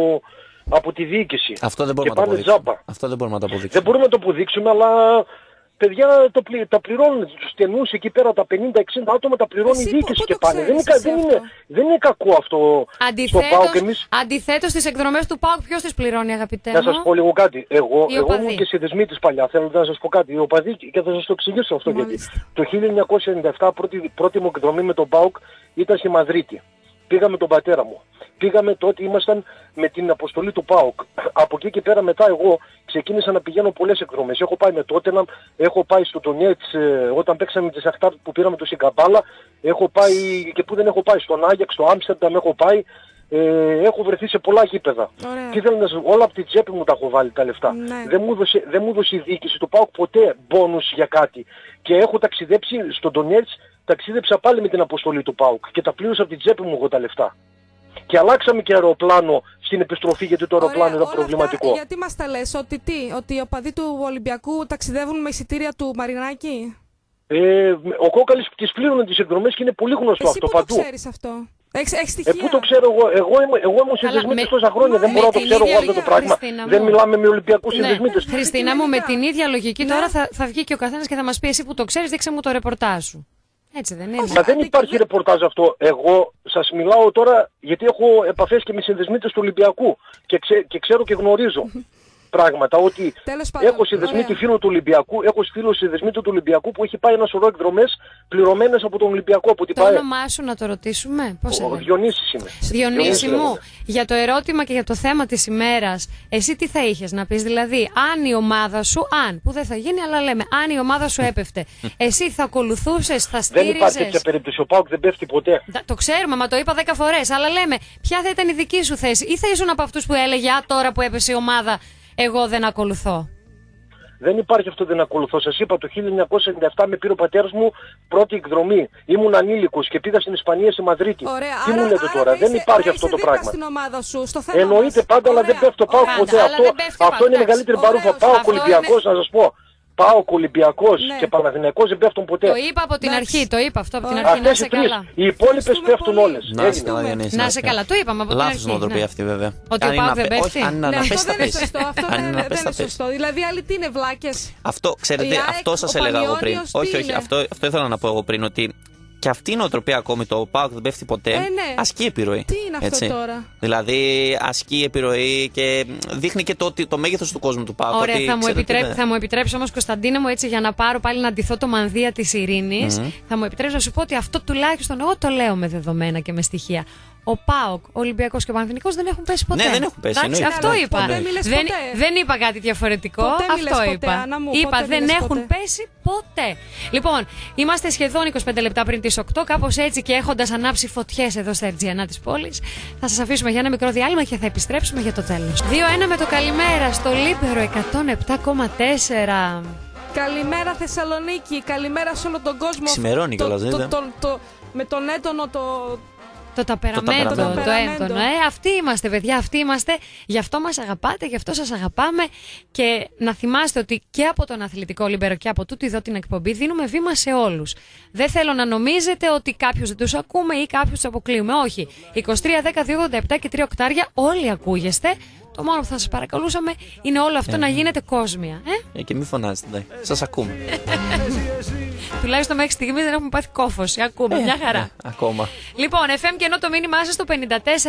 από τη διοίκηση. Αυτό δεν μπορούμε να το αποδείξουμε. Αυτό δεν μπορούμε να το αποδείξουμε. Δεν μπορούμε να το αποδείξουμε, αλλά παιδιά τα πληρώνουν τους στενούς εκεί πέρα, τα 50-60 άτομα τα πληρώνει η διοίκηση και πάνε. Δεν είναι κακό αυτό στο ΠΑΟΚ. Αντιθέτως στις εκδρομές του ΠΑΟΚ ποιος τις πληρώνει, αγαπητέ μου? Να σας πω λίγο κάτι. Εγώ ήμουν και συνδεσμίτης παλιά. Θέλω να σας πω κάτι. Οι οπαδοί, και θα σας το εξηγήσω αυτό γιατί. Το 1997 πρώτη μου εκδρομή με τον ΠΑΟΚ ήταν στη Μαδρίτη. Πήγα με τον πατέρα μου. Πήγαμε τότε, ήμασταν με την αποστολή του ΠΑΟΚ. Από εκεί και πέρα μετά εγώ ξεκίνησα να πηγαίνω πολλές εκδρομές. Έχω πάει με Τότεναμ, έχω πάει στο Ντονιέτς όταν παίξαμε τη Σαχτάρ που πήραμε το Σιγκαμπάλα, έχω πάει και που δεν έχω πάει, στον Άγιαξ, στο Άμστερνταμ έχω πάει. Έχω βρεθεί σε πολλά γήπεδα. Τι θέλω να σας, όλα από την τσέπη μου τα έχω βάλει τα λεφτά. Δεν μου έδωσε η διοίκηση του ΠΑΟΚ ποτέ μπόνους για κάτι. Και έχω ταξιδέψει στον Ντονιέτς, ταξίδεψα πάλι με την αποστολή του ΠΑΟΚ και τα πλήρωσα από την τσέπη μου εγώ τα λεφτά. Και αλλάξαμε και αεροπλάνο στην επιστροφή γιατί το αεροπλάνο ήταν προβληματικό. Αυτά, γιατί μας τα λες, ότι οι οπαδοί του Ολυμπιακού ταξιδεύουν με εισιτήρια του Μαρινάκη? Ο Κόκαλης τις πλήρωνε τις εκδρομές και είναι πολύ γνωστό αυτό παντού. Εσύ πού το ξέρεις αυτό? Έχεις στοιχεία? Πού το ξέρω εγώ ήμουν συνδεσμίτης τόσα χρόνια, δεν μπορώ να το ξέρω εγώ αυτό το πράγμα. Δεν μιλάμε με Ολυμπιακούς συνδεσμίτες. Χριστίνα μου, με την ίδια λογική τώρα θα βγει και ο καθένας και θα μας πει εσύ που το ξέρεις, δείξε μου το ρεπορτάζ σου. Έτσι δεν είναι? Μα δεν υπάρχει ρεπορτάζ αυτό. Εγώ σας μιλάω τώρα γιατί έχω επαφές και με συνδεσμίτες του Ολυμπιακού και ξέρω και γνωρίζω πράγματα ότι έχω συνδεσμίτη φίλο του Ολυμπιακού, έχω φίλο συνδεσμίτη του Ολυμπιακού που έχει πάει ένα σωρό εκδρομές πληρωμένες από τον Ολυμπιακό. Από την το όνομά σου να το ρωτήσουμε? Πώς είναι? Διονύσης είμαι. Διονύση μου, για το ερώτημα και για το θέμα της ημέρας, εσύ τι θα είχες να πεις? Δηλαδή, αν η ομάδα σου, που δεν θα γίνει, αλλά λέμε, αν η ομάδα σου έπεφτε, εσύ θα ακολουθούσες, θα στήριζες? Δεν υπάρχει τέτοια περίπτωση. Ο ΠΑΟΚ δεν πέφτει ποτέ. Το ξέρουμε, μα το είπα 10 φορές. Αλλά λέμε, ποια θα ήταν η δική σου θέση? Ή θα ήσουν από αυτούς που έλεγε, τώρα που έπεσε η ομάδα, εγώ δεν ακολουθώ? Δεν υπάρχει αυτό, δεν ακολουθώ. Σας είπα, το 1997 με πήρε ο πατέρας μου πρώτη εκδρομή. Ήμουν ανήλικος και πήγα στην Ισπανία, στη Μαδρίτη. Ωραία, τι μου λέτε τώρα? Δεν υπάρχει αυτό το πράγμα. Στην ομάδα σου, στο θέμα εννοείται πάντα, αλλά δεν πέφτω ΠΑΟΚ ποτέ. Αυτό είναι η μεγαλύτερη παρούφα. ΠΑΟΚ Ολυμπιακός, να σας πω. ΠΑΟΚ, Ολυμπιακός και Παναθηναϊκός δεν πέφτουν ποτέ. Το είπα από την αρχή, το είπα αυτό από την αρχή. Να είσαι καλά. Οι υπόλοιπες πέφτουν όλες. Να είσαι καλά, το είπαμε από την αρχή. Λάθος νοοτροπία αυτή βέβαια. Ότι ο ΠΑΟΚ δεν πέφτει. Αυτό δεν είναι σωστό. Αυτό δεν είναι σωστό. Δηλαδή άλλοι τι είναι, βλάκες? Αυτό, ξέρετε, αυτό σας έλεγα εγώ πριν. Όχι, αυτό ήθελα να πω εγώ πριν, ότι και αυτή η νοοτροπία ακόμη, το ΠΑΟΚ δεν πέφτει ποτέ, ασκεί επιρροή. Τι είναι αυτό τώρα? Δηλαδή ασκεί επιρροή και δείχνει και το μέγεθος του κόσμου του ΠΑΟΚ. Ωραία, θα μου επιτρέψει όμως, Κωνσταντίνε μου, έτσι για να πάρω πάλι να ντυθώ το μανδύα της ειρήνης, θα μου επιτρέψει να σου πω ότι αυτό τουλάχιστον εγώ το λέω με δεδομένα και με στοιχεία. Ο ΠΑΟΚ, ο Ολυμπιακός και ο Παναθηναϊκός δεν έχουν πέσει ποτέ. Ναι, δεν έχουν πέσει. Εντάξει, αυτό είπα. Δεν είπα κάτι διαφορετικό. Αυτό είπα. Είπα δεν έχουν πέσει ποτέ. Λοιπόν, είμαστε σχεδόν 25 λεπτά πριν τις 8, κάπως έτσι, και έχοντας ανάψει φωτιές εδώ στα Ερτζιανά της πόλης, θα σας αφήσουμε για ένα μικρό διάλειμμα και θα επιστρέψουμε για το τέλος. 2-1 με το καλημέρα στο Λίμπερο 107,4. Καλημέρα Θεσσαλονίκη, καλημέρα σε όλο τον κόσμο. Ξημερώνει κιόλας, με τον έντονο το ταπεραμέντο, το έντονο. Αυτοί είμαστε, παιδιά, αυτοί είμαστε. Γι' αυτό μας αγαπάτε, γι' αυτό σας αγαπάμε. Και να θυμάστε ότι και από τον Αθλητικό Λίμπερο και από τούτη εδώ την εκπομπή δίνουμε βήμα σε όλους. Δεν θέλω να νομίζετε ότι κάποιους δεν τους ακούμε ή κάποιους τους αποκλείουμε. Όχι. 23, 10, 287 και 3 οκτάρια, όλοι ακούγεστε. Το μόνο που θα σας παρακαλούσαμε είναι όλο αυτό να γίνεται κόσμια. Και μη φωνάζετε, σας ακούμε. τουλάχιστον μέχρι στιγμής δεν έχουμε πάθει κόφωση. Ακούμε, μια χαρά. Ακόμα. Λοιπόν, FM και ενώ το μήνυμά σας στο 54222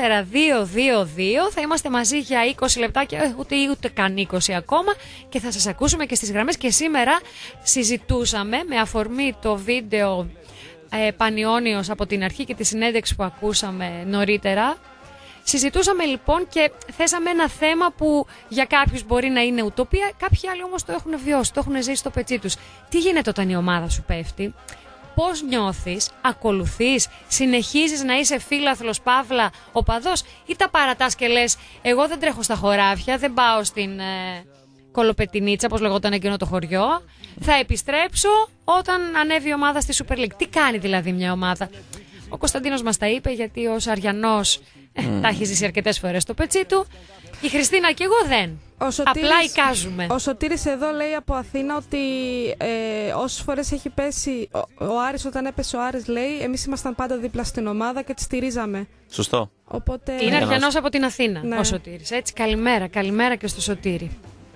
θα είμαστε μαζί για 20 λεπτάκια, ούτε καν 20 ακόμα, και θα σας ακούσουμε και στις γραμμές. Και σήμερα συζητούσαμε με αφορμή το βίντεο Πανιώνιος από την αρχή και τη συνέντευξη που ακούσαμε νωρίτερα. Συζητούσαμε λοιπόν και θέσαμε ένα θέμα που για κάποιους μπορεί να είναι ουτοπία, κάποιοι άλλοι όμως το έχουν βιώσει, το έχουν ζήσει στο πετσί τους. Τι γίνεται όταν η ομάδα σου πέφτει, πώς νιώθεις, ακολουθείς, συνεχίζεις να είσαι φίλαθλος, παύλα, οπαδός, ή τα παρατάς και λες εγώ δεν τρέχω στα χωράφια, δεν πάω στην Κολοπετινίτσα, όπως λεγόταν εκείνο το χωριό, θα επιστρέψω όταν ανέβει η ομάδα στη Super League. Τι κάνει δηλαδή μια ομάδα? Ο Κωνσταντίνος μας τα είπε, γιατί ως Αριανός τα έχει ζήσει αρκετές φορές στο πετσί του. Η Χριστίνα και εγώ δεν. Απλά εικάζουμε. Ο Σωτήρης εδώ λέει από Αθήνα ότι όσες φορές έχει πέσει ο Άρης, όταν έπεσε ο Άρης, λέει, εμείς ήμασταν πάντα δίπλα στην ομάδα και τη στηρίζαμε. Σωστό. Οπότε... Είναι Αριανός από την Αθήνα, ναι, ο Σωτήρης. Έτσι, καλημέρα και στο Σωτήρη.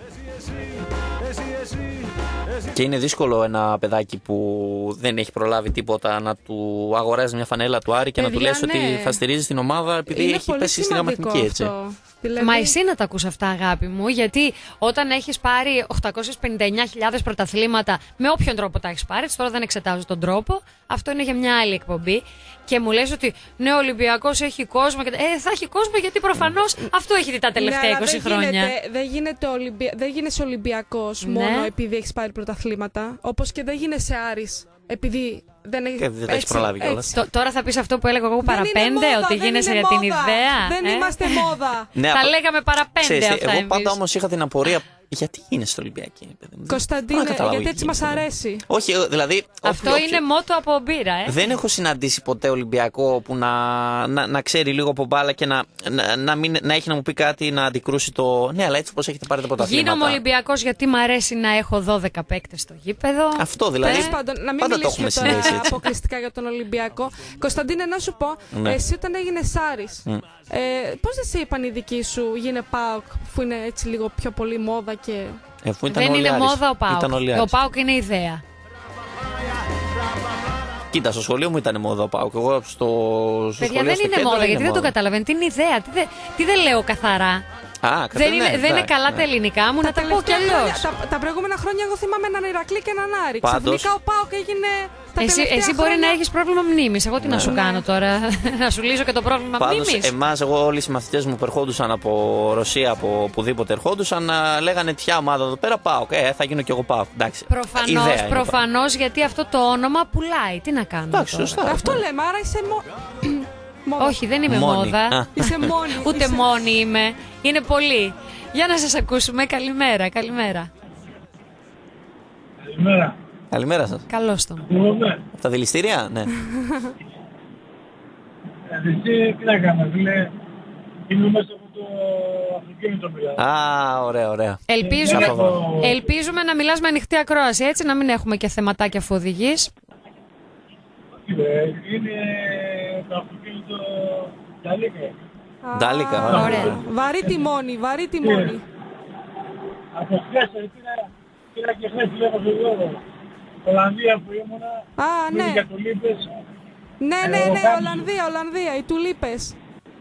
Και είναι δύσκολο ένα παιδάκι που δεν έχει προλάβει τίποτα να του αγοράζει μια φανέλα του Άρη και να του λες ότι θα στηρίζει την ομάδα επειδή έχει πέσει στην γραμματική, έτσι. Δηλαδή... Μα εσύ να τα ακούς αυτά, αγάπη μου, γιατί όταν έχεις πάρει 859.000 πρωταθλήματα, με όποιον τρόπο τα έχεις πάρει, τώρα δεν εξετάζω τον τρόπο, αυτό είναι για μια άλλη εκπομπή, και μου λες ότι ναι, ο Ολυμπιακός έχει κόσμο. Θα έχει κόσμο γιατί προφανώς αυτό έχει δει τα τελευταία 20 χρόνια. Δεν γίνεσαι Ολυμπιακός μόνο επειδή έχεις πάρει πρωταθλήματα, όπως και δεν γίνεσαι Άρης επειδή δεν έχει προλάβει κιόλας. Τώρα θα πεις αυτό που έλεγα εγώ παραπέντε, ότι γίνεσαι για την ιδέα. Δεν είμαστε μόδα. Τα λέγαμε παραπέντε αυτά. Εγώ πάντα όμως είχα την απορία. Γιατί γίνεσαι στο Ολυμπιακή, παιδί μου? Κωνσταντίνε, γιατί έτσι μας αρέσει. Όχι, δηλαδή. Αυτό είναι μότο από μπύρα, Δεν έχω συναντήσει ποτέ Ολυμπιακό που να ξέρει λίγο από μπάλα και να έχει να μου πει κάτι να αντικρούσει το. Ναι, αλλά έτσι όπως έχετε πάρει τα πρωταθλήματα. Γίνομαι Ολυμπιακός γιατί μου αρέσει να έχω 12 παίκτες στο γήπεδο. Αυτό δηλαδή. Να μην μιλήσουμε τώρα αποκλειστικά για τον Ολυμπιακό. Κωνσταντίνε, να σου πω, εσύ όταν έγινες Άρης, πώς δεν σε είπαν οι δικοί σου γίνε ΠΑΟΚ, που είναι έτσι λίγο πιο πολύ μόδα? Δεν είναι μόδα ο ΠΑΟΚ. Ο ΠΑΟΚ είναι ιδέα. Κοίτα, στο σχολείο μου ήταν μόδα ο ΠΑΟΚ. Εγώ στο Παιδιά, δεν είναι μόδα, γιατί δεν το καταλαβαίνω. Τι είναι ιδέα, τι δεν λέω καθαρά. Δεν είναι καλά τα ελληνικά μου, να τα πω κι αλλιώς. Τα προηγούμενα χρόνια εγώ θυμάμαι έναν Ηρακλή και έναν Άρη. Ξαφνικά ο ΠΑΟΚ έγινε. Εσύ μπορεί να έχεις πρόβλημα μνήμης. Εγώ τι να σου κάνω τώρα, να σου λύσω και το πρόβλημα μνήμης? Εμάς, όλοι οι συμμαθητές μου που ερχόντουσαν από Ρωσία, από οπουδήποτε ερχόντουσαν, λέγανε ποια ομάδα εδώ πέρα ΠΑΟΚ. Θα γίνω κι εγώ ΠΑΟΚ. Προφανώς, γιατί αυτό το όνομα πουλάει. Τι να κάνω. Αυτό λέμε, άρα είσαι Όχι, δεν είμαι μόδα. Είσαι μόνη. Ούτε μόνη είμαι. Είναι πολύ. Για να σας ακούσουμε. Καλημέρα. Καλημέρα. Καλημέρα σας. Καλώς τον. Από τα δηληστήρια, ναι. Τι να κάνω, φίλε. Είμαι μέσα από το αυτοκίνητο μιλάω. Ωραία. Ελπίζουμε να μιλάς με ανοιχτή ακρόαση, έτσι, να μην έχουμε και θεματάκια αφού οδηγείς. Είναι το αυτοκίνητο Ντάλικα. Ντάλικα, ωραία. Βαρύ τιμόνι. Από χθες, πήρα και χθες τηλέφωνο εδώ. Ολλανδία που ήμουνα. Ναι. Για τουλίπες. Ναι, Ολλανδία, οι τουλίπες.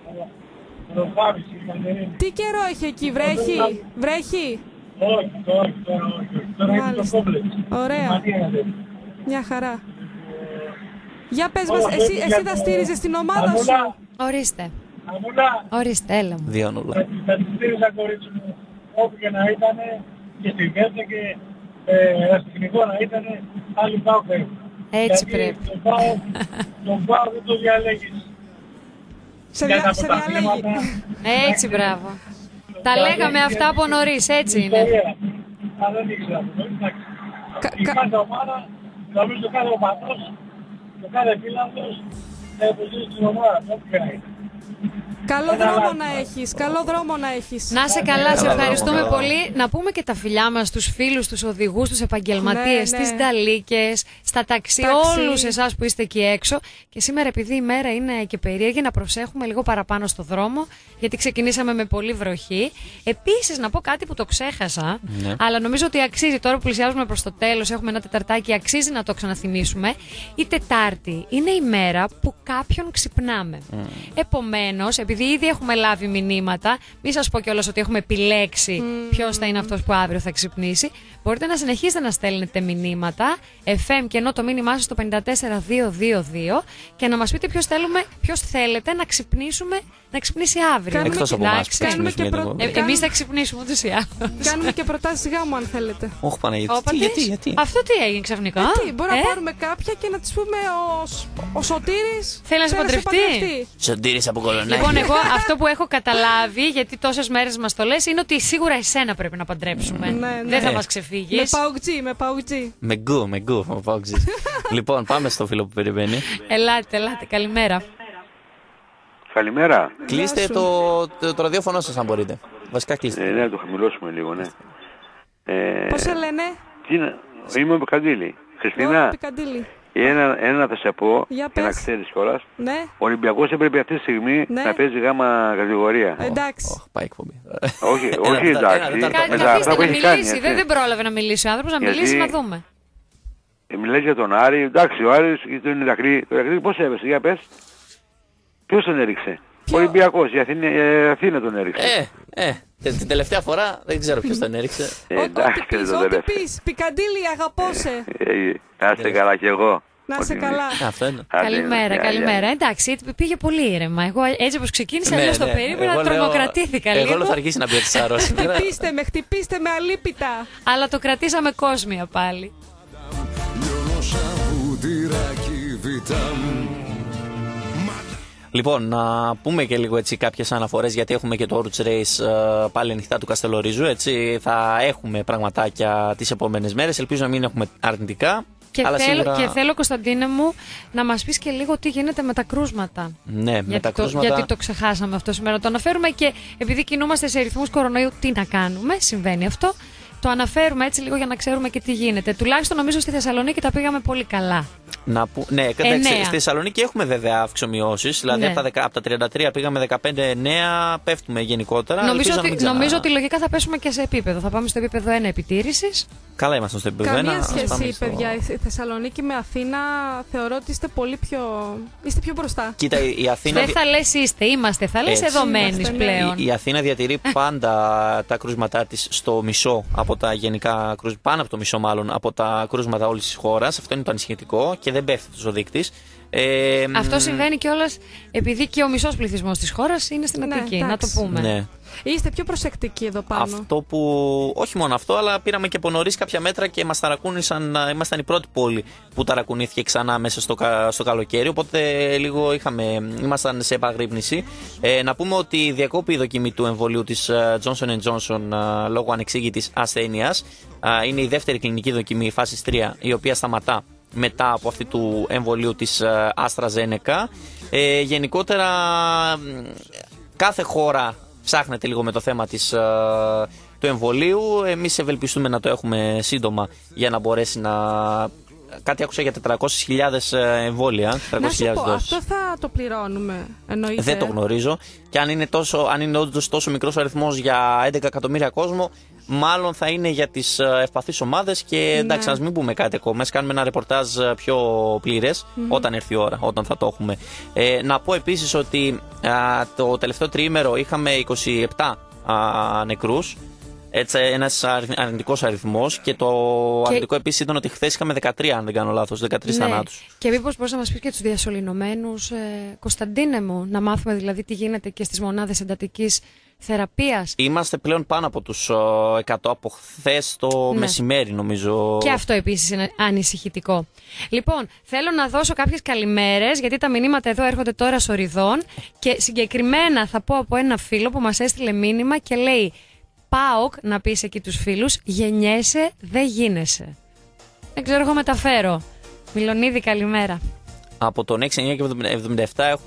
Τι καιρό έχει εκεί, βρέχει? Όχι, τώρα είναι το κόμπλεξ. Ωραία. Μια χαρά. Για πες μας, εσύ θα στήριζες την ομάδα σου? Ορίστε. Αμούλα. Ορίστε, έλα μου. Διόνουλα. Θα τη στήριζα, κορίτσι μου, όπου και να ήταν, και στη Βέρτα και στην Εθνικό να ήταν, άλλοι ΠΑΟΚ. Έτσι πρέπει. Τον ΠΑΟΚ δεν το διαλέγεις. Σε διαλέγει. Έτσι, μπράβο. Τα λέγαμε αυτά από νωρίς, έτσι είναι. Δεν ήξερα. Η κάθε ομάδα, νομίζω το κάθε οπαδός, το κάθε φίλαθλος, θα υποστηρίζει την ομάδα, όπου και να είναι. Καλό δρόμο να έχεις, καλό δρόμο να έχεις. Να είσαι καλά, σε ευχαριστούμε πολύ. Να πούμε και τα φιλιά μας στους φίλους, στους οδηγούς, στους επαγγελματίες, στις νταλίκες, στα ταξί, όλους εσάς που είστε εκεί έξω. Και σήμερα, επειδή η μέρα είναι και περίεργη, να προσέχουμε λίγο παραπάνω στο δρόμο, γιατί ξεκινήσαμε με πολύ βροχή. Επίσης, να πω κάτι που το ξέχασα, αλλά νομίζω ότι αξίζει τώρα που πλησιάζουμε προς το τέλος, έχουμε ένα τεταρτάκι, αξίζει να το ξαναθυμίσουμε. Η Τετάρτη είναι η μέρα που κάποιον ξυπνάμε. Επομένως, επειδή ήδη έχουμε λάβει μηνύματα, μην σας πω κιόλας ότι έχουμε επιλέξει ποιος θα είναι αυτός που αύριο θα ξυπνήσει. Μπορείτε να συνεχίσετε να στέλνετε μηνύματα, FM και ενώ το μήνυμά σας στο 54222 και να μας πείτε ποιος θέλετε να ξυπνήσει αύριο. Εκτός από εμάς. Εμείς θα ξυπνήσουμε ούτως ή άλλως. Κάνουμε και προτάσεις γάμου αν θέλετε. Όχι Παναγιώτη, γιατί. Αυτό τι έγινε ξαφνικά. Μπορεί να πάρουμε κάποια και να της πούμε ο Σωτήρης θέλει να σε παντρευτεί. Σωτήρης από Κολονάκι. Λοιπόν, εγώ αυτό που έχω καταλάβει, γιατί τόσες μέρες μας το λες, είναι ότι σίγουρα εσένα πρέπει να παντρέψουμε. Δεν θα μας ξεφύγεις. Με παουτζή. Με γκου, με παουτζή. Λοιπόν, πάμε στο φίλο που περιμένει. Ελάτε, καλημέρα. Καλημέρα. Κλείστε το ραδιόφωνο σας αν μπορείτε. Βασικά κλείστε. Ναι, το χαμηλώσουμε λίγο, ναι. Πώς σε λένε? Είμαι ο Πικαντήλη. Χριστίνα, ένα θα σε πω και να ξέρεις κιόλας. Ναι. Ο Ολυμπιακός έπρεπε αυτή τη στιγμή να παίζει γάμα κατηγορία. Εντάξει. Πάει εκπομπή. Όχι, εντάξει. Καθίστε να μιλήσει. Δεν πρόλαβε να μιλήσει ο άνθρωπος, να μιλήσει να δούμε. Μιλάς για τον Άρη. Εντάξει, ο Άρης τον Ηρακλή. Το Ηρακλή πώς έπεσε, για πες. Ποιος τον έριξε? Ο Ολυμπιακός, η Αθήνα τον έριξε. Την τελευταία φορά δεν ξέρω ποιος τον έριξε. Ό,τι πεις, Πικαντήλη, αγαπώ σε. Να είστε καλά κι εγώ. Να είστε καλά. Καλημέρα. Εντάξει, πήγε πολύ ήρεμα. Εγώ έτσι όπως ξεκίνησα, αλλιώς το περίμενα, τρομοκρατήθηκα λίγο. Εγώ θα αρχίσει να πει ότι σ' αρρώσει. Χτυπήστε με αλίπητα. Αλλά το κρατήσαμε κόσμια πάλι. Λοιπόν, να πούμε και λίγο έτσι κάποιες αναφορές, γιατί έχουμε και το Roots Race πάλι ανοιχτά του Καστελορίζου. Έτσι θα έχουμε πραγματάκια τις επόμενες μέρες. Ελπίζω να μην έχουμε αρνητικά. Και θέλω, Κωνσταντίνε μου, να μας πεις και λίγο τι γίνεται με τα κρούσματα. Ναι, με τα κρούσματα. Γιατί το ξεχάσαμε αυτό σήμερα. Το αναφέρουμε και επειδή κινούμαστε σε ρυθμούς κορονοϊού, τι να κάνουμε, συμβαίνει αυτό. Το αναφέρουμε έτσι λίγο για να ξέρουμε και τι γίνεται. Τουλάχιστον νομίζω στη Θεσσαλονίκη τα πήγαμε πολύ καλά. Ναι, στη Θεσσαλονίκη έχουμε βέβαια αυξομοιώσεις. Δηλαδή από τα 33 πήγαμε 15-9, πέφτουμε γενικότερα. Νομίζω ότι λογικά θα πέσουμε και σε επίπεδο. Θα πάμε στο επίπεδο 1 επιτήρησης. Καλά είμαστε στο επίπεδο 1. Καμία σχέση, παιδιά. Η Θεσσαλονίκη με Αθήνα θεωρώ ότι είστε είστε πιο μπροστά. Κοίτα, η Αθήνα. Δεν θα λες είμαστε, θα λες εδώ μένεις πλέον. Η Αθήνα διατηρεί πάντα τα κρούσματά της στο μισό από τα γενικά κρούσματα, πάνω από το μισό μάλλον από τα κρούσματα όλης της χώρας. Αυτό είναι το ανησυχητικό και δεν πέφτει ο δείκτης. Αυτό συμβαίνει κιόλας επειδή και ο μισός πληθυσμός της χώρας είναι στην Αττική, να το πούμε. Ναι. Είστε πιο προσεκτικοί εδώ πάνω. Αυτό που. Όχι μόνο αυτό, αλλά πήραμε και από νωρίς κάποια μέτρα και μας ταρακούνησαν. Ήμασταν η πρώτη πόλη που ταρακουνήθηκε ξανά μέσα στο καλοκαίρι. Οπότε λίγο ήμασταν σε επαγρύπνηση. Να πούμε ότι διακόπη η δοκιμή του εμβολίου της Johnson & Johnson λόγω ανεξήγητης ασθένειας. Είναι η δεύτερη κλινική δοκιμή φάσης 3, η οποία σταματά μετά από αυτή του εμβολίου της AstraZeneca. Γενικότερα κάθε χώρα ψάχνεται λίγο με το θέμα του εμβολίου. Εμείς ευελπιστούμε να το έχουμε σύντομα για να μπορέσει να... Κάτι άκουσα για 400.000 εμβόλια. 400.000 να σου πω, δόσεις. αυτό θα το πληρώνουμε, εννοείται. Δεν το γνωρίζω. Και αν είναι όντως τόσο μικρός ο αριθμός για 11 εκατομμύρια κόσμο, μάλλον θα είναι για τις ευπαθείς ομάδες. Και εντάξει, ας μην πούμε κάτι ακόμα. Ας κάνουμε ένα ρεπορτάζ πιο πλήρες όταν έρθει η ώρα, όταν θα το έχουμε. Να πω επίσης ότι το τελευταίο τριήμερο είχαμε 27 νεκρούς. Έτσι, ένας αρνητικός αριθμός και το αρνητικό επίσης ήταν ότι χθες είχαμε 13, αν δεν κάνω λάθος, 13 θανάτους. Και μήπως μπορείς να μας πεις και τους διασωληνωμένους, Κωνσταντίνε μου, να μάθουμε δηλαδή τι γίνεται και στις μονάδες εντατικής θεραπείας. Είμαστε πλέον πάνω από τους 100 από χθες το μεσημέρι, νομίζω. Και αυτό επίσης είναι ανησυχητικό. Λοιπόν, θέλω να δώσω κάποιες καλημέρες, γιατί τα μηνύματα εδώ έρχονται τώρα σοριδών και συγκεκριμένα θα πω από ένα φίλο που μας έστειλε μήνυμα και λέει: ΠΑΟΚ, να πεις εκεί τους φίλους, γεννιέσαι, δεν γίνεσαι. Δεν ξέρω, εγώ μεταφέρω. Μιλονίδη, καλημέρα. Από τον 6, 9 και 77 έχουμε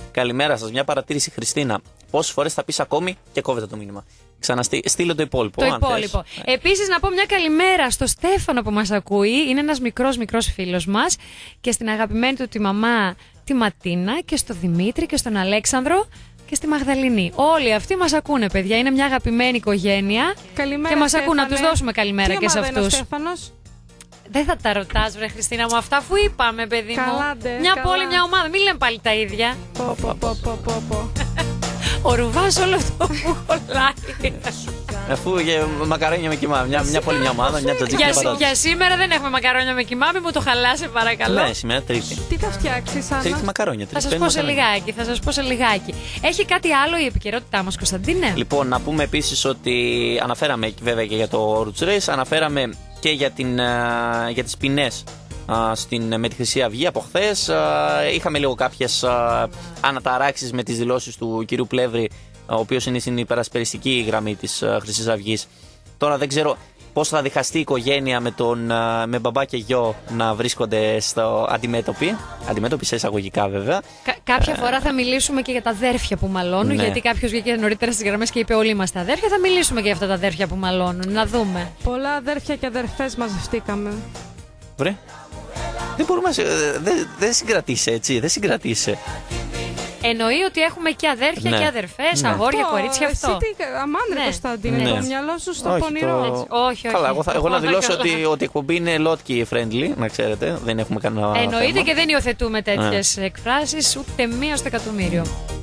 Καλημέρα σας. Μια παρατήρηση, Χριστίνα. Πόσες φορές θα πεις ακόμη και κόβεται το μήνυμα. Στείλε το υπόλοιπο. Το υπόλοιπο. Επίσης, να πω μια καλημέρα στο Στέφανο που μας ακούει. Είναι ένας μικρός φίλος μας. Και στην αγαπημένη του τη μαμά, τη Ματίνα, και στο Δημήτρη και στον Αλέξανδρο και στη Μαγδαληνή. Όλοι αυτοί μας ακούνε, παιδιά. Είναι μια αγαπημένη οικογένεια. Καλημέρα, και μας Στέφανε. ακούνε. Να τους δώσουμε καλημέρα και σε αυτούς. Στέφανος. Δεν θα τα ρωτάς, βρε Χριστίνα μου, αυτά που είπαμε, παιδί μου. Μια πόλη, μια ομάδα. Μην λέμε πάλι τα ίδια. Πω. Ο Ρουβάς όλο αυτό που κολλάει. Αφού μακαρόνια με κιμάμι, μια πόλη, μια ομάδα, μια τζατζίκια πατάτες. Για σήμερα δεν έχουμε μακαρόνια με κιμάμι, μου το χαλάσε παρακαλώ. Ναι, σήμερα Τρίτη. Τι θα φτιάξεις, Άννα? Τρίτη μακαρόνια. Θα σας πω σε λιγάκι. Έχει κάτι άλλο η επικαιρότητά μας, Κωνσταντίνε? Λοιπόν, να πούμε επίσης ότι αναφέραμε βέβαια και για το Roots Race, αναφέραμε και για τις ποινές με τη Χρυσή Αυγή από χθες. Είχαμε λίγο κάποιες αναταράξεις με τις δηλώσεις του κυρίου Πλεύρη, ο οποίος είναι στην υπερασπεριστική γραμμή της Χρυσής Αυγής. Τώρα δεν ξέρω πώς θα διχαστεί η οικογένεια με μπαμπά και γιο να βρίσκονται αντιμέτωποι σε εισαγωγικά βέβαια. Κάποια φορά θα μιλήσουμε και για τα αδέρφια που μαλώνουν, ναι. γιατί κάποιος βγήκε νωρίτερα στις γραμμές και είπε όλοι είμαστε αδέρφια. Θα μιλήσουμε και για αυτά τα αδέρφια που μαλώνουν, να δούμε. Πολλά αδέρφια και αδερφές μαζευτήκαμε. Βρε, δεν μπορούμε δεν συγκρατήσει έτσι, δεν συγκρατήσει. Εννοεί ότι έχουμε και αδέρφια και αδερφές, αγόρια, κορίτσια, αυτό. Εσύ τι, αμάν, Κωνσταντίνε, το μυαλό σου στο πονηρό. Όχι. Καλά, εγώ να δηλώσω ότι η εκπομπή είναι lotki friendly, να ξέρετε, δεν έχουμε κανένα εννοείται θέμα. Και δεν υιοθετούμε τέτοιες εκφράσεις, ούτε μία στο εκατομμύριο.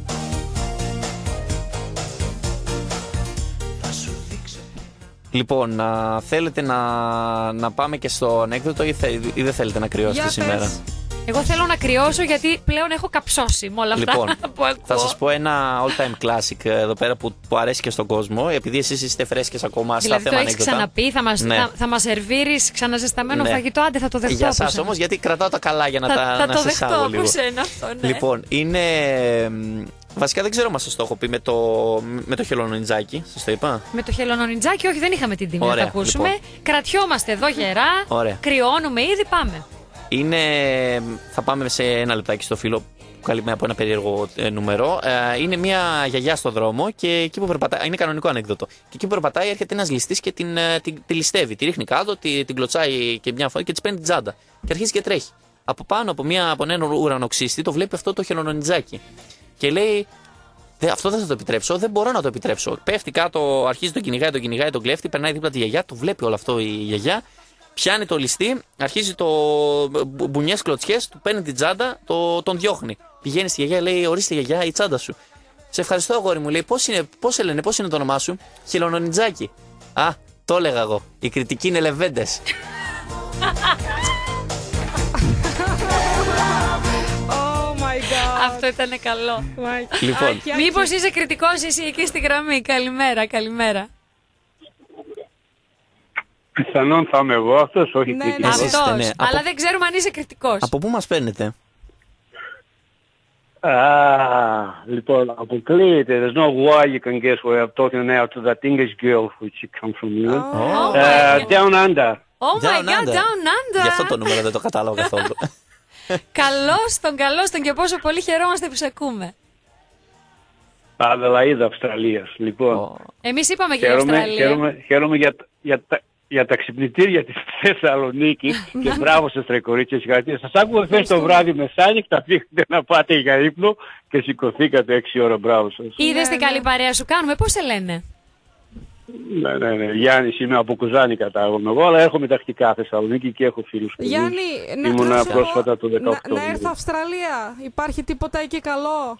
Λοιπόν, θέλετε να πάμε και στο ανέκδοτο ή δεν θέλετε να κρυώσετε σήμερα? Εγώ θέλω να κρυώσω γιατί πλέον έχω καψώσει με όλα αυτά λοιπόν, που ακούω. Θα σας πω ένα all-time classic εδώ πέρα που αρέσει και στον κόσμο, επειδή εσείς είστε φρέσκες ακόμα δηλαδή στα θέματα ανέκδοτα. Δηλαδή το έχεις ξαναπεί, θα μας σερβίρεις ξαναζεσταμένο φαγητό, άντε θα το δεχτώ. Για εσάς όμως, γιατί κρατάω τα καλά για να το σας άγω λίγο. Αυτό, ναι. Λοιπόν, είναι... Βασικά δεν ξέρω αν σας το έχω πει με το χελονιτζάκι, σας το είπα. Με το χελονιτζάκι, όχι, δεν είχαμε την τιμή να το ακούσουμε. Λοιπόν. Κρατιόμαστε εδώ γερά, κρυώνουμε ήδη, πάμε. Θα πάμε σε ένα λεπτάκι στο φίλο που καλύπτει από ένα περίεργο νούμερο. Είναι μια γιαγιά στο δρόμο και εκεί που περπατάει. Είναι κανονικό ανέκδοτο. Και εκεί που περπατάει έρχεται ένας ληστής και τη ληστεύει. Τη ρίχνει κάτω, την κλωτσάει και μια φορά και της παίρνει την τσάντα. Και αρχίζει και τρέχει. Από πάνω από έναν ουρανοξύστη το βλέπει αυτό το χελονιτζάκι. Και λέει: αυτό δεν θα το επιτρέψω, δεν μπορώ να το επιτρέψω. Πέφτει κάτω, αρχίζει τον κυνηγάει τον κλέφτη, περνάει δίπλα τη γιαγιά, το βλέπει όλο αυτό η γιαγιά. Πιάνει το ληστή, αρχίζει μπουνιές κλωτσιές, του παίρνει την τσάντα, τον διώχνει. Πηγαίνει στη γιαγιά, λέει: ορίστε γιαγιά, η τσάντα σου. Σε ευχαριστώ, αγόρι μου, λέει: πώς είναι το όνομά σου? Χελονιτζάκι. Α, το έλεγα εγώ. Η κριτική είναι λεβέντες. Αυτό ήταν καλό. Λοιπόν. Μήπως είσαι κριτικός εσύ εκεί στη γραμμή? Καλημέρα. Πιθανόν θα είμαι εγώ αυτός, όχι κριτικός. Αυτός, αλλά δεν ξέρουμε αν είσαι κριτικός. Από πού μας παίρνετε? Λοιπόν, αποκλείεται. There's no way you can guess where I'm talking now to that English girl which come from England. Down Under. Oh my God, Down Under. Γι' αυτό το νούμερο δεν το κατάλαβα καθόλου. Καλώς τον και πόσο πολύ χαιρόμαστε που σε ακούμε. Αδελαΐδα Αυστραλίας, λοιπόν. Εμείς είπαμε και για Αυστραλία. Χαίρομαι για τα ξυπνητήρια της Θεσσαλονίκης και μπράβο σας ρε κορίτσια, συγχαρητήρια. Σας άκουγα χθες το βράδυ μεσάνυχτα, πήγατε να πάτε για ύπνο και σηκωθήκατε 6 ώρα, μπράβο σας. Είδες τι καλή παρέα σου κάνουμε, πώς σε λένε? Ναι, Γιάννης, είμαι από Κουζάνη κατάγομαι εγώ, αλλά έρχομαι τακτικά Θεσσαλονίκη και έχω φίλους που ήμουνα πρόσφατα το 18. Να έρθω Αυστραλία, υπάρχει τίποτα εκεί καλό?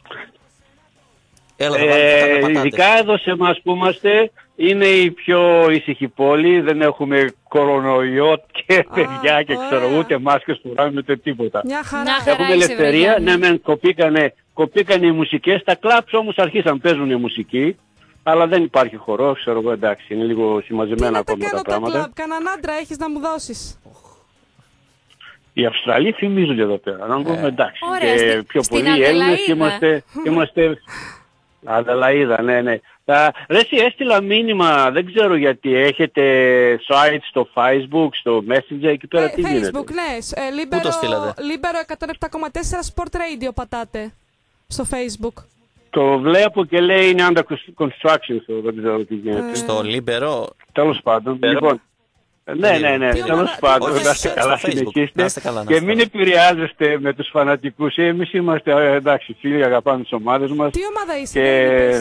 Ειδικά εδώ σε εμάς που είμαστε, είναι η πιο ήσυχη πόλη, δεν έχουμε κορονοϊό και παιδιά και ξέρω ούτε μάσκες που ράνουν ούτε τίποτα. Έχουμε ελευθερία, ναι μεν κοπήκανε οι μουσικές, τα κλαμπς όμως αρχίσαν, παίζουν η μουσική, αλλά δεν υπάρχει χορό, ξέρω εγώ, εντάξει, είναι λίγο συμμαζεμένα ακόμα τα πράγματα. Κανέναν άντρα έχεις να μου δώσεις? Οι Αυστραλοί φημίζονται εδώ πέρα, να πούμε εντάξει, και πιο πολλοί Έλληνες είμαστε... Αδελαΐδα, ναι. Ρε εσύ, έστειλα μήνυμα, δεν ξέρω γιατί, έχετε site στο Facebook, στο Messenger, εκεί πέρα τι γίνεται? Facebook, ναι. Πού το στείλατε? Libero 107,4 Sport Radio πατάτε. στο Facebook. Το βλέπω και λέει είναι under construction, δεν ξέρω τι γίνεται. Στο Λίμπερο. Τέλος πάντων, λοιπόν. Ναι, τέλος πάντων, να είστε καλά, συνεχίστε και μην επηρεάζεστε με τους φανατικούς. Εμείς είμαστε, εντάξει, φίλοι, αγαπάμε τις ομάδες μας. Τι ομάδα είσαι,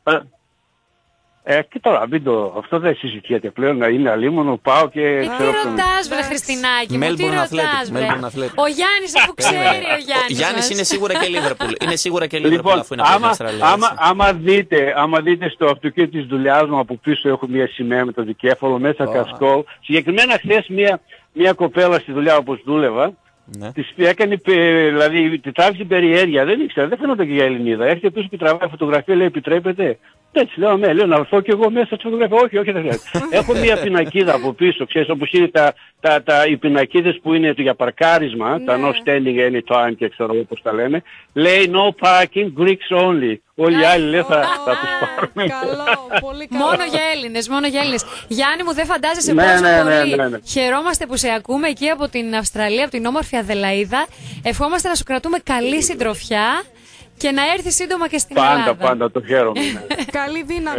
και τώρα, αυτό δεν συζητιέται πλέον, να είναι αλίμονο, πάω και ξέρω... Τι ρωτάς, βρε Χριστινάκη μου, τι ρωτάς, βρε. Ο Γιάννης, αφού ξέρει ο Γιάννης. Ο Γιάννης είναι σίγουρα και Λίβερπουλ. Είναι σίγουρα και Λίβερπουλ, αφού είναι από την Αυστραλία. Άμα δείτε στο αυτοκίνητο της δουλειάς μου, από πίσω έχω μια σημαία με το δικέφαλο, μέσα κασκόλ. Συγκεκριμένα χθες μια κοπέλα στη δουλειά όπως δούλευα, της έκανε, δηλαδή, τη τράβηξε περιέργεια, δεν ήξερα, δεν φαίνονταν και για Ελληνίδα. Έρχεται πίσω και τραβάει φωτογραφία, λέει, επιτρέπετε. Έτσι λέω, λέω να έρθω και εγώ μέσα στη φωτογραφία. Όχι, δεν χρειάζεται. Έχω μια πινακίδα από πίσω, ξέρεις, όπως είναι οι πινακίδες που είναι για παρκάρισμα, τα no standing anytime και ξέρω εγώ πώς τα λένε. Λέει no parking, Greeks only. Όλοι οι άλλοι λέει θα τους πάρουμε. Καλό, πολύ καλό. Μόνο για Έλληνες. Γιάννη μου, δεν φαντάζεσαι πόσο πολύ χαιρόμαστε που σε ακούμε εκεί από την Αυστραλία, από την όμορφη Αδελαΐδα. Ευχόμαστε να σου κρατούμε καλή συντροφιά και να έρθει σύντομα και στην Ελλάδα. Πάντα, το χαίρομαι. Καλή δύναμη.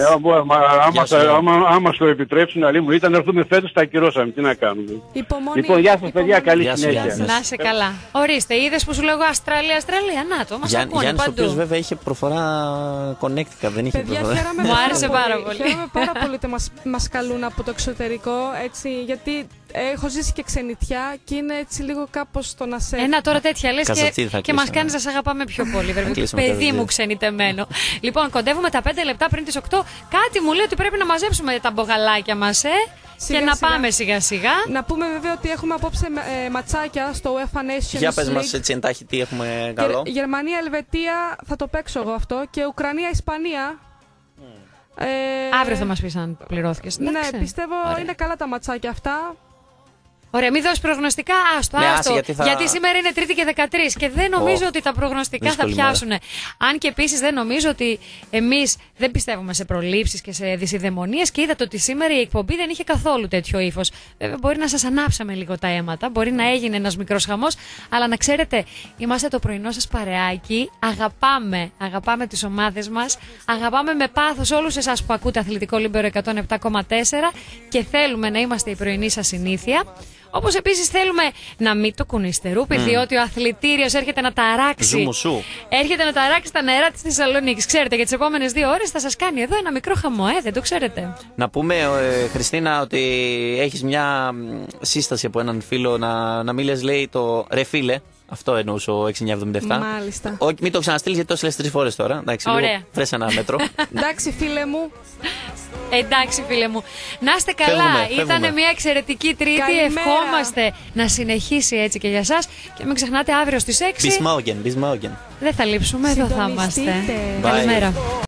Άμα το επιτρέψουν, αλλή μου ήταν να έρθουμε φέτος, τα ακυρώσαμε. Τι να κάνουμε. Υπομονή. Λοιπόν, γεια σας παιδιά, καλή συνέχεια. Να σε καλά. Ορίστε, είδες που σου λέγω Αυστραλία, να το, μας ακούνε Γιάννης, ο παντού. οποίος βέβαια είχε προφορά Connecticut, δεν είχε προφορά. Μου άρεσε πάρα πολύ. Χαίρομαι πάρα πολύ ότι μας καλούν από το εξωτερικό, έτσι, γιατί έχω ζήσει και ξενιτιά και είναι έτσι λίγο κάπως το να σε... Τώρα τέτοια λες και μας κάνεις να σε αγαπάμε πιο πολύ, βέβαια. Παιδί μου ξενιτεμένο. Λοιπόν, κοντεύουμε τα 5 λεπτά πριν τις 8. Κάτι μου λέει ότι πρέπει να μαζέψουμε τα μπογαλάκια μας, και να πάμε σιγά σιγά. Να πούμε βέβαια ότι έχουμε απόψε ματσάκια στο UEFA Nations League. Για πες μας έτσι εντάχει τι έχουμε καλό. Γερμανία-Ελβετία, θα το παίξω εγώ αυτό, και Ουκρανία-Ισπανία. Αύριο θα μας πεις αν πληρώθηκες. Ναι, πιστεύω είναι καλά τα ματσάκια αυτά. Ωραία, μην δώσει προγνωστικά. Άστο. Γιατί σήμερα είναι Τρίτη και 13 και δεν νομίζω ότι τα προγνωστικά θα πιάσουν. Αν και επίσης δεν νομίζω ότι εμείς δεν πιστεύουμε σε προλήψεις και σε δυσιδαιμονίες και είδατε ότι σήμερα η εκπομπή δεν είχε καθόλου τέτοιο ύφος. Βέβαια, μπορεί να σας ανάψαμε λίγο τα αίματα, μπορεί να έγινε ένας μικρός χαμός, αλλά να ξέρετε, είμαστε το πρωινό σας παρεάκι. Αγαπάμε τις ομάδες μας, αγαπάμε με πάθος όλους εσάς που ακούτε Αθλητικό Λίμπερο 107,4 και θέλουμε να είμαστε η πρωινή σας συνήθεια. Όπως επίσης θέλουμε να μην το κουνηστερούπι, διότι ο αθλητήριος έρχεται να ταράξει. Έρχεται να ταράξει τα νερά της Θεσσαλονίκης. Ξέρετε, για τις επόμενες 2 ώρες θα σας κάνει εδώ ένα μικρό χαμό, δεν το ξέρετε. Να πούμε, Χριστίνα, ότι έχεις μια σύσταση από έναν φίλο να μην λες, λέει, το ρε φίλε. Αυτό εννοούσε ο 6977. Μάλιστα. Όχι, μην το ξαναστείλεις γιατί το έστειλες 3 φορές τώρα. Εντάξει, λίγο, βρες ένα μέτρο. Εντάξει, φίλε μου. Εντάξει, φίλε μου. Να είστε καλά. Ήταν μια εξαιρετική Τρίτη. Καλημέρα. Ευχόμαστε να συνεχίσει έτσι και για σας. Και μην ξεχνάτε αύριο στις 6. Bis morgen. Δεν θα λείψουμε, εδώ θα είμαστε. Καλημέρα.